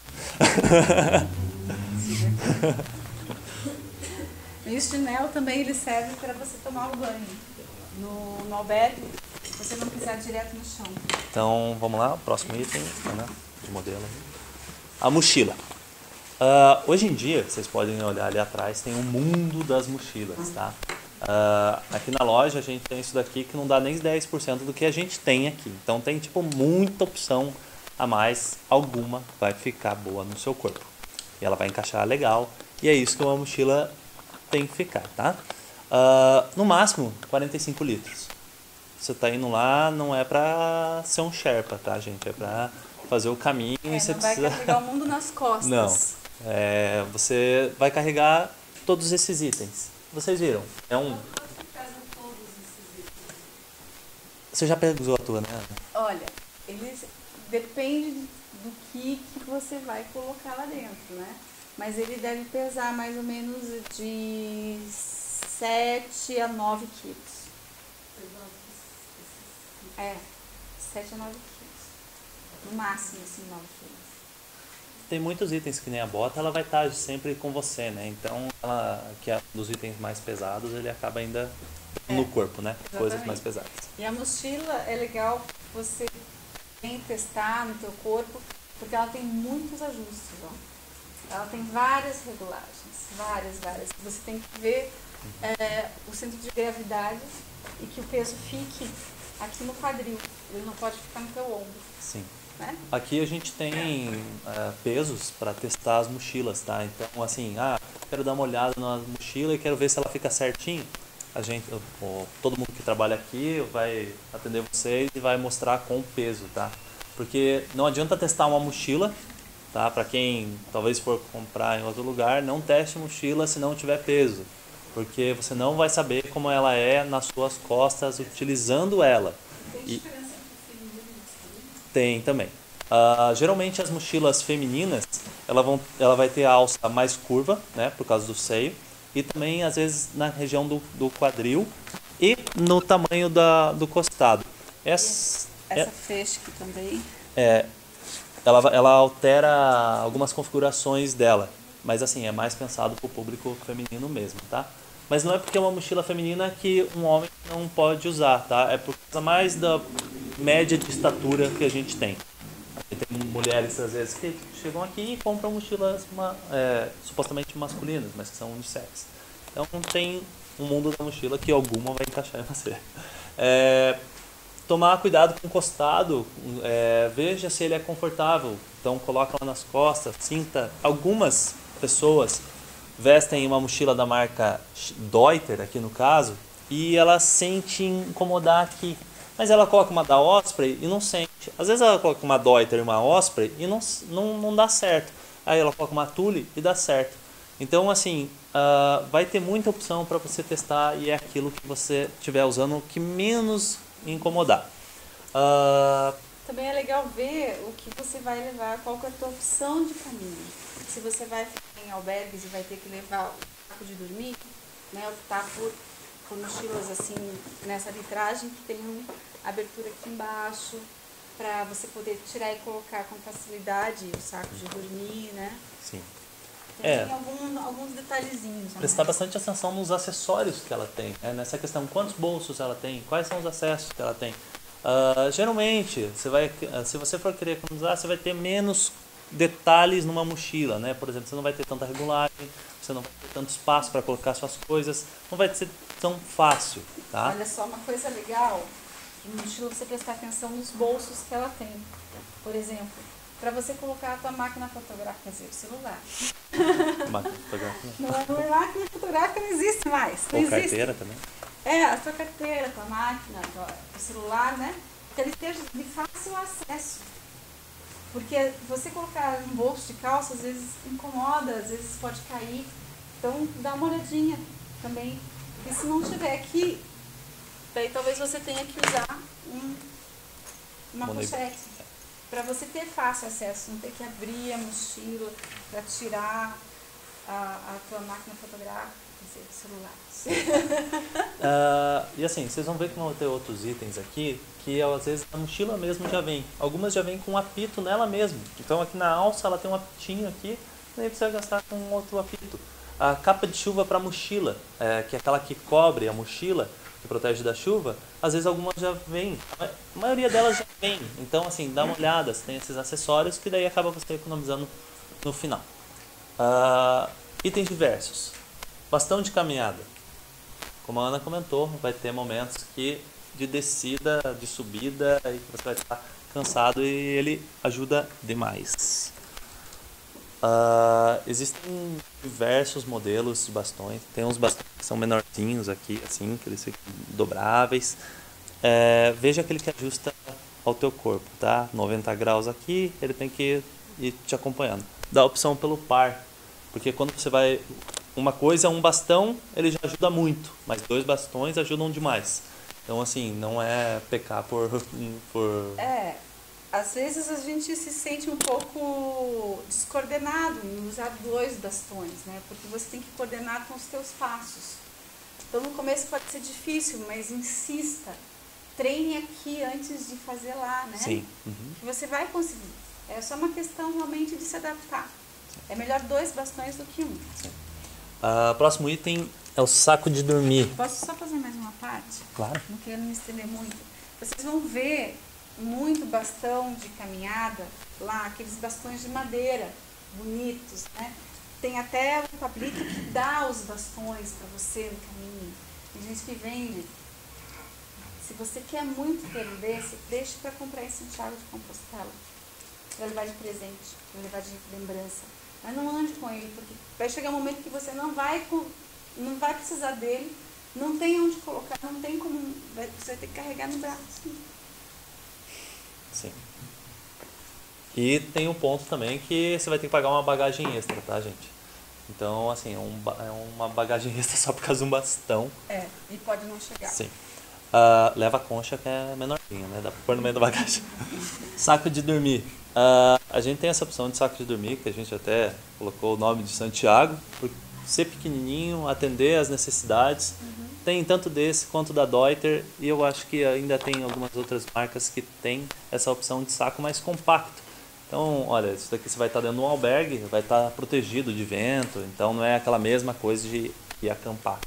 [SPEAKER 1] E o chinelo também ele serve para você tomar o banho. No albergue, você não pisar direto no chão.
[SPEAKER 5] Então, vamos lá, próximo item, né, de modelo. A mochila. Hoje em dia, vocês podem olhar ali atrás, tem um mundo das mochilas, tá? Aqui na loja a gente tem isso daqui que não dá nem 10% do que a gente tem aqui. Então tem tipo muita opção a mais, alguma vai ficar boa no seu corpo. E ela vai encaixar legal. E é isso que uma mochila tem que ficar, tá? No máximo 45 litros. Você tá indo lá, não é pra ser um Sherpa, tá, gente? É pra fazer o caminho e você
[SPEAKER 1] não vai carregar o mundo nas costas.
[SPEAKER 5] Não. Você vai carregar todos esses itens. Vocês viram? Você já pegou a tua, né?
[SPEAKER 1] Olha, depende do que você vai colocar lá dentro, né? Mas ele deve pesar mais ou menos de 7 a 9 quilos. 7 a 9 quilos. No máximo, assim, 9 quilos.
[SPEAKER 5] Tem muitos itens que nem a bota, ela vai estar sempre com você, né? Então, que é um dos itens mais pesados, ele acaba ainda no corpo, né?
[SPEAKER 1] Exatamente.
[SPEAKER 5] Coisas mais pesadas.
[SPEAKER 1] E a mochila é legal você testar no teu corpo, porque ela tem muitos ajustes, ó. Ela tem várias regulagens, várias. Você tem que ver o centro de gravidade e que o peso fique aqui no quadril. Ele não pode ficar no teu ombro.
[SPEAKER 5] Sim.
[SPEAKER 1] Né?
[SPEAKER 5] Aqui a gente tem pesos para testar as mochilas, tá? Então, assim, quero dar uma olhada na mochila e quero ver se ela fica certinho. Todo mundo que trabalha aqui vai atender vocês e vai mostrar com o peso, tá? Porque não adianta testar uma mochila, tá? Para quem talvez for comprar em outro lugar, não teste mochila se não tiver peso, porque você não vai saber como ela é nas suas costas utilizando ela.
[SPEAKER 3] Tem diferença entre feminino e masculino?
[SPEAKER 5] Tem também. Geralmente as mochilas femininas, ela vai ter a alça mais curva, né, por causa do seio, e também às vezes na região do quadril e no tamanho do costado.
[SPEAKER 1] Essa feixe aqui também.
[SPEAKER 5] Ela altera algumas configurações dela, mas assim, é mais pensado para o público feminino mesmo, tá? Mas não é porque é uma mochila feminina que um homem não pode usar, tá? É por causa mais da média de estatura que a gente tem. Tem mulheres, às vezes, que chegam aqui e compram mochilas supostamente masculinas, mas que são unissex. Então tem um mundo da mochila que alguma vai encaixar em você. Tomar cuidado com o costado, veja se ele é confortável. Então coloca lá nas costas, sinta. Algumas pessoas vestem uma mochila da marca Deuter, aqui no caso, e ela sente incomodar aqui. Mas ela coloca uma da Osprey e não sente. Às vezes ela coloca uma Deuter e uma Osprey e não dá certo. Aí ela coloca uma Thule e dá certo. Então, assim, vai ter muita opção para você testar e é aquilo que você estiver usando que menos incomodar.
[SPEAKER 1] Também é legal ver o que você vai levar, qual que é a tua opção de caminho. Se você vai ficar em albergues e vai ter que levar o saco de dormir, né, optar por mochilas assim, nessa litragem que tem uma abertura aqui embaixo, para você poder tirar e colocar com facilidade o saco de dormir, né?
[SPEAKER 5] Sim.
[SPEAKER 1] Tem alguns detalhezinhos.
[SPEAKER 5] Prestar bastante atenção nos acessórios que ela tem, né? Nessa questão, quantos bolsos ela tem, quais são os acessos que ela tem. Geralmente, se você for querer economizar, você vai ter menos detalhes numa mochila, né? Por exemplo, você não vai ter tanta regulagem, você não vai ter tanto espaço para colocar suas coisas, não vai ser tão fácil, tá?
[SPEAKER 1] Olha só, uma coisa legal, na mochila você prestar atenção nos bolsos que ela tem. Por exemplo, para você colocar a tua máquina fotográfica, quer dizer, o celular.
[SPEAKER 5] Máquina fotográfica.
[SPEAKER 1] Não é máquina fotográfica, não existe mais. Não
[SPEAKER 5] Ou
[SPEAKER 1] existe.
[SPEAKER 5] carteira também.
[SPEAKER 1] A tua carteira, a tua máquina, o celular, né? Que ele esteja de fácil acesso. Porque você colocar um bolso de calça, às vezes incomoda, às vezes pode cair. Então, dá uma olhadinha também. E se não tiver aqui, daí talvez você tenha que usar uma pochete. Para você ter fácil acesso, não ter que abrir a mochila para tirar a tua máquina fotográfica, quer dizer, celular.
[SPEAKER 5] E assim, vocês vão ver que vão ter outros itens aqui que às vezes a mochila mesmo já vem. Algumas já vem com um apito nela mesmo. Então aqui na alça ela tem um apitinho aqui, nem precisa gastar com outro apito. A capa de chuva para mochila, que é aquela que cobre a mochila, que protege da chuva, às vezes algumas já vêm. A maioria delas já vem. Então assim, dá uma olhada, você tem esses acessórios que daí acaba você economizando no final. Itens diversos. Bastão de caminhada. Como a Ana comentou, vai ter momentos de descida, de subida, e você vai estar cansado e ele ajuda demais. Existem diversos modelos de bastões. Tem uns bastões que são menorzinhos aqui, assim, que eles ficam dobráveis. Veja aquele que ajusta ao teu corpo, tá? 90 graus aqui, ele tem que ir te acompanhando. Dá a opção pelo par, porque quando você vai... Uma coisa, um bastão, ele já ajuda muito, mas 2 bastões ajudam demais. Então, assim, não é pecar por...
[SPEAKER 1] Às vezes a gente se sente um pouco descoordenado em usar 2 bastões, né? Porque você tem que coordenar com os teus passos. Então, no começo pode ser difícil, mas insista treine aqui antes de fazer lá, né?
[SPEAKER 5] Sim. Uhum.
[SPEAKER 1] Que você vai conseguir. É só uma questão realmente de se adaptar. É melhor 2 bastões do que 1.
[SPEAKER 5] Próximo item é o saco de dormir.
[SPEAKER 1] Posso só fazer mais uma parte?
[SPEAKER 5] Claro.
[SPEAKER 1] Não quero me estender muito. Vocês vão ver muito bastão de caminhada lá, aqueles bastões de madeira, bonitos, né? Tem até o Pablito que dá os bastões para você no caminho. Tem gente que vende. Se você quer muito ter um desse, deixe para comprar em Santiago de Compostela. Para levar de presente, para levar de lembrança. Mas não ande com ele, porque vai chegar um momento que você não vai precisar dele, não tem onde colocar, não tem como, você vai ter que carregar no braço.
[SPEAKER 5] Sim. E tem um ponto também que você vai ter que pagar uma bagagem extra, tá, gente? Então, assim, é uma bagagem extra só por causa de um bastão.
[SPEAKER 1] E pode não chegar.
[SPEAKER 5] Sim. Leva a concha que é menorzinha, né? Dá pra pôr no meio da bagagem. Saco de dormir. A gente tem essa opção de saco de dormir, que a gente até colocou o nome de Santiago, por ser pequenininho, atender às necessidades. Tem tanto desse quanto da Deuter, e eu acho que ainda tem algumas outras marcas que tem essa opção de saco mais compacto. Então, olha, isso daqui você vai estar dentro de um albergue, vai estar protegido de vento, então não é aquela mesma coisa de ir acampar.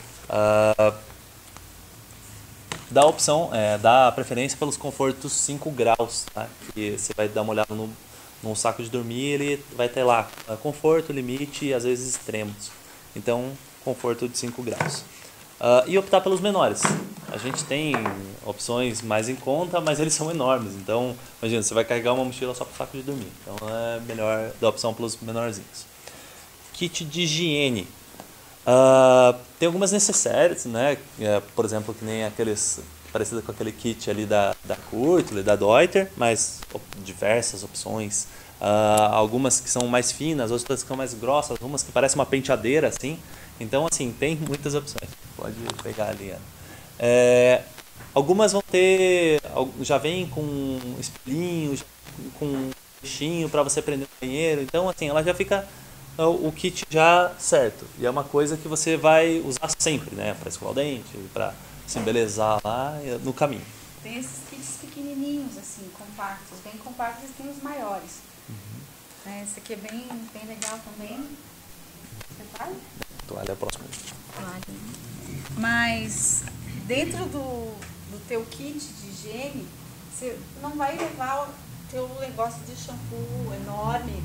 [SPEAKER 5] Dá opção, dá preferência pelos confortos 5 graus, tá? Que você vai dar uma olhada num saco de dormir, ele vai ter lá conforto, limite e às vezes extremos. Então, conforto de 5 graus. E optar pelos menores. A gente tem opções mais em conta, mas eles são enormes. Então, imagina, você vai carregar uma mochila só para o saco de dormir. Então, é melhor dar opção pelos menorzinhos. Kit de higiene. Tem algumas necessárias, né? Por exemplo, que nem aqueles parecido com aquele kit ali da Kurtler, da Deuter, mas diversas opções. Algumas que são mais finas, outras que são mais grossas, umas que parecem uma penteadeira, assim. Então, assim, tem muitas opções. Pode pegar ali, Ana. Algumas vão ter, já vem com espelhinho, com peixinho para você prender no banheiro. Então, assim, ela já fica o kit já certo. E é uma coisa que você vai usar sempre, né? Para escovar o dente, para se embelezar lá no caminho.
[SPEAKER 1] Tem esses kits pequenininhos, assim, compactos, bem compactos, e tem os maiores. Esse aqui é bem legal também. Você vai?
[SPEAKER 5] Toalha é o próximo.
[SPEAKER 1] Mas dentro do teu kit de higiene, você não vai levar o teu negócio de shampoo enorme.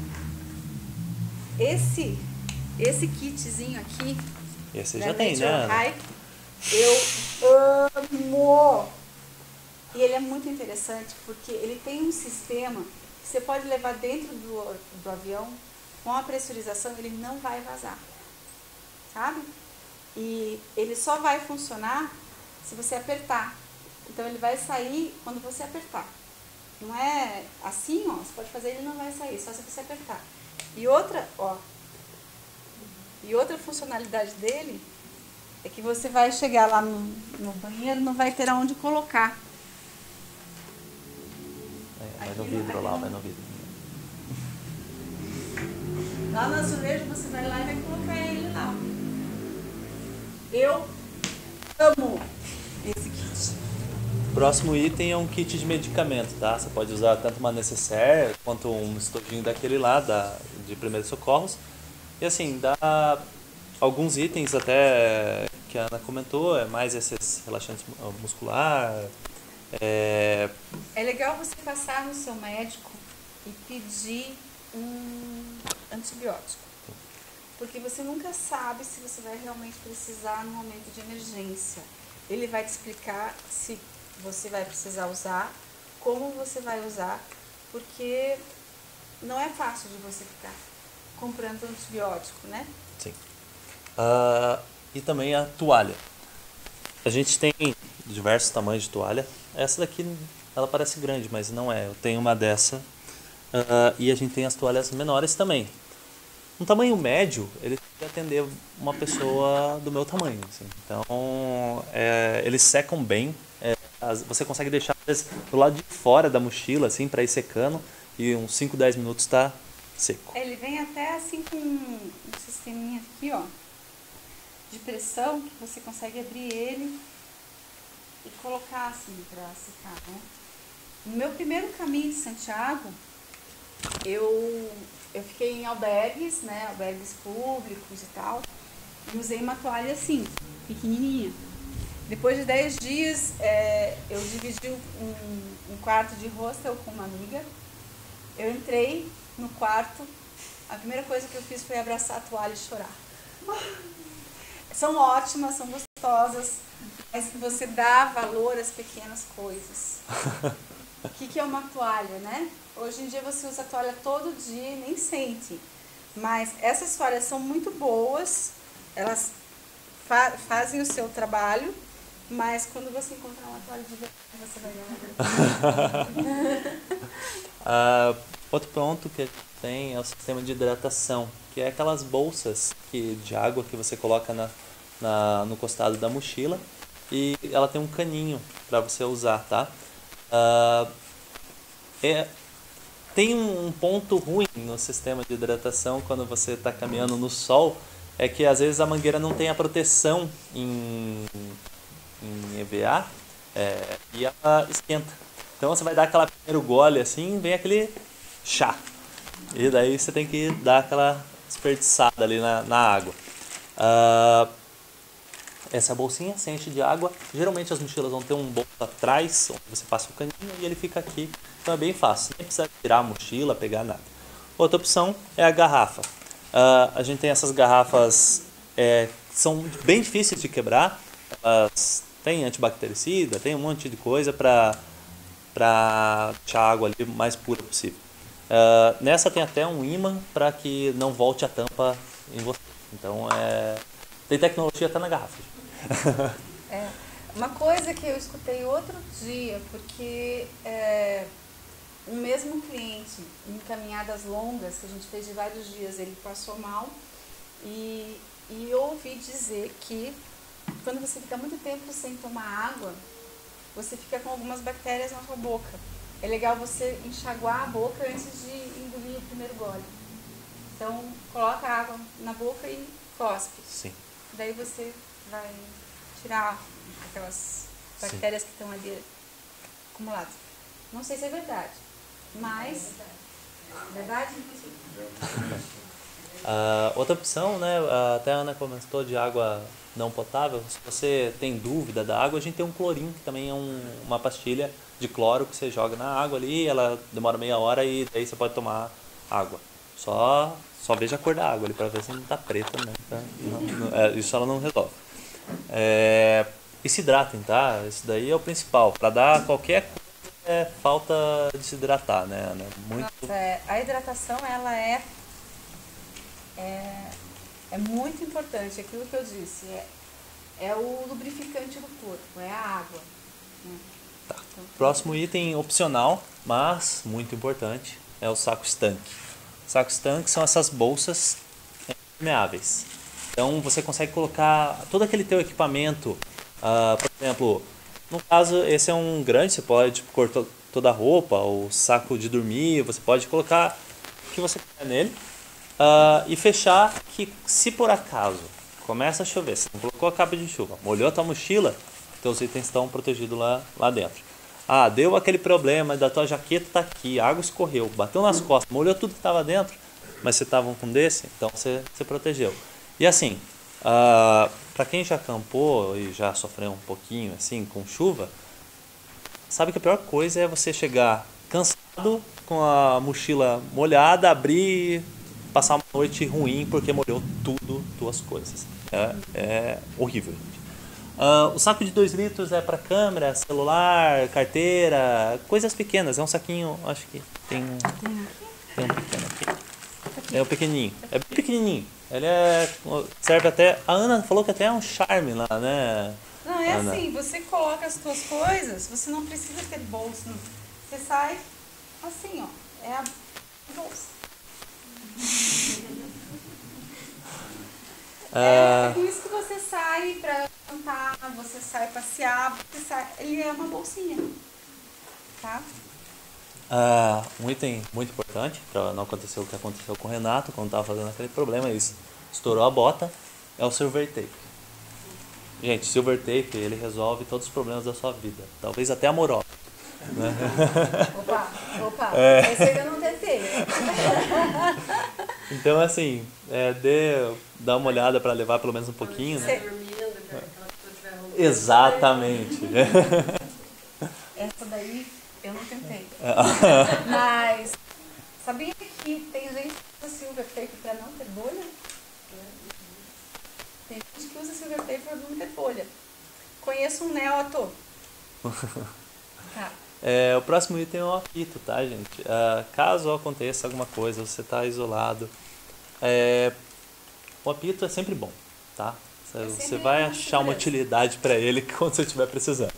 [SPEAKER 1] Esse kitzinho aqui,
[SPEAKER 5] esse já tem, né?
[SPEAKER 1] High, eu amo! E ele é muito interessante porque ele tem um sistema que você pode levar dentro do avião com a pressurização, ele não vai vazar. Sabe? E ele só vai funcionar se você apertar. Então ele vai sair quando você apertar. Não é assim, ó, você pode fazer, ele não vai sair, só se você apertar. E outra funcionalidade dele é que você vai chegar lá no banheiro, não vai ter aonde colocar.
[SPEAKER 5] Vai no vidro lá, vai no vidro.
[SPEAKER 1] Lá no azulejo você vai lá e vai colocar ele lá. Eu amo esse kit.
[SPEAKER 5] Próximo item é um kit de medicamento, tá? Você pode usar tanto uma necessaire quanto um estojinho daquele lá, de primeiros socorros. E assim, dá alguns itens até que a Ana comentou, mais esses relaxantes muscular.
[SPEAKER 1] É legal você passar no seu médico e pedir um antibiótico. Porque você nunca sabe se você vai realmente precisar no momento de emergência. Ele vai te explicar se você vai precisar usar, como você vai usar, porque não é fácil de você ficar comprando antibiótico, né?
[SPEAKER 5] Sim. E também a toalha. A gente tem diversos tamanhos de toalha. Essa daqui, ela parece grande, mas não é. Eu tenho uma dessa. E a gente tem as toalhas menores também. Um tamanho médio, ele tem que atender uma pessoa do meu tamanho. Assim. Então, eles secam bem. Você consegue deixar às vezes, do lado de fora da mochila, assim, para ir secando. E uns 5, 10 minutos está seco.
[SPEAKER 1] Ele vem até assim com um sisteminha aqui, ó, de pressão, que você consegue abrir ele e colocar assim para secar, né? No meu primeiro caminho de Santiago, eu fiquei em albergues, né? Albergues públicos e tal. E usei uma toalha assim, pequenininha. Depois de 10 dias, eu dividi um quarto de hostel com uma amiga. Eu entrei no quarto, a primeira coisa que eu fiz foi abraçar a toalha e chorar. São ótimas, são gostosas, mas você dá valor às pequenas coisas. O que é uma toalha, né? Hoje em dia você usa a toalha todo dia e nem sente. Mas essas toalhas são muito boas, elas fazem o seu trabalho, mas quando você encontrar uma toalha de verdade, você vai ganhar.
[SPEAKER 5] Outro ponto que a gente tem é o sistema de hidratação, que é aquelas bolsas de água que você coloca no costado da mochila e ela tem um caninho para você usar, tá? Tem um ponto ruim no sistema de hidratação quando você está caminhando no sol, é que às vezes a mangueira não tem a proteção em EVA e ela esquenta. Então você vai dar aquela primeiro gole assim, vem aquele chá. E daí você tem que dar aquela desperdiçada ali na água. Essa bolsinha se enche de água. Geralmente as mochilas vão ter um bolso atrás, onde você passa o caninho e ele fica aqui. Então é bem fácil, nem precisa tirar a mochila, pegar nada. Outra opção é a garrafa. A gente tem essas garrafas que são bem difíceis de quebrar. Elas têm antibactericida, tem um monte de coisa para deixar a água ali o mais pura possível. Nessa tem até um ímã para que não volte a tampa em você. Então tem tecnologia até na garrafa.
[SPEAKER 1] Uma coisa que eu escutei outro dia, porque um mesmo cliente em caminhadas longas que a gente fez de vários dias, ele passou mal e eu ouvi dizer que quando você fica muito tempo sem tomar água, você fica com algumas bactérias na sua boca. É legal você enxaguar a boca antes de engolir o primeiro gole. Então, coloca a água na boca e cospe.
[SPEAKER 5] Sim.
[SPEAKER 1] Daí você vai tirar aquelas bactérias que estão ali acumuladas. Não sei se é verdade, mas... Verdade?
[SPEAKER 5] Outra opção, né? Até a Ana comentou de água não potável. Se você tem dúvida da água, a gente tem um clorinho, que também é uma pastilha de cloro que você joga na água ali, ela demora meia hora e daí você pode tomar água. Só veja a cor da água ali para ver se não está preta, né? Isso ela não resolve. E se hidratem, tá? Isso daí é o principal. Para dar qualquer coisa, falta de se hidratar, né, Ana?
[SPEAKER 1] A hidratação, ela é muito importante. Aquilo que eu disse, é o lubrificante do corpo, é a água. Né?
[SPEAKER 5] Tá. Próximo item opcional, mas muito importante, é o saco estanque. Saco estanque são essas bolsas impermeáveis. Então você consegue colocar todo aquele teu equipamento, por exemplo, no caso esse é um grande, você pode pôr toda a roupa, o saco de dormir, você pode colocar o que você quiser nele e fechar, que se por acaso começa a chover, você não colocou a capa de chuva, molhou a tua mochila, teus itens estão protegidos lá dentro. Deu aquele problema da tua jaqueta tá aqui, a água escorreu, bateu nas costas, molhou tudo que estava dentro, mas você estava com desse, então você protegeu. E assim, para quem já acampou e já sofreu um pouquinho assim com chuva, sabe que a pior coisa é você chegar cansado, com a mochila molhada, abrir, passar uma noite ruim porque molhou tudo tuas coisas. É horrível, gente. O saco de 2 litros é para câmera, celular, carteira, coisas pequenas. É um saquinho, acho que tem um pequeno aqui. É o pequenininho, é bem pequenininho. Ele serve até, a Ana falou que até é um charme lá, né?
[SPEAKER 1] Não, Ana? Assim, você coloca as suas coisas, você não precisa ter bolsa. Você sai assim, ó, é a bolsa. É por isso que você sai pra cantar, você sai passear, ele é uma bolsinha, tá?
[SPEAKER 5] Um item muito importante para não acontecer o que aconteceu com o Renato quando estava fazendo aquele problema, estourou a bota, é o silver tape. Gente, Silver Tape, ele resolve todos os problemas da sua vida. Talvez até amorosa.
[SPEAKER 1] Opa, esse eu não tentei.
[SPEAKER 5] Então, assim, dá uma olhada para levar pelo menos um pouquinho, né?
[SPEAKER 3] Dormindo, que aquela pessoa estiver roubando.
[SPEAKER 5] Exatamente.
[SPEAKER 1] Essa daí eu não tentei. Mas sabia que tem gente que usa Silver Tape para não ter bolha? Tem gente que usa Silver Tape para não ter bolha. Conheço um neoator. Tá.
[SPEAKER 5] O próximo item é o apito, tá, gente? Caso aconteça alguma coisa, você está isolado, o apito é sempre bom, tá? Você vai achar uma utilidade para ele quando você estiver precisando.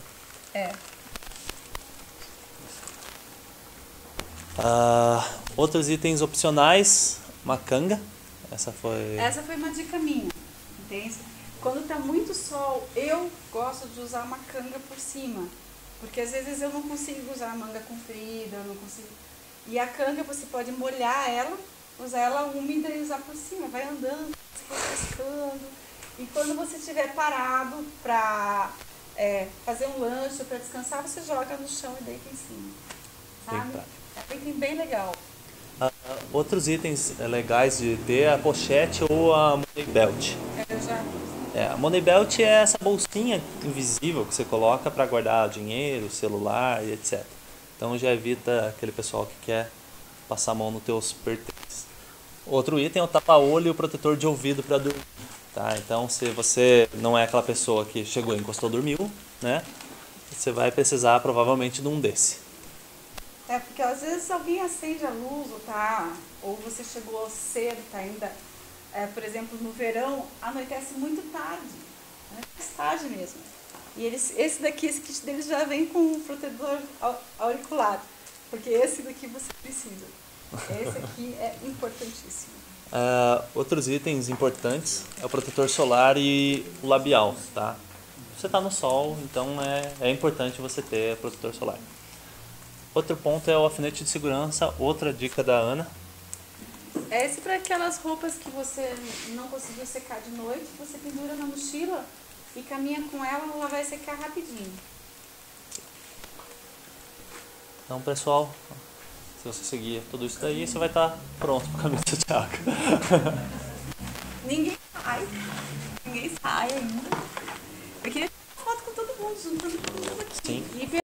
[SPEAKER 5] Outros itens opcionais, uma canga. Essa foi
[SPEAKER 1] uma dica minha, entende? Quando está muito sol, eu gosto de usar uma canga por cima. Porque às vezes eu não consigo usar a manga comprida, eu não consigo. E a canga você pode molhar ela, usar ela úmida e usar por cima. Vai andando, refrescando. E quando você estiver parado para fazer um lanche, para descansar, você joga no chão e deita em cima. Sabe? É um item bem legal.
[SPEAKER 5] Outros itens legais de ter é a pochete ou a money belt. A money belt é essa bolsinha invisível que você coloca para guardar dinheiro, celular e etc. Então já evita aquele pessoal que quer passar a mão nos teus pertences. Outro item é o tapa-olho e o protetor de ouvido para dormir. Tá? Então se você não é aquela pessoa que chegou, encostou, dormiu, né? Você vai precisar provavelmente de um desse.
[SPEAKER 1] Porque às vezes alguém acende a luz ou você chegou cedo, tá ainda... por exemplo, no verão, anoitece muito tarde, mais tarde mesmo. E esse kit deles já vem com um protetor auricular, porque esse daqui você precisa. Esse aqui é importantíssimo.
[SPEAKER 5] Outros itens importantes é o protetor solar e o labial, tá? Você está no sol, então é importante você ter protetor solar. Outro ponto é o alfinete de segurança, outra dica da Ana.
[SPEAKER 1] Esse para aquelas roupas que você não conseguiu secar de noite, você pendura na mochila e caminha com ela vai secar rapidinho.
[SPEAKER 5] Então, pessoal, se você seguir tudo isso daí, você vai estar pronto para o caminho de Santiago.
[SPEAKER 1] Ninguém sai ainda. Eu queria tirar foto com todo mundo, juntando todo mundo aqui.
[SPEAKER 5] Sim.